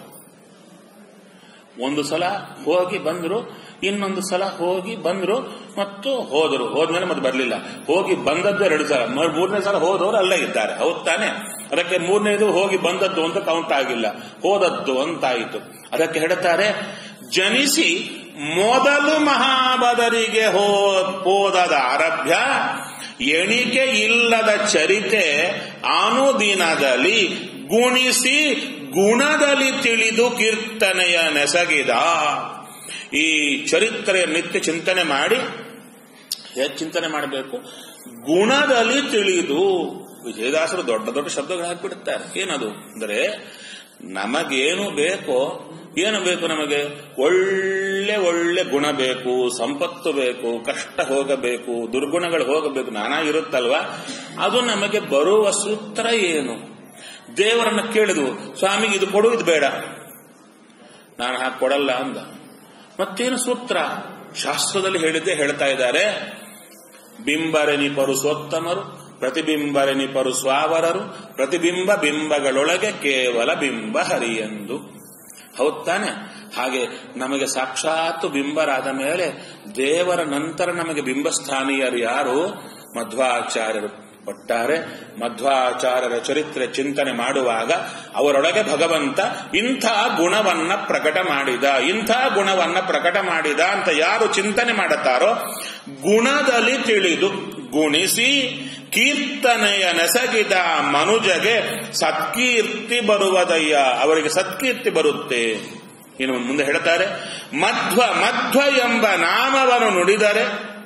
ಒಂದು ಸಲ ಹೋಗಿ ಬಂದ್ರು, ಇನ್ನೊಂದು ಸಲ ಹೋಗಿ ಬಂದ್ರು ಮತ್ತು ಹೋದರು. ಹೋದ್ಮೇಲೆ ಮತ್ತೆ ಬರ್ಲಿಲ್ಲ. ಹೋಗಿ ಬಂದದ್ದು ಎರಡು ಸಲ, ಮೂರನೇ ಸಲ ಹೋದವರು ಅಲ್ಲೇ ಇದ್ದಾರೆ. ಹೌದ್ ತಾನೆ? ಅದಕ್ಕೆ ಮೂರನೇದು ಹೋಗಿ ಬಂದದ್ದು ಅಂತ ಕೌಂಟ್ ಆಗಿಲ್ಲ, ಹೋದದ್ದು ಅಂತಾಯಿತು. ಅದಕ್ಕೆ ಹೇಳ್ತಾರೆ, ಜನಿಸಿ ಮೊದಲು ಮಹಾಬದರಿಗೆ ಹೋ ಹೋದದ ಆರಭ್ಯ ಎಣಿಕೆ ಇಲ್ಲದ ಚರಿತೆ ಅನುದಿನದಲ್ಲಿ ಗುಣಿಸಿ ಗುಣದಲ್ಲಿ ತಿಳಿದು ಕೀರ್ತನೆಯ ನೆಸಗಿದ. ಈ ಚರಿತ್ರೆಯ ನಿತ್ಯ ಚಿಂತನೆ ಮಾಡಿ, ಹೇಗೆ ಚಿಂತನೆ ಮಾಡಬೇಕು? ಗುಣದಲ್ಲಿ ತಿಳಿದು. ವಿಜಯದಾಸರು ದೊಡ್ಡ ದೊಡ್ಡ ಶಬ್ದಗಳು ಹಾಕಿಬಿಡುತ್ತಾರೆ. ಏನದು ಅಂದರೆ, ನಮಗೇನು ಬೇಕೋ, ಏನು ಬೇಕು ನಮಗೆ? ಒಳ್ಳೆ ಒಳ್ಳೆ ಗುಣ ಬೇಕು, ಸಂಪತ್ತು ಬೇಕು, ಕಷ್ಟ ಹೋಗಬೇಕು, ದುರ್ಗುಣಗಳು ಹೋಗಬೇಕು, ನಾನಾ ಇರುತ್ತಲ್ವಾ? ಅದು ನಮಗೆ ಬರುವ ಸೂತ್ರ ಏನು? ದೇವರನ್ನ ಕೇಳಿದ್ವು, ಸ್ವಾಮಿಗೆ ಇದು ಕೊಡು, ಇದು ಬೇಡ, ನಾನು ಹಾಗೆ ಕೊಡಲ್ಲ ಅಂದ. ಮತ್ತೇನು ಸೂತ್ರ? ಶಾಸ್ತ್ರದಲ್ಲಿ ಹೇಳಿದ್ದೆ ಹೇಳ್ತಾ ಇದ್ದಾರೆ. ಬಿಂಬರೆನಿಪರು ಸೋತ್ತಮರು, ಪ್ರತಿಬಿಂಬರೆನಿಪರು ಸ್ವಾವರರು, ಪ್ರತಿಬಿಂಬ ಬಿಂಬಗಳೊಳಗೆ ಕೇವಲ ಬಿಂಬ ಹರಿಯೆಂದು. ಹೌದ್ ತಾನೆ? ಹಾಗೆ ನಮಗೆ ಸಾಕ್ಷಾತ್ ಬಿಂಬರಾದ ಮೇಲೆ ದೇವರ ನಂತರ ನಮಗೆ ಬಿಂಬಸ್ಥಾನೀಯರು ಯಾರು? ಮಧ್ವಾಚಾರ್ಯರು. ಒಟ್ಟಾರೆ ಮಧ್ವಾಚಾರ್ಯರ ಚರಿತ್ರೆ ಚಿಂತನೆ ಮಾಡುವಾಗ ಅವರೊಳಗೆ ಭಗವಂತ ಇಂಥ ಗುಣವನ್ನ ಪ್ರಕಟ ಮಾಡಿದ, ಇಂಥ ಗುಣವನ್ನ ಪ್ರಕಟ ಮಾಡಿದ ಅಂತ ಯಾರು ಚಿಂತನೆ ಮಾಡುತ್ತಾರೋ ಗುಣದಲ್ಲಿ ತಿಳಿದು ಗುಣಿಸಿ ಕೀರ್ತನೆಯ ನೆಸಗಿದ ಮನುಜಗೆ ಸತ್ಕೀರ್ತಿ ಬರುವುದಯ್ಯ. ಅವರಿಗೆ ಸತ್ಕೀರ್ತಿ ಬರುತ್ತೆ. ಇನ್ನು ಮುಂದೆ ಹೇಳ್ತಾರೆ, ಮಧ್ವ ಮಧ್ವ ಎಂಬ ನಾಮವನ್ನು ನುಡಿದರೆ,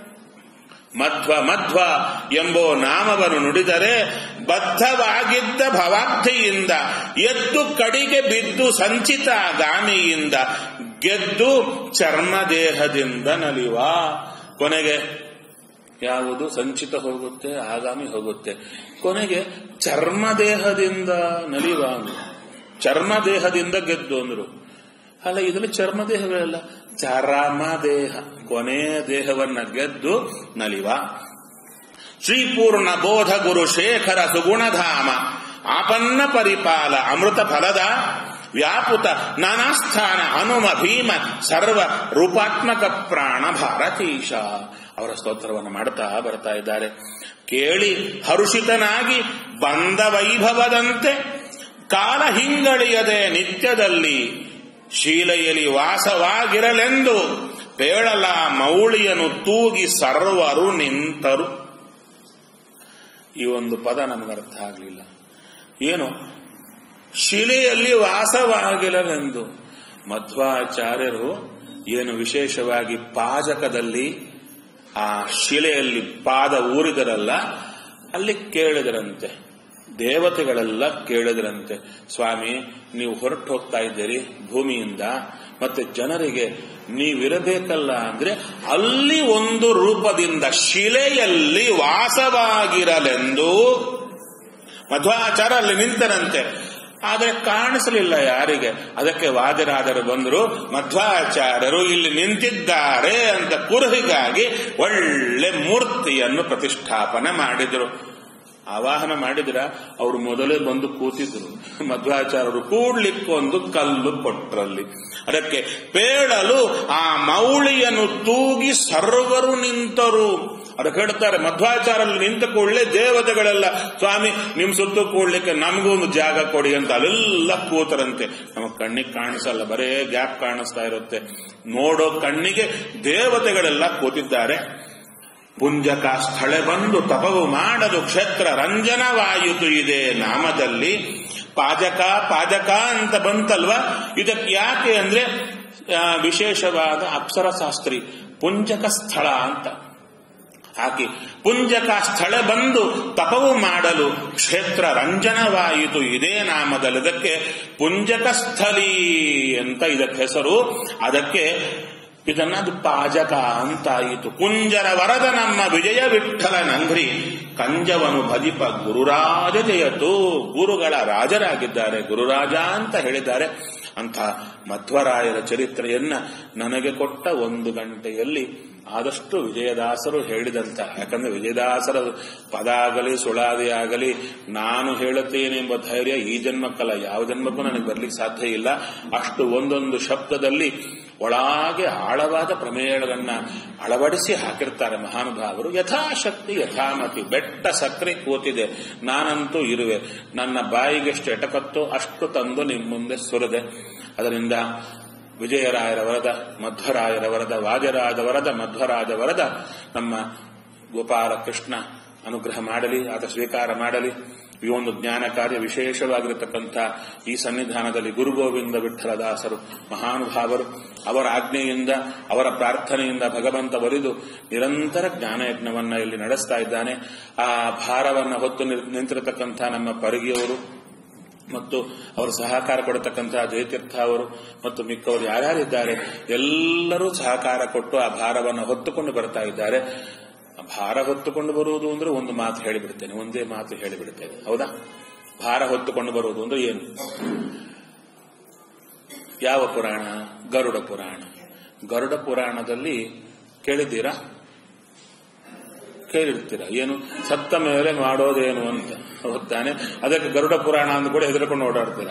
ಮಧ್ವ ಮಧ್ವ ಎಂಬೋ ನಾಮವನ್ನು ನುಡಿದರೆ ಬದ್ಧವಾಗಿದ್ದ ಭವಾಬ್ಧಿಯಿಂದ ಎದ್ದು ಕಡಿಗೆ ಬಿದ್ದು ಸಂಚಿತ ಗಾಮಿಯಿಂದ ಗೆದ್ದು ಚರ್ಮದೇಹದಿಂದ ನಲಿವ. ಕೊನೆಗೆ ಯಾವುದು ಸಂಚಿತ ಹೋಗುತ್ತೆ, ಆಗಾಮಿ ಹೋಗುತ್ತೆ, ಕೊನೆಗೆ ಚರ್ಮದೇಹದಿಂದ ನಲಿವ. ಚರ್ಮದೇಹದಿಂದ ಗೆದ್ದು ಅಂದ್ರು. ಅಲ್ಲ, ಇದರಲ್ಲಿ ಚರ್ಮದೇಹವೇ ಅಲ್ಲ, ಚರಮದೇಹ, ಕೊನೆಯ ದೇಹವನ್ನ ಗೆದ್ದು ನಲಿವ. ಶ್ರೀಪೂರ್ಣ ಬೋಧ ಗುರು ಶೇಖರ ಸುಗುಣಧಾಮ ಆಪನ್ನ ಪರಿಪಾಲ ಅಮೃತ ಫಲದ ವ್ಯಾಪುತ ನಾನಾಸ್ಥಾನ ಹನುಮ ಭೀಮ ಸರ್ವ ರೂಪಾತ್ಮಕ ಪ್ರಾಣ ಭಾರತೀಶ. ಅವರ ಸ್ತೋತ್ರವನ್ನು ಮಾಡುತ್ತಾ ಬರ್ತಾ ಇದ್ದಾರೆ. ಕೇಳಿ ಹರುಷಿತನಾಗಿ ಬಂದ ವೈಭವದಂತೆ ಕಾಲ ಹಿಂಗಳಿಯದೆ ನಿತ್ಯದಲ್ಲಿ ಶೀಲೆಯಲ್ಲಿ ವಾಸವಾಗಿರಲೆಂದು ಪೇಳಲ ಮೌಳಿಯನ್ನು ತೂಗಿ ಸರ್ವರು ನಿಂತರು. ಈ ಒಂದು ಪದ ನಮಗೆ ಅರ್ಥ ಆಗಲಿಲ್ಲ. ಏನು? ಶಿಲೆಯಲ್ಲಿ ವಾಸವಾಗಿರಲೆಂದು. ಮಧ್ವಾಚಾರ್ಯರು ಏನು ವಿಶೇಷವಾಗಿ ಪಾಜಕದಲ್ಲಿ ಆ ಶಿಲೆಯಲ್ಲಿ ಪಾದ ಊರಿದರಲ್ಲ, ಅಲ್ಲಿ ಕೇಳಿದರಂತೆ, ದೇವತೆಗಳೆಲ್ಲ ಕೇಳಿದ್ರಂತೆ, ಸ್ವಾಮಿ ನೀವು ಹೊರಟು ಹೋಗ್ತಾ ಇದ್ದೀರಿ ಭೂಮಿಯಿಂದ, ಮತ್ತೆ ಜನರಿಗೆ ನೀವಿರಬೇಕಲ್ಲ ಅಂದ್ರೆ ಅಲ್ಲಿ ಒಂದು ರೂಪದಿಂದ ಶಿಲೆಯಲ್ಲಿ ವಾಸವಾಗಿರಲೆಂದು ಮಧ್ವಾಚಾರ್ಯ ಅಲ್ಲಿ ನಿಂತರಂತೆ. ಆದರೆ ಕಾಣಿಸಲಿಲ್ಲ ಯಾರಿಗೆ. ಅದಕ್ಕೆ ವಾದಿರಾದರು ಬಂದರು, ಮಧ್ವಾಚಾರ್ಯರು ಇಲ್ಲಿ ನಿಂತಿದ್ದಾರೆ ಅಂತ ಕುರುಹಿಗಾಗಿ ಒಳ್ಳೆ ಮೂರ್ತಿಯನ್ನು ಪ್ರತಿಷ್ಠಾಪನೆ ಮಾಡಿದರು. ಆವಾಹನ ಮಾಡಿದ್ರ ಅವರು ಮೊದಲೇ ಬಂದು ಕೂತಿದ್ರು. ಮಧ್ವಾಚಾರ್ಯರು ಕೂಡ್ಲಿಕ್ಕೊಂದು ಕಲ್ಲು ಕೊಟ್ರಲ್ಲಿ. ಅದಕ್ಕೆ ಪೇಳಲು ಆ ಮೌಳಿಯನ್ನು ತೂಗಿ ಸರ್ವರು ನಿಂತರು. ಅದಕ್ಕೆ ಹೇಳ್ತಾರೆ, ಮಧ್ವಾಚಾರ್ಯರು ನಿಂತ ಕೂಡಲೇ ದೇವತೆಗಳೆಲ್ಲ ಸ್ವಾಮಿ ನಿಮ್ ಸುತ್ತು ಕೂಡ್ಲಿಕ್ಕೆ ನಮಗೂ ಒಂದು ಜಾಗ ಕೊಡಿ ಅಂತ ಅಲ್ಲೆಲ್ಲ ಕೂತರಂತೆ. ನಮಗ್ ಕಣ್ಣಿಗೆ ಕಾಣಿಸಲ್ಲ, ಬರೇ ಗ್ಯಾಪ್ ಕಾಣಿಸ್ತಾ ಇರುತ್ತೆ. ನೋಡೋ ಕಣ್ಣಿಗೆ ದೇವತೆಗಳೆಲ್ಲ ಕೂತಿದ್ದಾರೆ. ಪುಂಜಕ ಸ್ಥಳೆ ಬಂದು ತಪವು ಮಾಡದು ಕ್ಷೇತ್ರ ರಂಜನವಾಯಿತು ಇದೆ ನಾಮದಲ್ಲಿ. ಪಾಜಕ ಪಾಜಕ ಅಂತ ಬಂತಲ್ವಾ, ಇದಕ್ಕೆ ಯಾಕೆ ಅಂದ್ರೆ ವಿಶೇಷವಾದ ಅಪ್ಸರಶಾಸ್ತ್ರಿ ಪುಂಜಕ ಸ್ಥಳ ಅಂತ ಹಾಕಿ ಪುಂಜಕ ಸ್ಥಳ ಬಂದು ತಪವು ಮಾಡಲು ಕ್ಷೇತ್ರ ರಂಜನವಾಯಿತು ಇದೇ ನಾಮದಲ್ಲಿ. ಇದಕ್ಕೆ ಪುಂಜಕ ಸ್ಥಳೀ ಅಂತ ಇದಕ್ಕೆ ಹೆಸರು. ಅದಕ್ಕೆ ಇದನ್ನದು ಪಾಜಕ ಅಂತಾಯಿತು. ಕುಂಜರ ವರದ ನಮ್ಮ ವಿಜಯ ವಿಠಲ ನಂಗ್ರಿ ಕಂಜವನು ಭಜಿಪ ಗುರುರಾಜ ಜಯತು. ಗುರುಗಳ ರಾಜರಾಗಿದ್ದಾರೆ, ಗುರುರಾಜ ಅಂತ ಹೇಳಿದ್ದಾರೆ. ಅಂಥ ಮಧ್ವರಾಯರ ಚರಿತ್ರೆಯನ್ನ ನನಗೆ ಕೊಟ್ಟ ಒಂದು ಗಂಟೆಯಲ್ಲಿ ಆದಷ್ಟು ವಿಜಯದಾಸರು ಹೇಳಿದಂತ, ಯಾಕಂದ್ರೆ ವಿಜಯದಾಸರ ಪದ ಆಗಲಿ ಸುಳಾದಿ ಆಗಲಿ ನಾನು ಹೇಳುತ್ತೇನೆ ಎಂಬ ಧೈರ್ಯ ಈ ಜನ್ಮಕ್ಕಲ್ಲ, ಯಾವ ಜನ್ಮಕ್ಕೂ ನನಗೆ ಬರ್ಲಿಕ್ಕೆ ಸಾಧ್ಯ ಇಲ್ಲ. ಅಷ್ಟು ಒಂದೊಂದು ಶಬ್ದದಲ್ಲಿ ಒಳಗೆ ಆಳವಾದ ಪ್ರಮೇಯಗಳನ್ನ ಅಳವಡಿಸಿ ಹಾಕಿರ್ತಾರೆ ಮಹಾನುಭಾವರು. ಯಥಾಶಕ್ತಿ ಯಥಾಮತಿ. ಬೆಟ್ಟ ಸಕ್ಕರೆ ಕೂತಿದೆ, ನಾನಂತೂ ಇರುವೆ, ನನ್ನ ಬಾಯಿಗೆಷ್ಟು ಎಟಕತ್ತೋ ಅಷ್ಟು ತಂದು ನಿಮ್ಮ ಮುಂದೆ ಸುರಿದೆ. ಅದರಿಂದ ವಿಜಯರಾಯರ ವರದ, ಮಧ್ವರಾಯರ ವರದ, ವಾಜರಾಜ ವರದ, ಮಧ್ವರಾಜ ವರದ ನಮ್ಮ ಗೋಪಾಲ ಕೃಷ್ಣ ಅನುಗ್ರಹ ಮಾಡಲಿ, ಆತ ಸ್ವೀಕಾರ ಮಾಡಲಿ. ಈ ಒಂದು ಜ್ಞಾನ ಕಾರ್ಯ ವಿಶೇಷವಾಗಿರತಕ್ಕಂಥ ಈ ಸನ್ನಿಧಾನದಲ್ಲಿ ಗುರುಗೋವಿಂದ ವಿಠಲದಾಸರು ಮಹಾನುಭಾವರು, ಅವರ ಆಜ್ಞೆಯಿಂದ ಅವರ ಪ್ರಾರ್ಥನೆಯಿಂದ ಭಗವಂತ ಒಲಿದು ನಿರಂತರ ಜ್ಞಾನಯಜ್ಞವನ್ನ ಇಲ್ಲಿ ನಡೆಸ್ತಾ ಇದ್ದಾನೆ. ಆ ಭಾರವನ್ನು ಹೊತ್ತು ನಿಂತಿರತಕ್ಕಂಥ ನಮ್ಮ ಪರಿಗಿಯವರು ಮತ್ತು ಅವರು ಸಹಕಾರ ಕೊಡತಕ್ಕಂತಹ ಜಯತೀರ್ಥ ಅವರು ಮತ್ತು ಮಿಕ್ಕವರು ಯಾರ್ಯಾರಿದ್ದಾರೆ ಎಲ್ಲರೂ ಸಹಕಾರ ಕೊಟ್ಟು ಆ ಭಾರವನ್ನು ಹೊತ್ತುಕೊಂಡು ಬರ್ತಾ ಇದ್ದಾರೆ. ಭಾರ ಹೊತ್ತುಕೊಂಡು ಬರುವುದು ಅಂದ್ರೆ ಒಂದು ಮಾತು ಹೇಳಿಬಿಡ್ತೇನೆ, ಒಂದೇ ಮಾತು ಹೇಳಿಬಿಡ್ತೇನೆ, ಹೌದಾ? ಭಾರ ಹೊತ್ತುಕೊಂಡು ಬರುವುದು ಅಂದ್ರೆ ಏನು? ಯಾವ ಪುರಾಣ? ಗರುಡ ಪುರಾಣ. ಗರುಡ ಪುರಾಣದಲ್ಲಿ ಕೇಳಿದ್ದೀರಾ? ಕೇಳಿರ್ತೀರಾ? ಏನು ಸತ್ತ ಮೇಲೆ ಮಾಡೋದೇನು ಅಂತ, ಹೊತ್ತಾನೆ. ಅದಕ್ಕೆ ಗರುಡ ಪುರಾಣ ಅಂದ ಕೂಡ ಹೆದರ್ಕೊಂಡು ಓಡಾಡ್ತೀರ.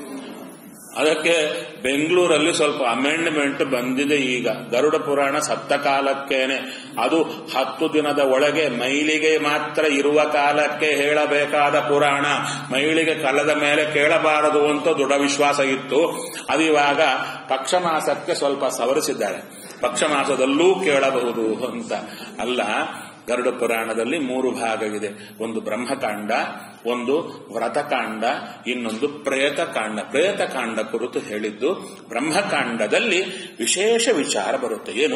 ಅದಕ್ಕೆ ಬೆಂಗಳೂರಲ್ಲಿ ಸ್ವಲ್ಪ ಅಮೆಂಡ್ಮೆಂಟ್ ಬಂದಿದೆ ಈಗ. ಗರುಡ ಪುರಾಣ ಸತ್ತ ಕಾಲಕ್ಕೇನೆ, ಅದು ಹತ್ತು ದಿನದ ಒಳಗೆ ಮೈಲಿಗೆ ಮಾತ್ರ ಇರುವ ಕಾಲಕ್ಕೆ ಹೇಳಬೇಕಾದ ಪುರಾಣ. ಮೈಲಿಗೆ ಕಲ್ಲದ ಮೇಲೆ ಕೇಳಬಾರದು ಅಂತ ದೃಢ ವಿಶ್ವಾಸ ಇತ್ತು. ಅದು ಇವಾಗ ಪಕ್ಷಮಾಸಕ್ಕೆ ಸ್ವಲ್ಪ ಸವರಿಸಿದ್ದಾರೆ. ಪಕ್ಷಮಾಸದಲ್ಲೂ ಕೇಳಬಹುದು ಅಂತ ಅಲ್ಲ. ಗರುಡ ಪುರಾಣದಲ್ಲಿ ಮೂರು ಭಾಗವಿದೆ. ಒಂದು ಬ್ರಹ್ಮಕಾಂಡ, ಒಂದು ವ್ರತಕಾಂಡ, ಇನ್ನೊಂದು ಪ್ರೇತಕಾಂಡ. ಪ್ರೇತಕಾಂಡ ಕುರಿತು ಹೇಳಿದ್ದು. ಬ್ರಹ್ಮಕಾಂಡದಲ್ಲಿ ವಿಶೇಷ ವಿಚಾರ ಬರುತ್ತೆ. ಏನು?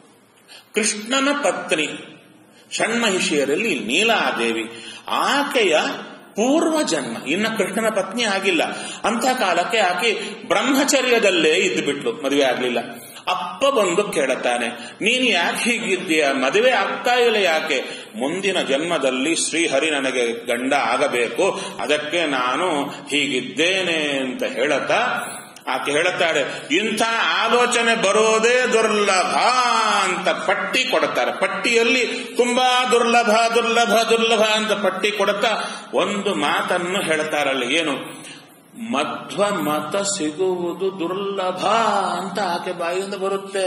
ಕೃಷ್ಣನ ಪತ್ನಿ ಷಣ್ಮಹಿಷಿಯರಲ್ಲಿ ನೀಲಾದೇವಿ, ಆಕೆಯ ಪೂರ್ವ ಜನ್ಮ, ಇನ್ನ ಕೃಷ್ಣನ ಪತ್ನಿ ಆಗಿಲ್ಲ. ಅಂತ ಕಾಲಕ್ಕೆ ಆಕೆ ಬ್ರಹ್ಮಚರ್ಯದಲ್ಲೇ ಇದ್ದು ಬಿಟ್ಲು, ಮದುವೆ ಆಗ್ಲಿಲ್ಲ. ಅಪ್ಪ ಬಂದು ಕೇಳುತ್ತಾನೆ, ನೀನು ಯಾಕೆ ಹೀಗಿದ್ದೀಯ? ಮದುವೆ ಆಗ್ತಾ ಇಲ್ಲ ಯಾಕೆ? ಮುಂದಿನ ಜನ್ಮದಲ್ಲಿ ಶ್ರೀಹರಿ ನನಗೆ ಗಂಡ ಆಗಬೇಕು, ಅದಕ್ಕೆ ನಾನು ಹೀಗಿದ್ದೇನೆ ಅಂತ ಹೇಳುತ್ತಾ ಆಕೆ ಹೇಳುತ್ತಾಳೆ, ಇಂಥ ಆಲೋಚನೆ ಬರೋದೇ ದುರ್ಲಭ ಅಂತ ಪಟ್ಟಿ ಕೊಡುತ್ತಾರೆ. ಪಟ್ಟಿಯಲ್ಲಿ ತುಂಬಾ ದುರ್ಲಭ ದುರ್ಲಭ ದುರ್ಲಭ ಅಂತ ಪಟ್ಟಿ ಕೊಡುತ್ತಾ ಒಂದು ಮಾತನ್ನು ಹೇಳ್ತಾರಲ್ಲಿ. ಏನು? ಮಧ್ವ ಮತ ಸಿಗುವುದು ದುರ್ಲಭ ಅಂತ ಆಕೆ ಬಾಯಿಂದ ಬರುತ್ತೆ.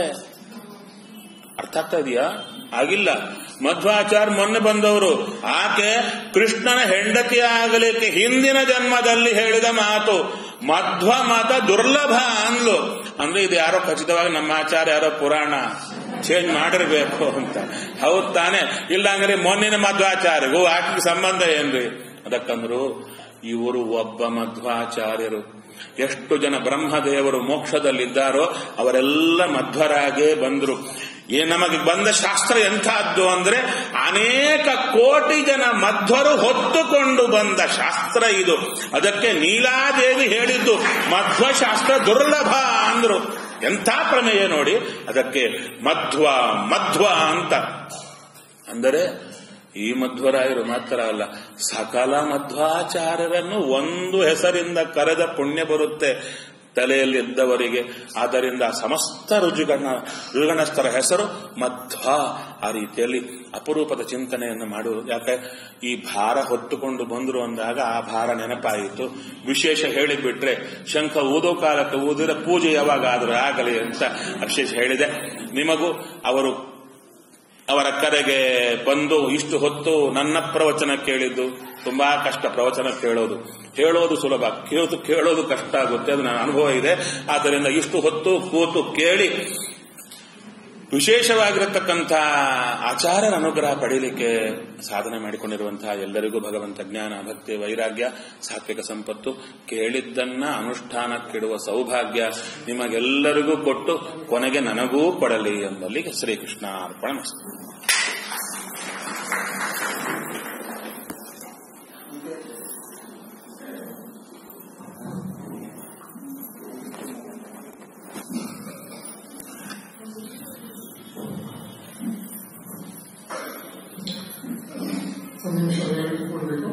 ಅರ್ಥ ಆಗ್ತಾ ಇದೆಯಾ? ಆಗಿಲ್ಲ. ಮಧ್ವಾಚಾರ್ಯ ಮೊನ್ನೆ ಬಂದವರು, ಆಕೆ ಕೃಷ್ಣನ ಹೆಂಡತಿ ಆಗಲಿಕ್ಕೆ ಹಿಂದಿನ ಜನ್ಮದಲ್ಲಿ ಹೇಳಿದ ಮಾತು ಮಧ್ವ ಮತ ದುರ್ಲಭ ಅಂದ್ಲು. ಅಂದ್ರೆ ಇದು ಯಾರೋ ಖಚಿತವಾಗಿ ನಮ್ಮ ಆಚಾರ್ಯ ಯಾರೋ ಪುರಾಣ ಚೇಂಜ್ ಮಾಡಿರ್ಬೇಕು ಅಂತ. ಹೌದ್ ತಾನೆ? ಇಲ್ಲ ಅಂದ್ರೆ ಮೊನ್ನಿನ ಮಧ್ವಾಚಾರ್ಯಗೂ ಆಕೆಗೆ ಸಂಬಂಧ ಏನ್ರಿ? ಅದಕ್ಕಂದ್ರು ಇವರು ಒಬ್ಬ ಮಧ್ವಾಚಾರ್ಯರು. ಎಷ್ಟು ಜನ ಬ್ರಹ್ಮದೇವರು ಮೋಕ್ಷದಲ್ಲಿದ್ದಾರೋ ಅವರೆಲ್ಲ ಮಧ್ವರಾಗೇ ಬಂದ್ರು. ಏ ನಮಗೆ ಬಂದ ಶಾಸ್ತ್ರ ಎಂಥದ್ದು ಅಂದ್ರೆ ಅನೇಕ ಕೋಟಿ ಜನ ಮಧ್ವರು ಹೊತ್ತುಕೊಂಡು ಬಂದ ಶಾಸ್ತ್ರ ಇದು. ಅದಕ್ಕೆ ನೀಲಾದೇವಿ ಹೇಳಿದ್ದು ಮಧ್ವಶಾಸ್ತ್ರ ದುರ್ಲಭ ಅಂದ್ರು. ಎಂಥ ಪ್ರಮೇಯ ನೋಡಿ. ಅದಕ್ಕೆ ಮಧ್ವ ಮಧ್ವ ಅಂತ ಅಂದರೆ ಈ ಮಧ್ವರಾಯರು ಮಾತ್ರ ಅಲ್ಲ, ಸಕಲ ಮಧ್ವಾಚಾರ್ಯರನ್ನು ಒಂದು ಹೆಸರಿಂದ ಕರೆದ ಪುಣ್ಯ ಬರುತ್ತೆ. ತಲೆಯಲ್ಲಿದ್ದವರಿಗೆ. ಆದ್ದರಿಂದ ಸಮಸ್ತ ಋಜುಗಣ ಋಗಣಸ್ಥರ ಹೆಸರು ಮಧ್ವ. ಆ ರೀತಿಯಲ್ಲಿ ಅಪರೂಪದ ಚಿಂತನೆಯನ್ನು ಮಾಡುವುದು. ಯಾಕೆ ಈ ಭಾರ ಹೊತ್ತುಕೊಂಡು ಬಂದರು ಅಂದಾಗ ಆ ಭಾರ ನೆನಪಾಯಿತು. ವಿಶೇಷ ಹೇಳಿಬಿಟ್ರೆ ಶಂಖ ಊದೋ ಕಾಲಕ್ಕೆ ಊದಿದ್ರೆ ಪೂಜೆ ಯಾವಾಗಾದರೂ ಆಗಲಿ ಅಂತ ವಿಶೇಷ ಹೇಳಿದೆ. ನಿಮಗೂ ಅವರು ಅವರ ಕರೆಗೆ ಬಂದು ಇಷ್ಟು ಹೊತ್ತು ನನ್ನ ಪ್ರವಚನ ಕೇಳಿದ್ದು ತುಂಬಾ ಕಷ್ಟ. ಪ್ರವಚನ ಕೇಳೋದು ಹೇಳೋದು ಸುಲಭ, ಕೇಳೋದು ಕೇಳೋದು ಕಷ್ಟ ಆಗುತ್ತೆ. ಅದು ನನ್ನ ಅನುಭವ ಇದೆ. ಆದ್ದರಿಂದ ಇಷ್ಟು ಹೊತ್ತು ಕೂತು ಕೇಳಿ ವಿಶೇಷವಾಗಿರತಕ್ಕಂಥ ಆಚಾರ್ಯರ ಅನುಗ್ರಹ ಪಡೀಲಿಕ್ಕೆ ಸಾಧನೆ ಮಾಡಿಕೊಂಡಿರುವಂತಹ ಎಲ್ಲರಿಗೂ ಭಗವಂತ ಜ್ಞಾನ, ಭಕ್ತಿ, ವೈರಾಗ್ಯ, ಸಾತ್ವಿಕ ಸಂಪತ್ತು, ಕೇಳಿದ್ದನ್ನ ಅನುಷ್ಠಾನಕ್ಕಿಡುವ ಸೌಭಾಗ್ಯ ನಿಮಗೆಲ್ಲರಿಗೂ ಕೊಟ್ಟು ಕೊನೆಗೆ ನನಗೂ ಕೊಡಲಿ ಎಂಬಲ್ಲಿಗೆ ಶ್ರೀಕೃಷ್ಣ ಅರ್ಪಣ ಮಸ್ತು. ಒಂದು ನಿಮಿಷ ಹೇಳಿಕೊಡ್ಬೇಕು.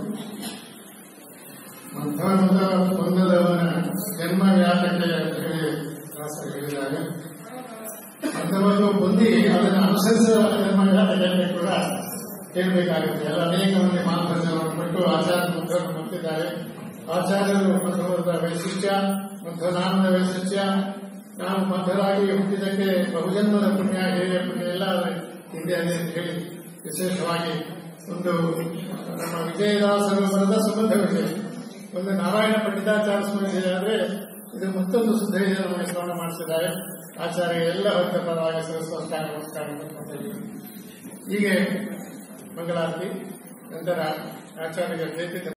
ಮಧ್ಯಾಹ್ನದ ಬಂದದವನ ಜನ್ಮ ಯಾತಕ್ಕೆ ಅಂತ ಹೇಳಿ ದಾಸರು ಹೇಳಿದಾಗ, ಮಧ್ವವನ್ನು ಹೊಂದಿ ಅದನ್ನು ಅನುಸರಿಸುವ ಜನ್ಮ ಯಾತಕ್ಕೆ ಕೂಡ ಕೇಳಬೇಕಾಗುತ್ತೆ. ಎಲ್ಲ ಅನೇಕ ಮಂದಿ ಮಾರ್ಗದರ್ಶನವನ್ನು ಕೊಟ್ಟು ಆಚಾರ್ಯ ಮಧ್ವವನ್ನು ಮುಟ್ಟಿದ್ದಾರೆ. ಆಚಾರ್ಯರು ಮಧ್ವದ ವೈಶಿಷ್ಟ್ಯ, ಮಧ್ವನಾಮದ ವೈಶಿಷ್ಟ್ಯ, ನಾವು ಮಧ್ವರಾಗಿ ಹುಟ್ಟಿದ್ದಕ್ಕೆ ಬಹುಜನ್ಮದ ಪುಣ್ಯ, ಹಿರಿಯ ಪುಣ್ಯ ಎಲ್ಲ ಹಿಂದೆ ಅಂತ ಹೇಳಿ ವಿಶೇಷವಾಗಿ ಒಂದು ನಮ್ಮ ವಿಜಯದಾಸರು ಬರೆದ ಸುಬಂಧ ವಿಜಯ, ಒಂದು ನಾರಾಯಣ ಪಂಡಿತಾಚಾರ್ಯ ಸ್ಮರಿಸಿದೆ. ಆದರೆ ಇದು ಮತ್ತೊಂದು ಶುದ್ಧ ವಿಜಯವನ್ನು ಸ್ಮರಣ ಮಾಡಿಸಿದ್ದಾರೆ. ಆಚಾರ್ಯ ಎಲ್ಲ ಭಕ್ತ ಪರವಾಗಿ ಸರಸ್ವಸ್ಕಾರ ನಮಸ್ಕಾರ ಮಾಡ್ಕೊಂಡಿದ್ದೀವಿ. ಹೀಗೆ ಮಂಗಳಾರತಿ ನಂತರ ಆಚಾರ್ಯ ಪ್ರೀತಿ